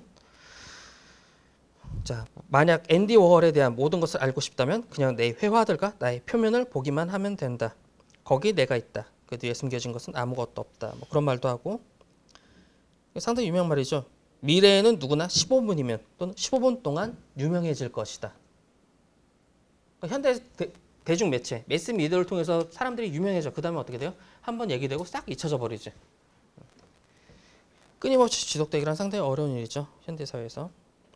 자, 만약 앤디 워홀에 대한 모든 것을 알고 싶다면 그냥 내 회화들과 나의 표면을 보기만 하면 된다. 거기 내가 있다. 그 뒤에 숨겨진 것은 아무것도 없다. 뭐 그런 말도 하고. 상당히 유명한 말이죠. 미래에는 누구나 15분이면 또는 15분 동안 유명해질 것이다. 그러니까 현대 대중 매체, 매스 미디어를 통해서 사람들이 유명해져. 그 다음에 어떻게 돼요? 한번 얘기되고 싹 잊혀져 버리지. 끊임없이 지속되기란 상당히 어려운 일이죠. 현대사회에서.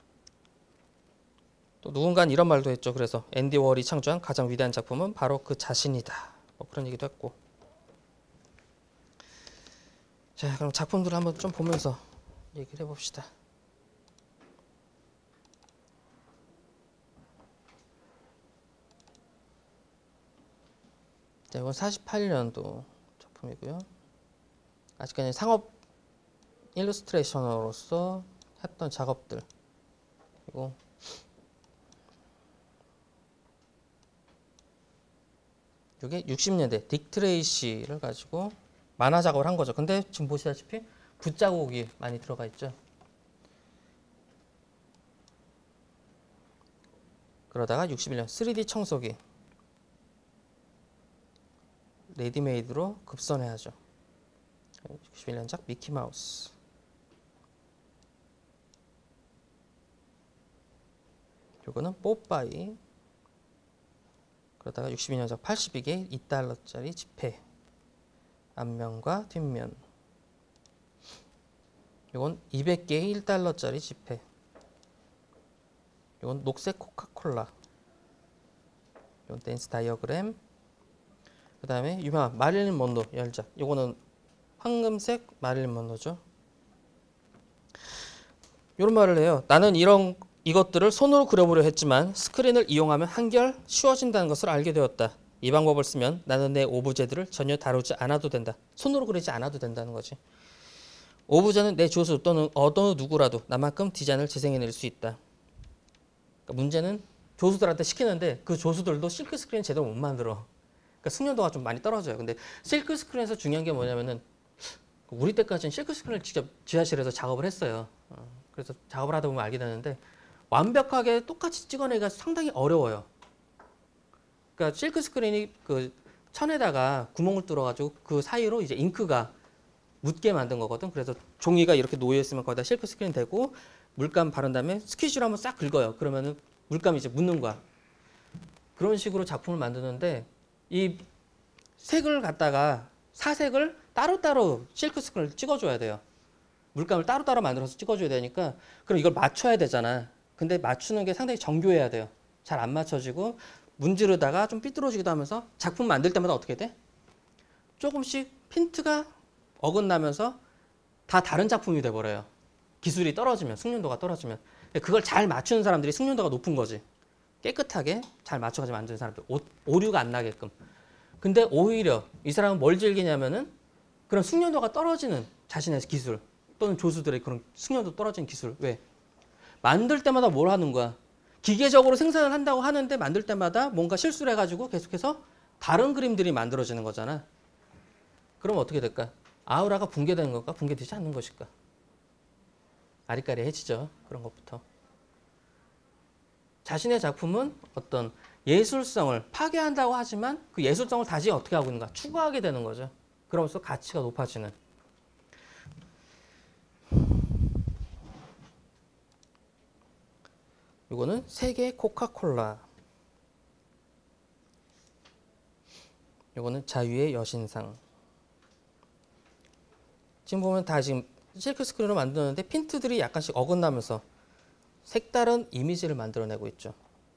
또 누군가는 이런 말도 했죠. 그래서 앤디 워홀이 창조한 가장 위대한 작품은 바로 그 자신이다. 뭐 그런 얘기도 했고. 자, 그럼 작품들을 한번 좀 보면서 얘기를 해봅시다. 자, 이건 48년도 작품이고요. 아직까지 상업 일러스트레이셔너로서 했던 작업들. 그리고 이게 60년대 딕 트레이시를 가지고 만화 작업을 한 거죠. 근데 지금 보시다시피 붓자국이 많이 들어가 있죠. 그러다가 61년 3D 청소기 레디메이드로 급선회하죠. 61년작 미키마우스. 요거는 뽀빠이. 그러다가 62년작 82개 2달러짜리 지폐. 앞면과 뒷면. 이건 200개의 1달러짜리 지폐. 이건 녹색 코카콜라. 이건 댄스 다이어그램. 그 다음에 유명한 마릴린 먼로 열작. 이거는 황금색 마릴린 먼로죠. 이런 말을 해요. 나는 이것들을 손으로 그려보려 했지만 스크린을 이용하면 한결 쉬워진다는 것을 알게 되었다. 이 방법을 쓰면 나는 내 오브제들을 전혀 다루지 않아도 된다. 손으로 그리지 않아도 된다는 거지. 오브제는 내 조수 또는 어느 누구라도 나만큼 디자인을 재생해낼 수 있다. 그러니까 문제는 조수들한테 시키는데 그 조수들도 실크 스크린 제대로 못 만들어. 그러니까 그러니까 숙련도가 좀 많이 떨어져요. 근데 실크 스크린에서 중요한 게 뭐냐면은 우리 때까지는 실크 스크린을 직접 지하실에서 작업을 했어요. 그래서 작업을 하다 보면 알게 되는데 완벽하게 똑같이 찍어내기가 상당히 어려워요. 그러니까 실크 스크린이 그 천에다가 구멍을 뚫어가지고 그 사이로 이제 잉크가 묻게 만든 거거든. 그래서 종이가 이렇게 놓여 있으면 거기다 실크 스크린 대고 물감 바른 다음에 스퀴즈로 한번 싹 긁어요. 그러면은 물감이 이제 묻는 거야. 그런 식으로 작품을 만드는데 이 색을 갖다가 사색을 따로따로 실크 스크린을 찍어줘야 돼요. 물감을 따로따로 만들어서 찍어줘야 되니까 그럼 이걸 맞춰야 되잖아. 근데 맞추는 게 상당히 정교해야 돼요. 잘 안 맞춰지고 문지르다가 좀 삐뚤어지기도 하면서 작품 만들 때마다 어떻게 돼? 조금씩 핀트가 어긋나면서 다 다른 작품이 돼버려요. 기술이 떨어지면, 숙련도가 떨어지면. 그걸 잘 맞추는 사람들이 숙련도가 높은 거지. 깨끗하게 잘 맞춰가지고 만드는 사람들. 오류가 안 나게끔. 근데 오히려 이 사람은 뭘 즐기냐면은 그런 숙련도가 떨어지는 자신의 기술 또는 조수들의 그런 숙련도 떨어지는 기술. 왜? 만들 때마다 뭘 하는 거야? 기계적으로 생산을 한다고 하는데 만들 때마다 뭔가 실수를 해가지고 계속해서 다른 그림들이 만들어지는 거잖아. 그럼 어떻게 될까? 아우라가 붕괴되는 걸까? 붕괴되지 않는 것일까? 아리까리해지죠. 그런 것부터. 자신의 작품은 어떤 예술성을 파괴한다고 하지만 그 예술성을 다시 어떻게 하고 있는가? 추구하게 되는 거죠. 그러면서 가치가 높아지는. 이거는 세계 코카콜라. 이거는 자유의 여신상. 지금 보면 다 지금 실크 스크린으로 만드는데 핀트들이 약간씩 어긋나면서 색다른 이미지를 만들어내고 있죠.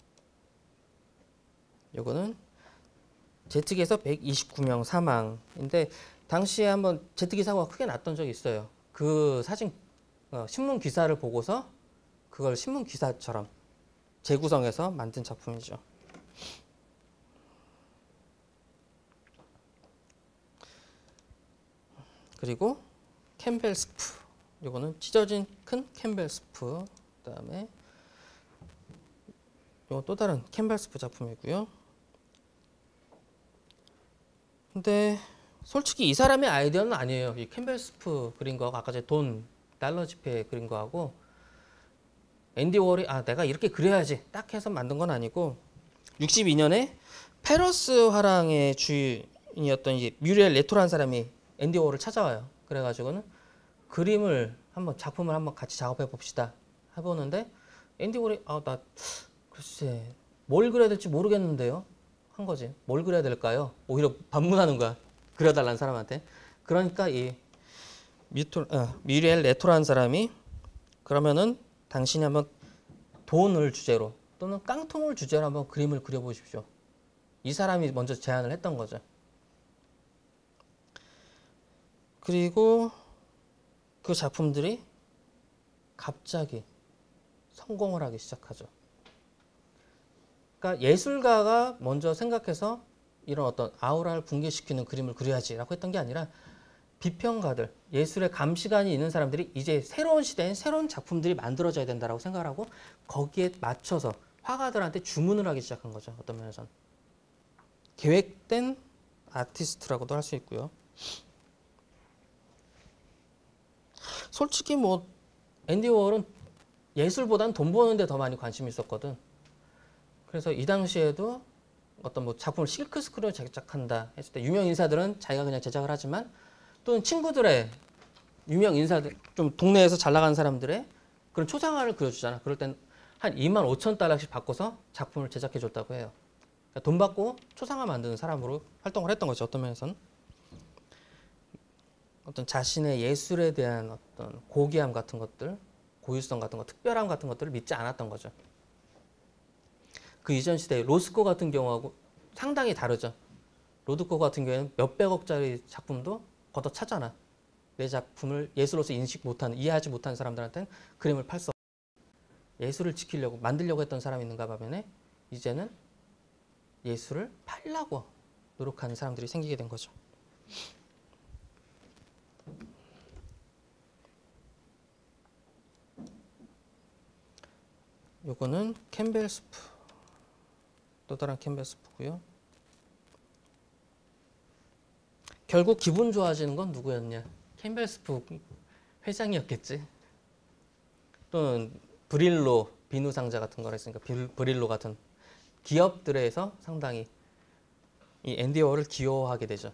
이거는 제트기에서 129명 사망인데 당시에 한번 제트기 사고가 크게 났던 적이 있어요. 그 사진 신문 기사를 보고서 그걸 신문 기사처럼 재구성해서 만든 작품이죠. 그리고 캠벨 스프. 이거는 찢어진 큰 캠벨 스프. 그다음에 이거 또 다른 캠벨 스프 작품이고요. 근데 솔직히 이 사람의 아이디어는 아니에요. 이 캠벨 스프 그린 거하고 아까 전에 돈 달러 지폐 그린 거하고 앤디 워홀이 내가 이렇게 그려야지 딱 해서 만든 건 아니고 62년에 페러스 화랑의 주인이었던 이제 뮤리엘 레토라는 사람이 앤디 워홀을 찾아와요. 그래가지고는 그림을 한번 작품을 한번 같이 작업해 봅시다 해보는데 앤디 워홀이 나 글쎄 뭘 그려야 될지 모르겠는데요 한 거지. 뭘 그려야 될까요? 오히려 반문하는 거야. 그려달라는 사람한테. 그러니까 이 뮤리엘 레토라는 사람이 그러면은 당신이 한번 돈을 주제로 또는 깡통을 주제로 한번 그림을 그려보십시오. 이 사람이 먼저 제안을 했던 거죠. 그리고 그 작품들이 갑자기 성공을 하기 시작하죠. 그러니까 예술가가 먼저 생각해서 이런 어떤 아우라를 붕괴시키는 그림을 그려야지라고 했던 게 아니라 비평가들, 예술의 감시관이 있는 사람들이 이제 새로운 시대엔 새로운 작품들이 만들어져야 된다고 생각을 하고 거기에 맞춰서 화가들한테 주문을 하기 시작한 거죠. 어떤 면에서는. 계획된 아티스트라고도 할 수 있고요. 솔직히 뭐 앤디 워홀은 예술보다는 돈 버는 데 더 많이 관심이 있었거든. 그래서 이 당시에도 어떤 뭐 작품을 실크 스크린으로 제작한다 했을 때 유명 인사들은 자기가 그냥 제작을 하지만 또는 친구들의 유명 인사들 좀 동네에서 잘 나가는 사람들의 그런 초상화를 그려주잖아. 그럴 땐 한 25,000달러씩 바꿔서 작품을 제작해 줬다고 해요. 그러니까 돈 받고 초상화 만드는 사람으로 활동을 했던 거죠. 어떤 면에서는. 어떤 자신의 예술에 대한 어떤 고귀함 같은 것들, 고유성 같은 것, 특별함 같은 것들을 믿지 않았던 거죠. 그 이전 시대의 로스코 같은 경우하고 상당히 다르죠. 로스코 같은 경우에는 몇백억짜리 작품도 걷어차잖아. 내 작품을 예술로서 인식 못하는, 이해하지 못하는 사람들한테는 그림을 팔 수 없어. 예술을 지키려고, 만들려고 했던 사람이 있는가 반면에 이제는 예술을 팔려고 노력하는 사람들이 생기게 된 거죠. 요거는 캠벨 스프. 또 다른 캠벨 스프고요. 결국 기분 좋아지는 건 누구였냐? 캠벨스북 회장이었겠지. 또는 브릴로 비누 상자 같은 거라 했으니까 브릴로 같은 기업들에서 상당히 이 앤디 워홀을 기여하게 되죠.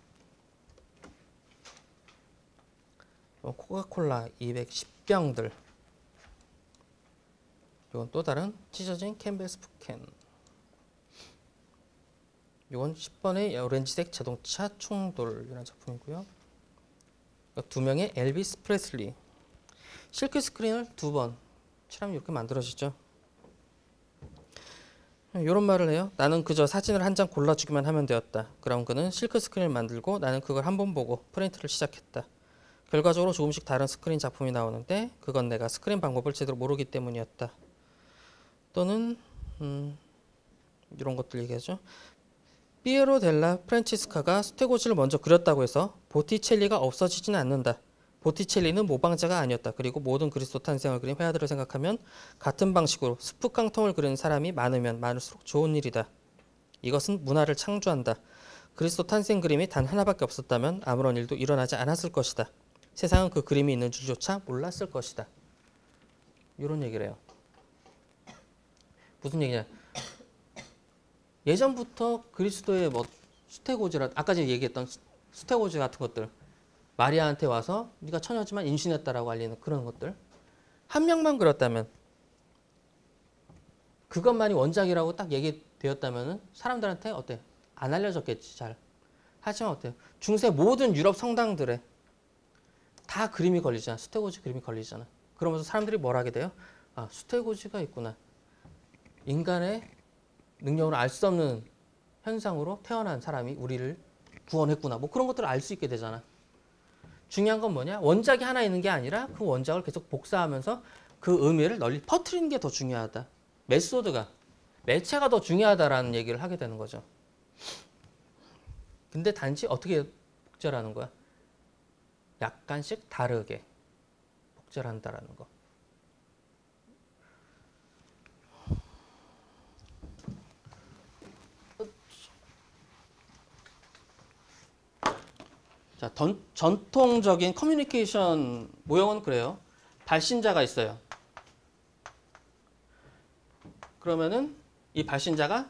코카콜라 210병들. 이건 또 다른 찢어진 캔벨스북 캔. 이건 10번의 오렌지색 자동차 충돌이라는 작품이고요. 두 명의 엘비스 프레슬리. 실크 스크린을 2번 칠하면 이렇게 만들어지죠. 이런 말을 해요. 나는 그저 사진을 한 장 골라주기만 하면 되었다. 그럼 그는 실크 스크린을 만들고 나는 그걸 한 번 보고 프린트를 시작했다. 결과적으로 조금씩 다른 스크린 작품이 나오는데 그건 내가 스크린 방법을 제대로 모르기 때문이었다. 또는 이런 것들 얘기하죠. 피에로 델라 프란치스카가 스테고지를 먼저 그렸다고 해서 보티첼리가 없어지지는 않는다. 보티첼리는 모방자가 아니었다. 그리고 모든 그리스도 탄생을 그린 회화들을 생각하면 같은 방식으로 스프깡통을 그리는 사람이 많으면 많을수록 좋은 일이다. 이것은 문화를 창조한다. 그리스도 탄생 그림이 단 하나밖에 없었다면 아무런 일도 일어나지 않았을 것이다. 세상은 그 그림이 있는 줄조차 몰랐을 것이다. 이런 얘기를 해요. 무슨 얘기냐? 예전부터 그리스도의 뭐 수태고지라 아까 제가 얘기했던 수태고지 같은 것들 마리아한테 와서 네가 처녀지만 임신했다라고 알리는 그런 것들 한 명만 그렸다면 그것만이 원작이라고 딱 얘기되었다면 사람들한테 어때? 안 알려졌겠지 잘. 하지만 어때요? 중세 모든 유럽 성당들에 다 그림이 걸리잖아. 수태고지 그림이 걸리잖아. 그러면서 사람들이 뭘 하게 돼요? 아, 수태고지가 있구나. 인간의 능력으로 알 수 없는 현상으로 태어난 사람이 우리를 구원했구나. 뭐 그런 것들을 알 수 있게 되잖아. 중요한 건 뭐냐? 원작이 하나 있는 게 아니라 그 원작을 계속 복사하면서 그 의미를 널리 퍼뜨리는 게 더 중요하다. 메소드가, 매체가 더 중요하다라는 얘기를 하게 되는 거죠. 근데 단지 어떻게 복제하는 거야? 약간씩 다르게 복제를 한다라는 거. 자, 전통적인 커뮤니케이션 모형은 그래요. 발신자가 있어요. 그러면은 이 발신자가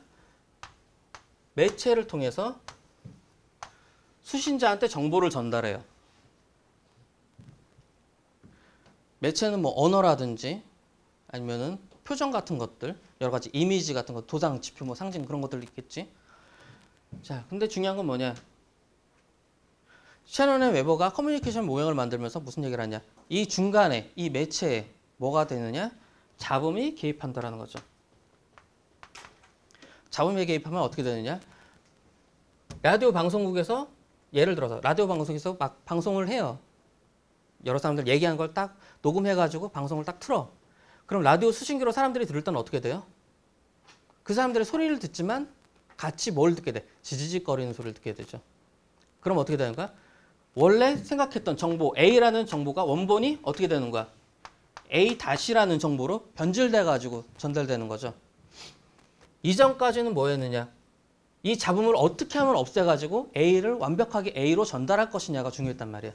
매체를 통해서 수신자한테 정보를 전달해요. 매체는 뭐 언어라든지 아니면은 표정 같은 것들, 여러 가지 이미지 같은 것, 도장, 지표, 뭐 상징 그런 것들 있겠지. 자, 근데 중요한 건 뭐냐? 셰넌 앤 웨버가 커뮤니케이션 모형을 만들면서 무슨 얘기를 하냐? 이 중간에 이 매체에 뭐가 되느냐? 잡음이 개입한다라는 거죠. 잡음에 개입하면 어떻게 되느냐? 라디오 방송국에서 예를 들어서 라디오 방송에서 막 방송을 해요. 여러 사람들 얘기하는 걸 딱 녹음해가지고 방송을 딱 틀어. 그럼 라디오 수신기로 사람들이 들을 때는 어떻게 돼요? 그 사람들의 소리를 듣지만 같이 뭘 듣게 돼? 지지직거리는 소리를 듣게 되죠. 그럼 어떻게 되는 거야? 원래 생각했던 정보 A라는 정보가 원본이 어떻게 되는 거야? A-라는 정보로 변질돼가지고 전달되는 거죠. 이전까지는 뭐였느냐? 이 잡음을 어떻게 하면 없애가지고 A를 완벽하게 A로 전달할 것이냐가 중요했단 말이야.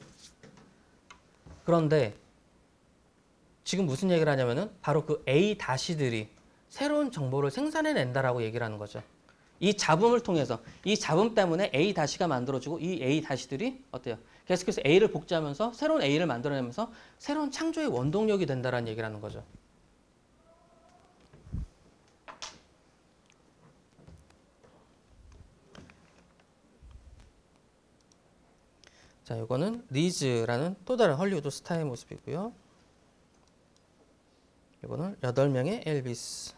그런데 지금 무슨 얘기를 하냐면은 바로 그 A-들이 새로운 정보를 생산해낸다라고 얘기를 하는 거죠. 이 잡음을 통해서 이 잡음 때문에 A-가 만들어지고 이 A-들이 어때요? 계속해서 A를 복제하면서 새로운 A를 만들어내면서 새로운 창조의 원동력이 된다라는 얘기를 하는 거죠. 자, 이거는 리즈라는 또 다른 헐리우드 스타의 모습이고요. 이거는 8명의 엘비스.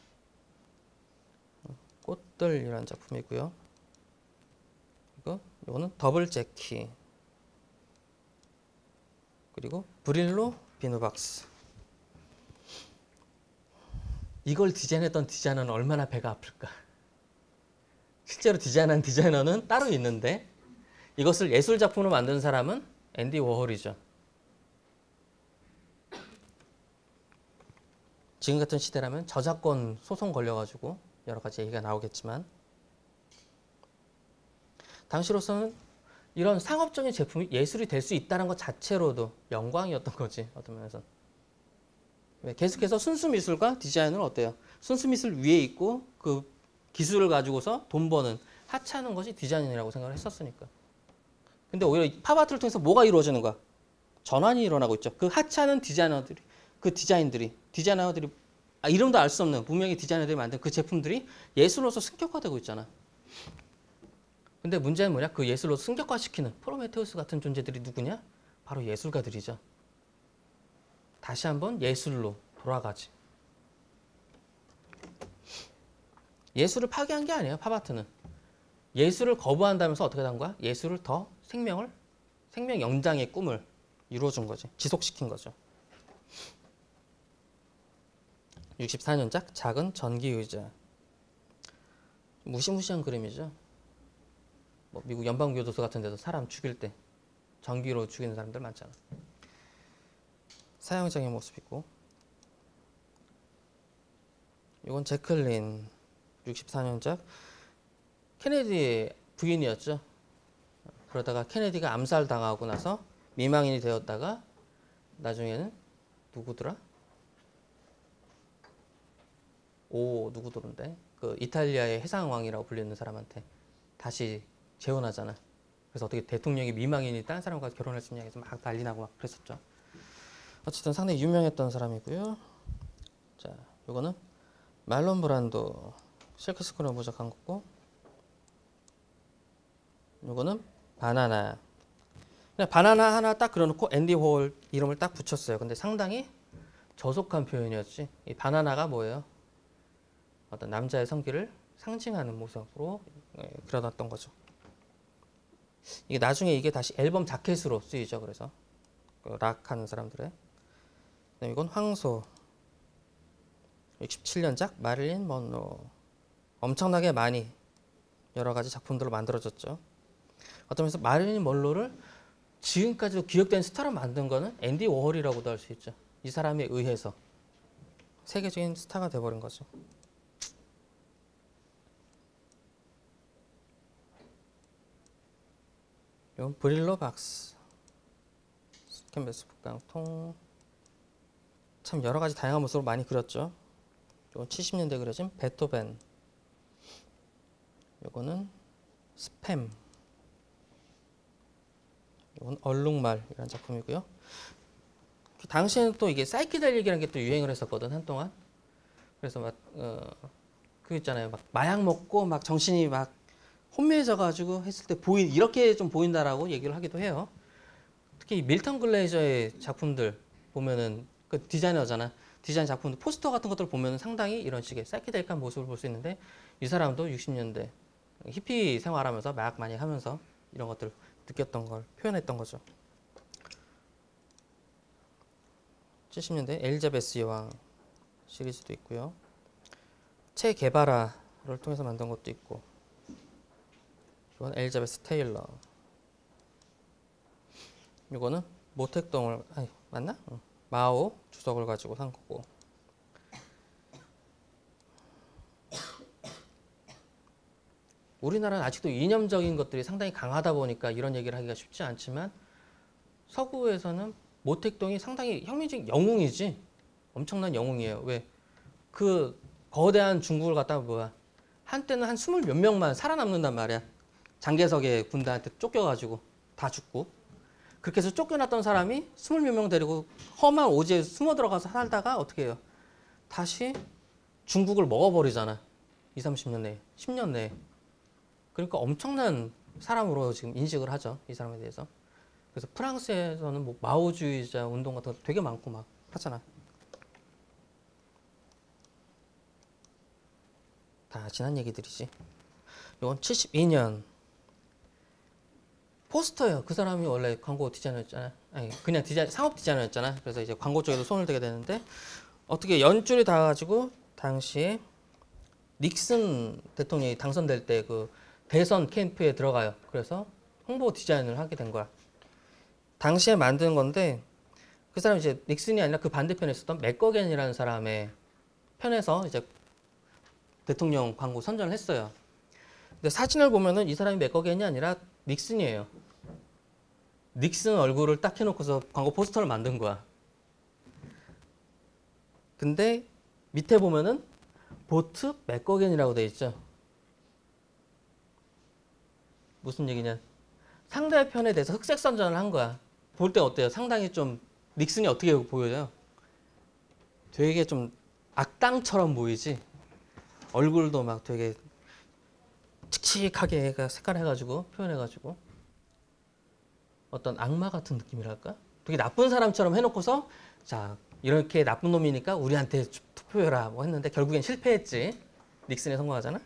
꽃들이라는 작품이고요. 이거는 더블 재키. 그리고 브릴로 비누박스. 이걸 디자인했던 디자이너는 얼마나 배가 아플까. 실제로 디자인한 디자이너는 따로 있는데 이것을 예술 작품으로 만든 사람은 앤디 워홀이죠. 지금 같은 시대라면 저작권 소송 걸려가지고 여러 가지 얘기가 나오겠지만 당시로서는 이런 상업적인 제품이 예술이 될 수 있다는 것 자체로도 영광이었던 거지. 어떤 면에서. 계속해서 순수 미술과 디자인은 어때요? 순수 미술 위에 있고 그 기술을 가지고서 돈 버는 하찮은 것이 디자인이라고 생각을 했었으니까. 근데 오히려 팝아트를 통해서 뭐가 이루어지는 거야? 전환이 일어나고 있죠. 그 하찮은 디자이너들이, 그 디자이너들이 이름도 알 수 없는 분명히 디자이너들이 만든 그 제품들이 예술로서 승격화되고 있잖아. 근데 문제는 뭐냐? 그 예술로 승격화시키는 프로메테우스 같은 존재들이 누구냐? 바로 예술가들이죠. 다시 한번 예술로 돌아가지. 예술을 파괴한 게 아니에요. 팝아트는. 예술을 거부한다면서 어떻게 된 거야? 예술을 더 생명 연장의 꿈을 이루어준 거지. 지속시킨 거죠. 64년작 작은 전기의자. 무시무시한 그림이죠. 뭐 미국 연방교도소 같은 데서 사람 죽일 때 전기로 죽이는 사람들 많잖아. 사형장의 모습이고. 이건 제클린 64년작 케네디의 부인이었죠. 그러다가 케네디가 암살당하고 나서 미망인이 되었다가 나중에는 누구더라? 누구더런데? 그 이탈리아의 해상왕이라고 불리는 사람한테 다시 재혼하잖아. 그래서 어떻게 대통령이 미망인이 다른 사람과 결혼할 수 있냐 해서 막 난리 나고 막 그랬었죠. 어쨌든 상당히 유명했던 사람이고요. 자, 요거는 말론 브란도 실크스크린을 모작한 거고, 요거는 바나나. 그냥 바나나 하나 딱 그려놓고 앤디 워홀 이름을 딱 붙였어요. 근데 상당히 저속한 표현이었지. 이 바나나가 뭐예요? 어떤 남자의 성기를 상징하는 모습으로 그려놨던 거죠. 이게 나중에 이게 다시 앨범 자켓으로 쓰이죠. 그래서 락 하는 사람들의. 이건 황소 67년작 마릴린 먼로. 엄청나게 많이 여러 가지 작품들로 만들어졌죠. 어떤 면에서 마릴린 먼로를 지금까지도 기억되는 스타로 만든 거는 앤디 워홀이라고도 할 수 있죠. 이 사람에 의해서 세계적인 스타가 돼버린 거죠. 이건 브릴로 박스, 캔버스 북강통. 참 여러 가지 다양한 모습으로 많이 그렸죠. 이건 70년대 그려진 베토벤. 이거는 스팸. 이건 얼룩말이라는 작품이고요. 당시에는 또 이게 사이키델릭이라는 게 또 유행을 했었거든, 한동안. 그래서 막 그 있잖아요, 막 마약 먹고 막 정신이 막 혼미해져가지고 했을 때 이렇게 좀 보인다라고 얘기를 하기도 해요. 특히 밀턴 글레이저의 작품들 보면은 그 디자이너잖아. 디자인 작품들 포스터 같은 것들 보면은 상당히 이런 식의 사이키델릭한 모습을 볼 수 있는데 이 사람도 60년대 히피 생활하면서 마약 많이 하면서 이런 것들 느꼈던 걸 표현했던 거죠. 70년대 엘리자베스 여왕 시리즈도 있고요. 체 게바라를 통해서 만든 것도 있고. 이건 엘리자베스 테일러. 이거는 모택동을 맞나? 마오 주석을 가지고 산 거고. 우리나라는 아직도 이념적인 것들이 상당히 강하다 보니까 이런 얘기를 하기가 쉽지 않지만 서구에서는 모택동이 상당히 혁명적인 영웅이지. 엄청난 영웅이에요. 왜? 그 거대한 중국을 갖다가 한때는 한 20 몇 명만 살아남는단 말이야. 장개석의 군대한테 쫓겨가지고 다 죽고. 그렇게 해서 쫓겨났던 사람이 20 몇 명 데리고 험한 오지에 숨어 들어가서 살다가 어떻게 해요? 다시 중국을 먹어버리잖아. 20, 30년 내에. 10년 내에. 그러니까 엄청난 사람으로 지금 인식을 하죠. 이 사람에 대해서. 그래서 프랑스에서는 뭐 마오주의자 운동 같은 거 되게 많고 막 하잖아. 다 지난 얘기들이지. 이건 72년. 포스터예요. 그 사람이 원래 광고 디자이너였잖아. 아니, 그냥 상업 디자이너였잖아. 그래서 이제 광고 쪽에도 손을 대게 되는데 어떻게 연줄이 닿아가지고 당시에 닉슨 대통령이 당선될 때 그 대선 캠프에 들어가요. 그래서 홍보 디자인을 하게 된 거야. 당시에 만든 건데 그 사람이 이제 닉슨이 아니라 그 반대편에 있었던 맥거겐이라는 사람의 편에서 이제 대통령 광고 선전을 했어요. 근데 사진을 보면은 이 사람이 맥거겐이 아니라 닉슨이에요. 닉슨 얼굴을 딱 해놓고서 광고 포스터를 만든 거야. 근데 밑에 보면은 보트 맥거겐이라고 돼 있죠. 무슨 얘기냐? 상대편에 대해서 흑색 선전을 한 거야. 볼 때 어때요? 상당히 좀 닉슨이 어떻게 보여요? 되게 좀 악당처럼 보이지. 얼굴도 막 되게 칙칙하게 색깔해가지고 표현해가지고 어떤 악마 같은 느낌이랄까? 되게 나쁜 사람처럼 해놓고서 자 이렇게 나쁜 놈이니까 우리한테 투표해라 뭐 했는데 결국엔 실패했지. 닉슨에 성공하잖아.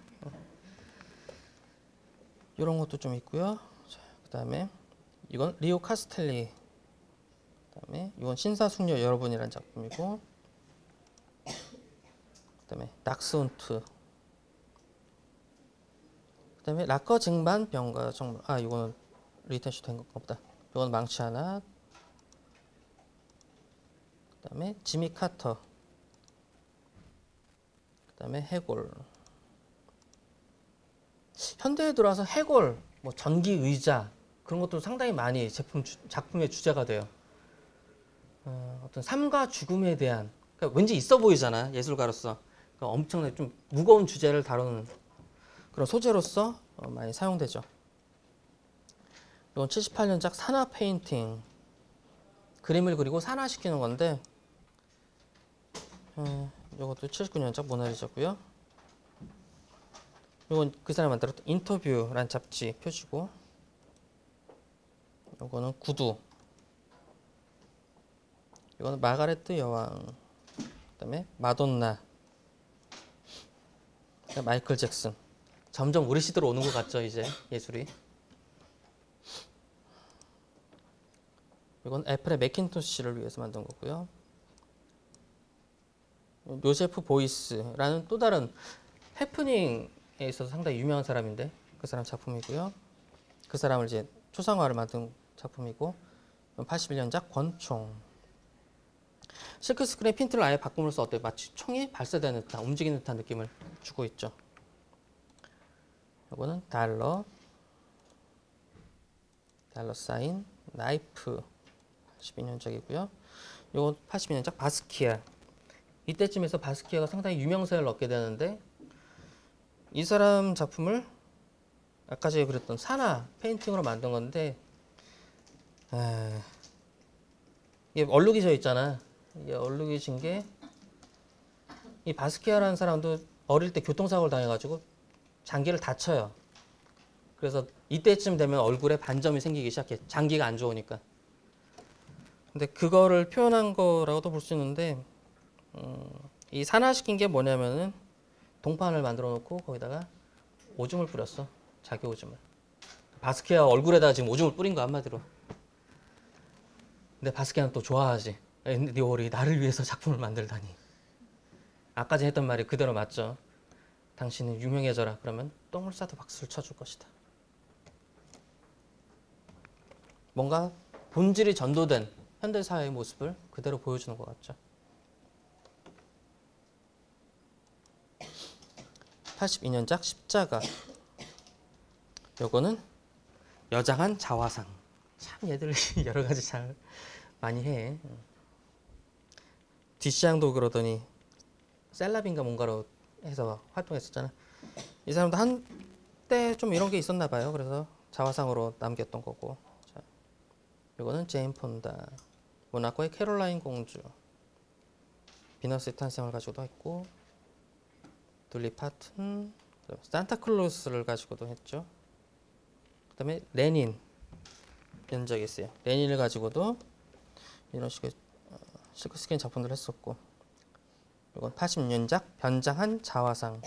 이런 것도 좀 있고요. 자, 그다음에 이건 리오 카스텔리. 그다음에 이건 신사숙녀 여러분이라는 작품이고. 그다음에 낙스훈트. 그다음에 라커 쟁반 병가 정말 이거는 리텐시 된 것 없다. 이건 망치 하나. 그다음에 지미 카터. 그다음에 해골. 현대에 들어와서 해골, 뭐 전기 의자 그런 것도 상당히 많이 작품의 주제가 돼요. 어떤 삶과 죽음에 대한 그러니까 왠지 있어 보이잖아 예술가로서. 그러니까 엄청나게 좀 무거운 주제를 다루는 그런 소재로서 많이 사용되죠. 이건 78년작 산화 페인팅. 그림을 그리고 산화시키는 건데 이것도 79년작 모나리자고요. 이건 그 사람이 만들었던 인터뷰란 잡지 표지고. 이거는 구두. 이거는 마가레트 여왕. 그다음에 마돈나. 그다음에 마이클 잭슨. 점점 우리 시대로 오는 것 같죠 이제 예술이. 이건 애플의 매킨토시를 위해서 만든 거고요. 요세프 보이스라는 또 다른 해프닝에 있어서 상당히 유명한 사람인데 그 사람 작품이고요. 그 사람을 이제 초상화를 만든 작품이고 81년작 권총. 실크스크린 핀트를 아예 바꿈으로써 어때? 마치 총이 발사되는 듯한 움직이는 듯한 느낌을 주고 있죠. 이거는 달러 사인, 나이프 82년작이고요. 이건 82년작 바스키아. 이때쯤에서 바스키아가 상당히 유명세를 얻게 되는데 이 사람 작품을 아까 제가 그랬던 산화 페인팅으로 만든 건데 이게 얼룩이 져 있잖아. 이게 얼룩이 진 게 이 바스키아라는 사람도 어릴 때 교통사고를 당해가지고 장기를 다쳐요. 그래서 이때쯤 되면 얼굴에 반점이 생기기 시작해. 장기가 안 좋으니까. 근데 그거를 표현한 거라고도 볼 수 있는데 이 산화시킨 게 뭐냐면은 동판을 만들어 놓고 거기다가 오줌을 뿌렸어. 자기 오줌을. 바스키아 얼굴에다가 지금 오줌을 뿌린 거 한마디로. 근데 바스키아는 또 좋아하지. 리올이 나를 위해서 작품을 만들다니. 아까 전에 했던 말이 그대로 맞죠. 당신은 유명해져라. 그러면 똥을 싸도 박수를 쳐줄 것이다. 뭔가 본질이 전도된 현대사회의 모습을 그대로 보여주는 것 같죠. 82년작 십자가. 요거는 여장한 자화상. 참 얘들 여러 가지 잘 많이 해. 뒷시장도 그러더니 셀럽인가 뭔가로 해서 활동했었잖아. 이 사람도 한때 좀 이런 게 있었나 봐요. 그래서 자화상으로 남겼던 거고. 자, 이거는 제인 폰다. 모나코의 캐롤라인 공주. 비너스의 탄생을 가지고도 했고 둘리 파튼, 산타클로스를 가지고도 했죠. 그 다음에 레닌 연작이 있어요. 레닌을 가지고도 이런 식의 실크스크린 작품들을 했었고 이건 80년작 변장한 자화상.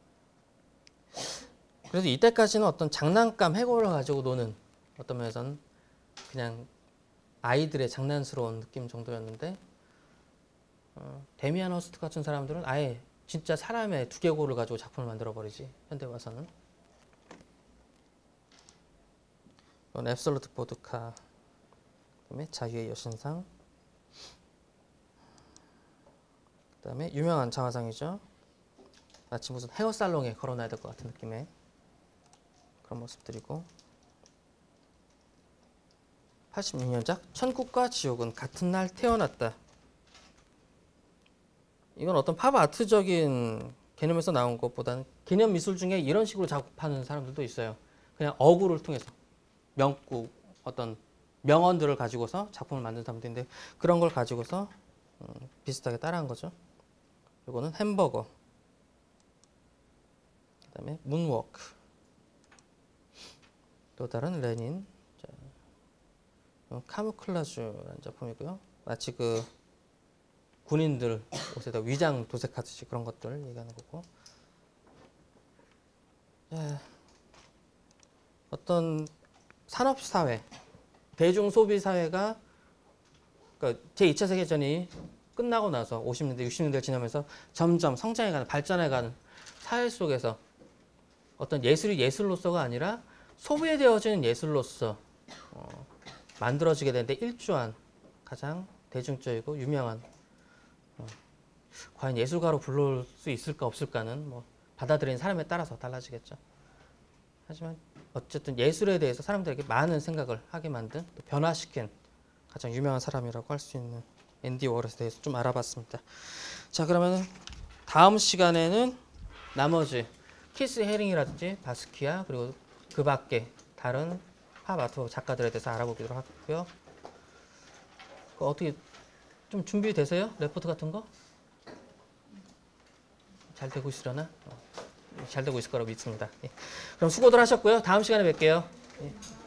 그래서 이때까지는 어떤 장난감 해골을 가지고 노는 어떤 면에서는 그냥 아이들의 장난스러운 느낌 정도였는데 데미안 허스트 같은 사람들은 아예 진짜 사람의 두개골을 가지고 작품을 만들어 버리지. 현대 와서는. 이건 앱솔루트 보드카. 그다음에 자유의 여신상. 그다음에 유명한 자화상이죠. 마치 무슨 헤어살롱에 걸어놔야 될 것 같은 느낌의 그런 모습들이고 86년작 천국과 지옥은 같은 날 태어났다. 이건 어떤 팝 아트적인 개념에서 나온 것보다는 개념 미술 중에 이런 식으로 작업하는 사람들도 있어요. 그냥 어구를 통해서 명구 어떤 명언들을 가지고서 작품을 만든 사람들인데 그런 걸 가지고서 비슷하게 따라한 거죠. 이거는 햄버거, 그다음에 문워크, 또 다른 레닌, 자, 카무클라주라는 작품이고요. 마치 그 군인들 옷에다 위장 도색하듯이 그런 것들 얘기하는 거고. 자, 어떤 산업 사회, 대중 소비 사회가 그러니까 제2차 세계전이 끝나고 나서 50년대, 60년대를 지나면서 점점 성장해가는, 발전해가는 사회 속에서 어떤 예술이 예술로서가 아니라 소비되어지는 예술로서 만들어지게 되는데 일조한 가장 대중적이고 유명한 과연 예술가로 불릴 수 있을까 없을까는 뭐 받아들이는 사람에 따라서 달라지겠죠. 하지만 어쨌든 예술에 대해서 사람들에게 많은 생각을 하게 만든 또 변화시킨 가장 유명한 사람이라고 할 수 있는 앤디 워홀에 대해서 좀 알아봤습니다. 자, 그러면 다음 시간에는 나머지 키스 헤링이라든지 바스키아 그리고 그 밖에 다른 팝 아트 작가들에 대해서 알아보기로 하고요. 어떻게 좀 준비되세요? 레포트 같은 거? 잘 되고 있으려나? 잘 되고 있을 거라고 믿습니다. 예. 그럼 수고들 하셨고요. 다음 시간에 뵐게요. 예.